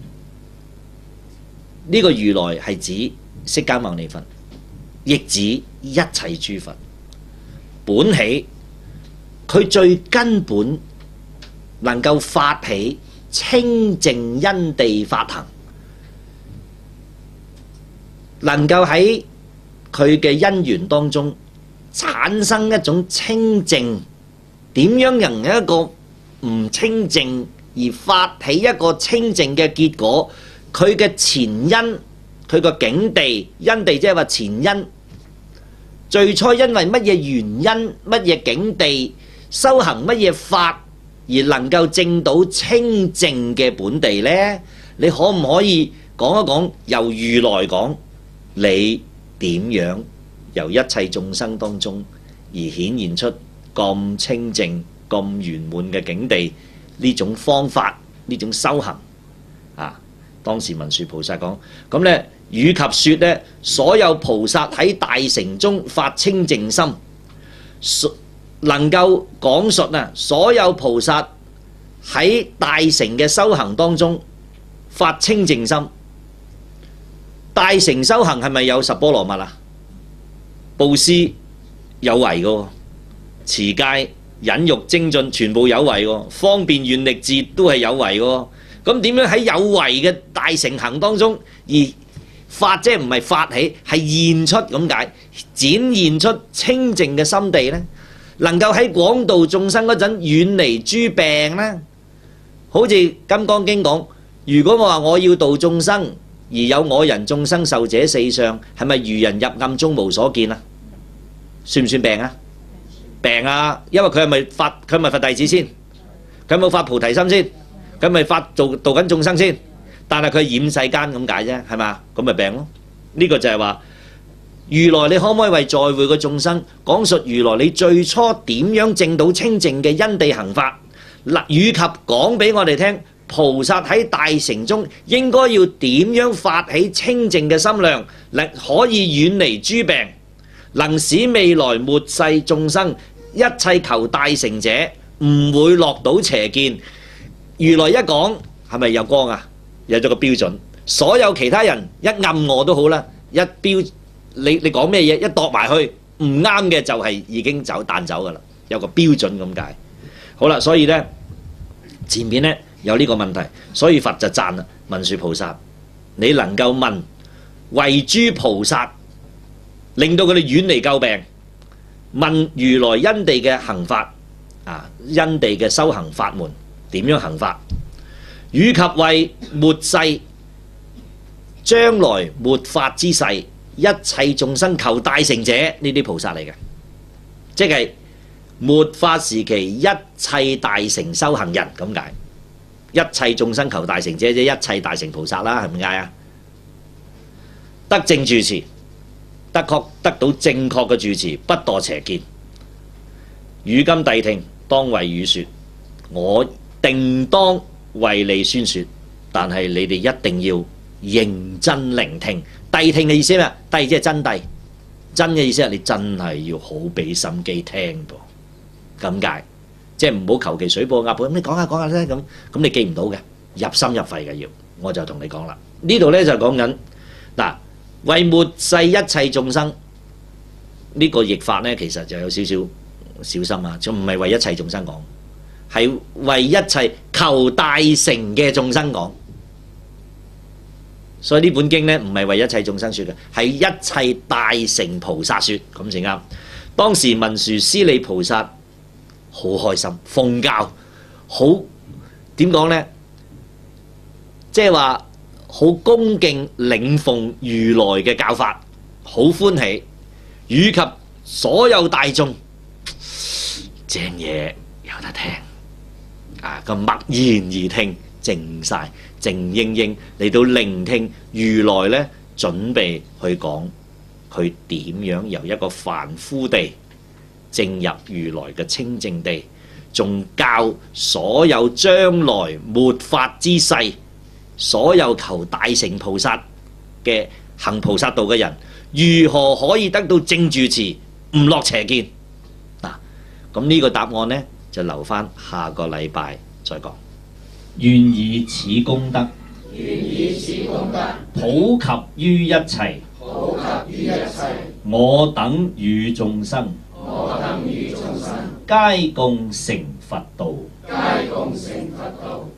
呢、這個如來係指釋迦牟尼佛，亦指一切諸佛。本起佢最根本能夠發起清淨因地法行，能夠喺佢嘅因緣當中產生一種清淨。點樣由一個唔清淨而發起一個清淨嘅結果？佢嘅前因，佢個境地，因地即係話前因。最初因為乜嘢原因、乜嘢境地、修行乜嘢法而能夠證到清淨嘅本地呢？你可唔可以講一講？由如來講，你點樣由一切眾生當中而顯現出咁清淨、咁圓滿嘅境地？呢種方法，呢種修行啊！當時文殊菩薩講，咁呢，與及說呢，所有菩薩喺大乘中發清淨心，能夠講述啊，所有菩薩喺大乘嘅修行當中發清淨心。大乘修行係咪有十波羅蜜啊？布施有為嘅，持戒、忍辱、精進全部有為嘅，方便、願力、智都係有為嘅。咁點樣喺有為嘅大乘行當中而發，即係唔係發起，係現出咁解，展現出清淨嘅心地呢？能夠喺廣度眾生嗰陣遠離諸病呢？好似《金剛經》講，如果我話我要度眾生，而有我人眾生受這四相，係咪愚人入暗中無所見啊？算唔算病啊？病啊！因為佢係咪發，佢係咪佛弟子先？佢有冇發菩提心先？佢咪發做度緊眾生先？但係佢染世間咁解啫，係嘛？咁咪病咯。呢、這個就係話如來你可唔可以為在會嘅眾生講述如來你最初點樣證到清淨嘅因地行法，以及講俾我哋聽菩薩喺大乘中應該要點樣發起清淨嘅心量，力可以遠離諸病，能使未來末世眾生一切求大乘者唔會落到邪見。如來一講係咪有光啊？有咗個標準，所有其他人一暗我都好啦，一標你你講咩嘢一度埋去唔啱嘅就係已經走彈走噶啦，有個標準咁解。好啦，所以呢，前面呢有呢個問題，所以佛就讚啦，文殊菩薩，你能夠問為諸菩薩，令到佢哋遠離救病，問如來因地嘅行法啊，因地嘅修行法門點樣行法，以及為末世將來末法之世一切眾生求大乘者，呢啲菩薩嚟嘅，即係末法時期一切大乘修行人咁解。一切眾生求大乘者，即一切大乘菩薩啦，係咪解啊？得正住持，得確得到正確嘅住持，不墮邪見。汝今諦聽，當為汝說，我定當為你宣說，但係你哋一定要認真聆聽。諦聽嘅意思咩？諦即係真諦，真嘅意思係你真係要好俾心機聽噃，咁解。即係唔好求其水過鴨背咁，你講下講下啫咁，咁你記唔到嘅，入心入肺嘅要，我就同你講啦。呢度咧就講緊嗱，為末世一切眾生呢個譯法咧，其實就有少少小心啊，就唔係為一切眾生講，係為一切求大乘嘅眾生講。所以呢本經咧唔係為一切眾生説嘅，係一切大乘菩薩説咁先啱。當時文殊師利菩薩好開心，奉教好點講呢？即係話好恭敬領奉如來嘅教法，好歡喜，以及所有大眾正嘢有得聽啊！咁默然而聽，靜晒，靜應應嚟到聆聽如來呢，準備去講佢點樣由一個凡夫地正入如來嘅清淨地，仲教所有將來末法之世，所有求大乘菩薩嘅行菩薩道嘅人，如何可以得到正住持，唔落邪見嗱？咁呢個答案呢，就留翻下個禮拜再講。願以此功德， 願以此功德普及於一切， 普及於一切， 我等與眾生， 我等與眾生， 皆共成佛道， 皆共成佛道。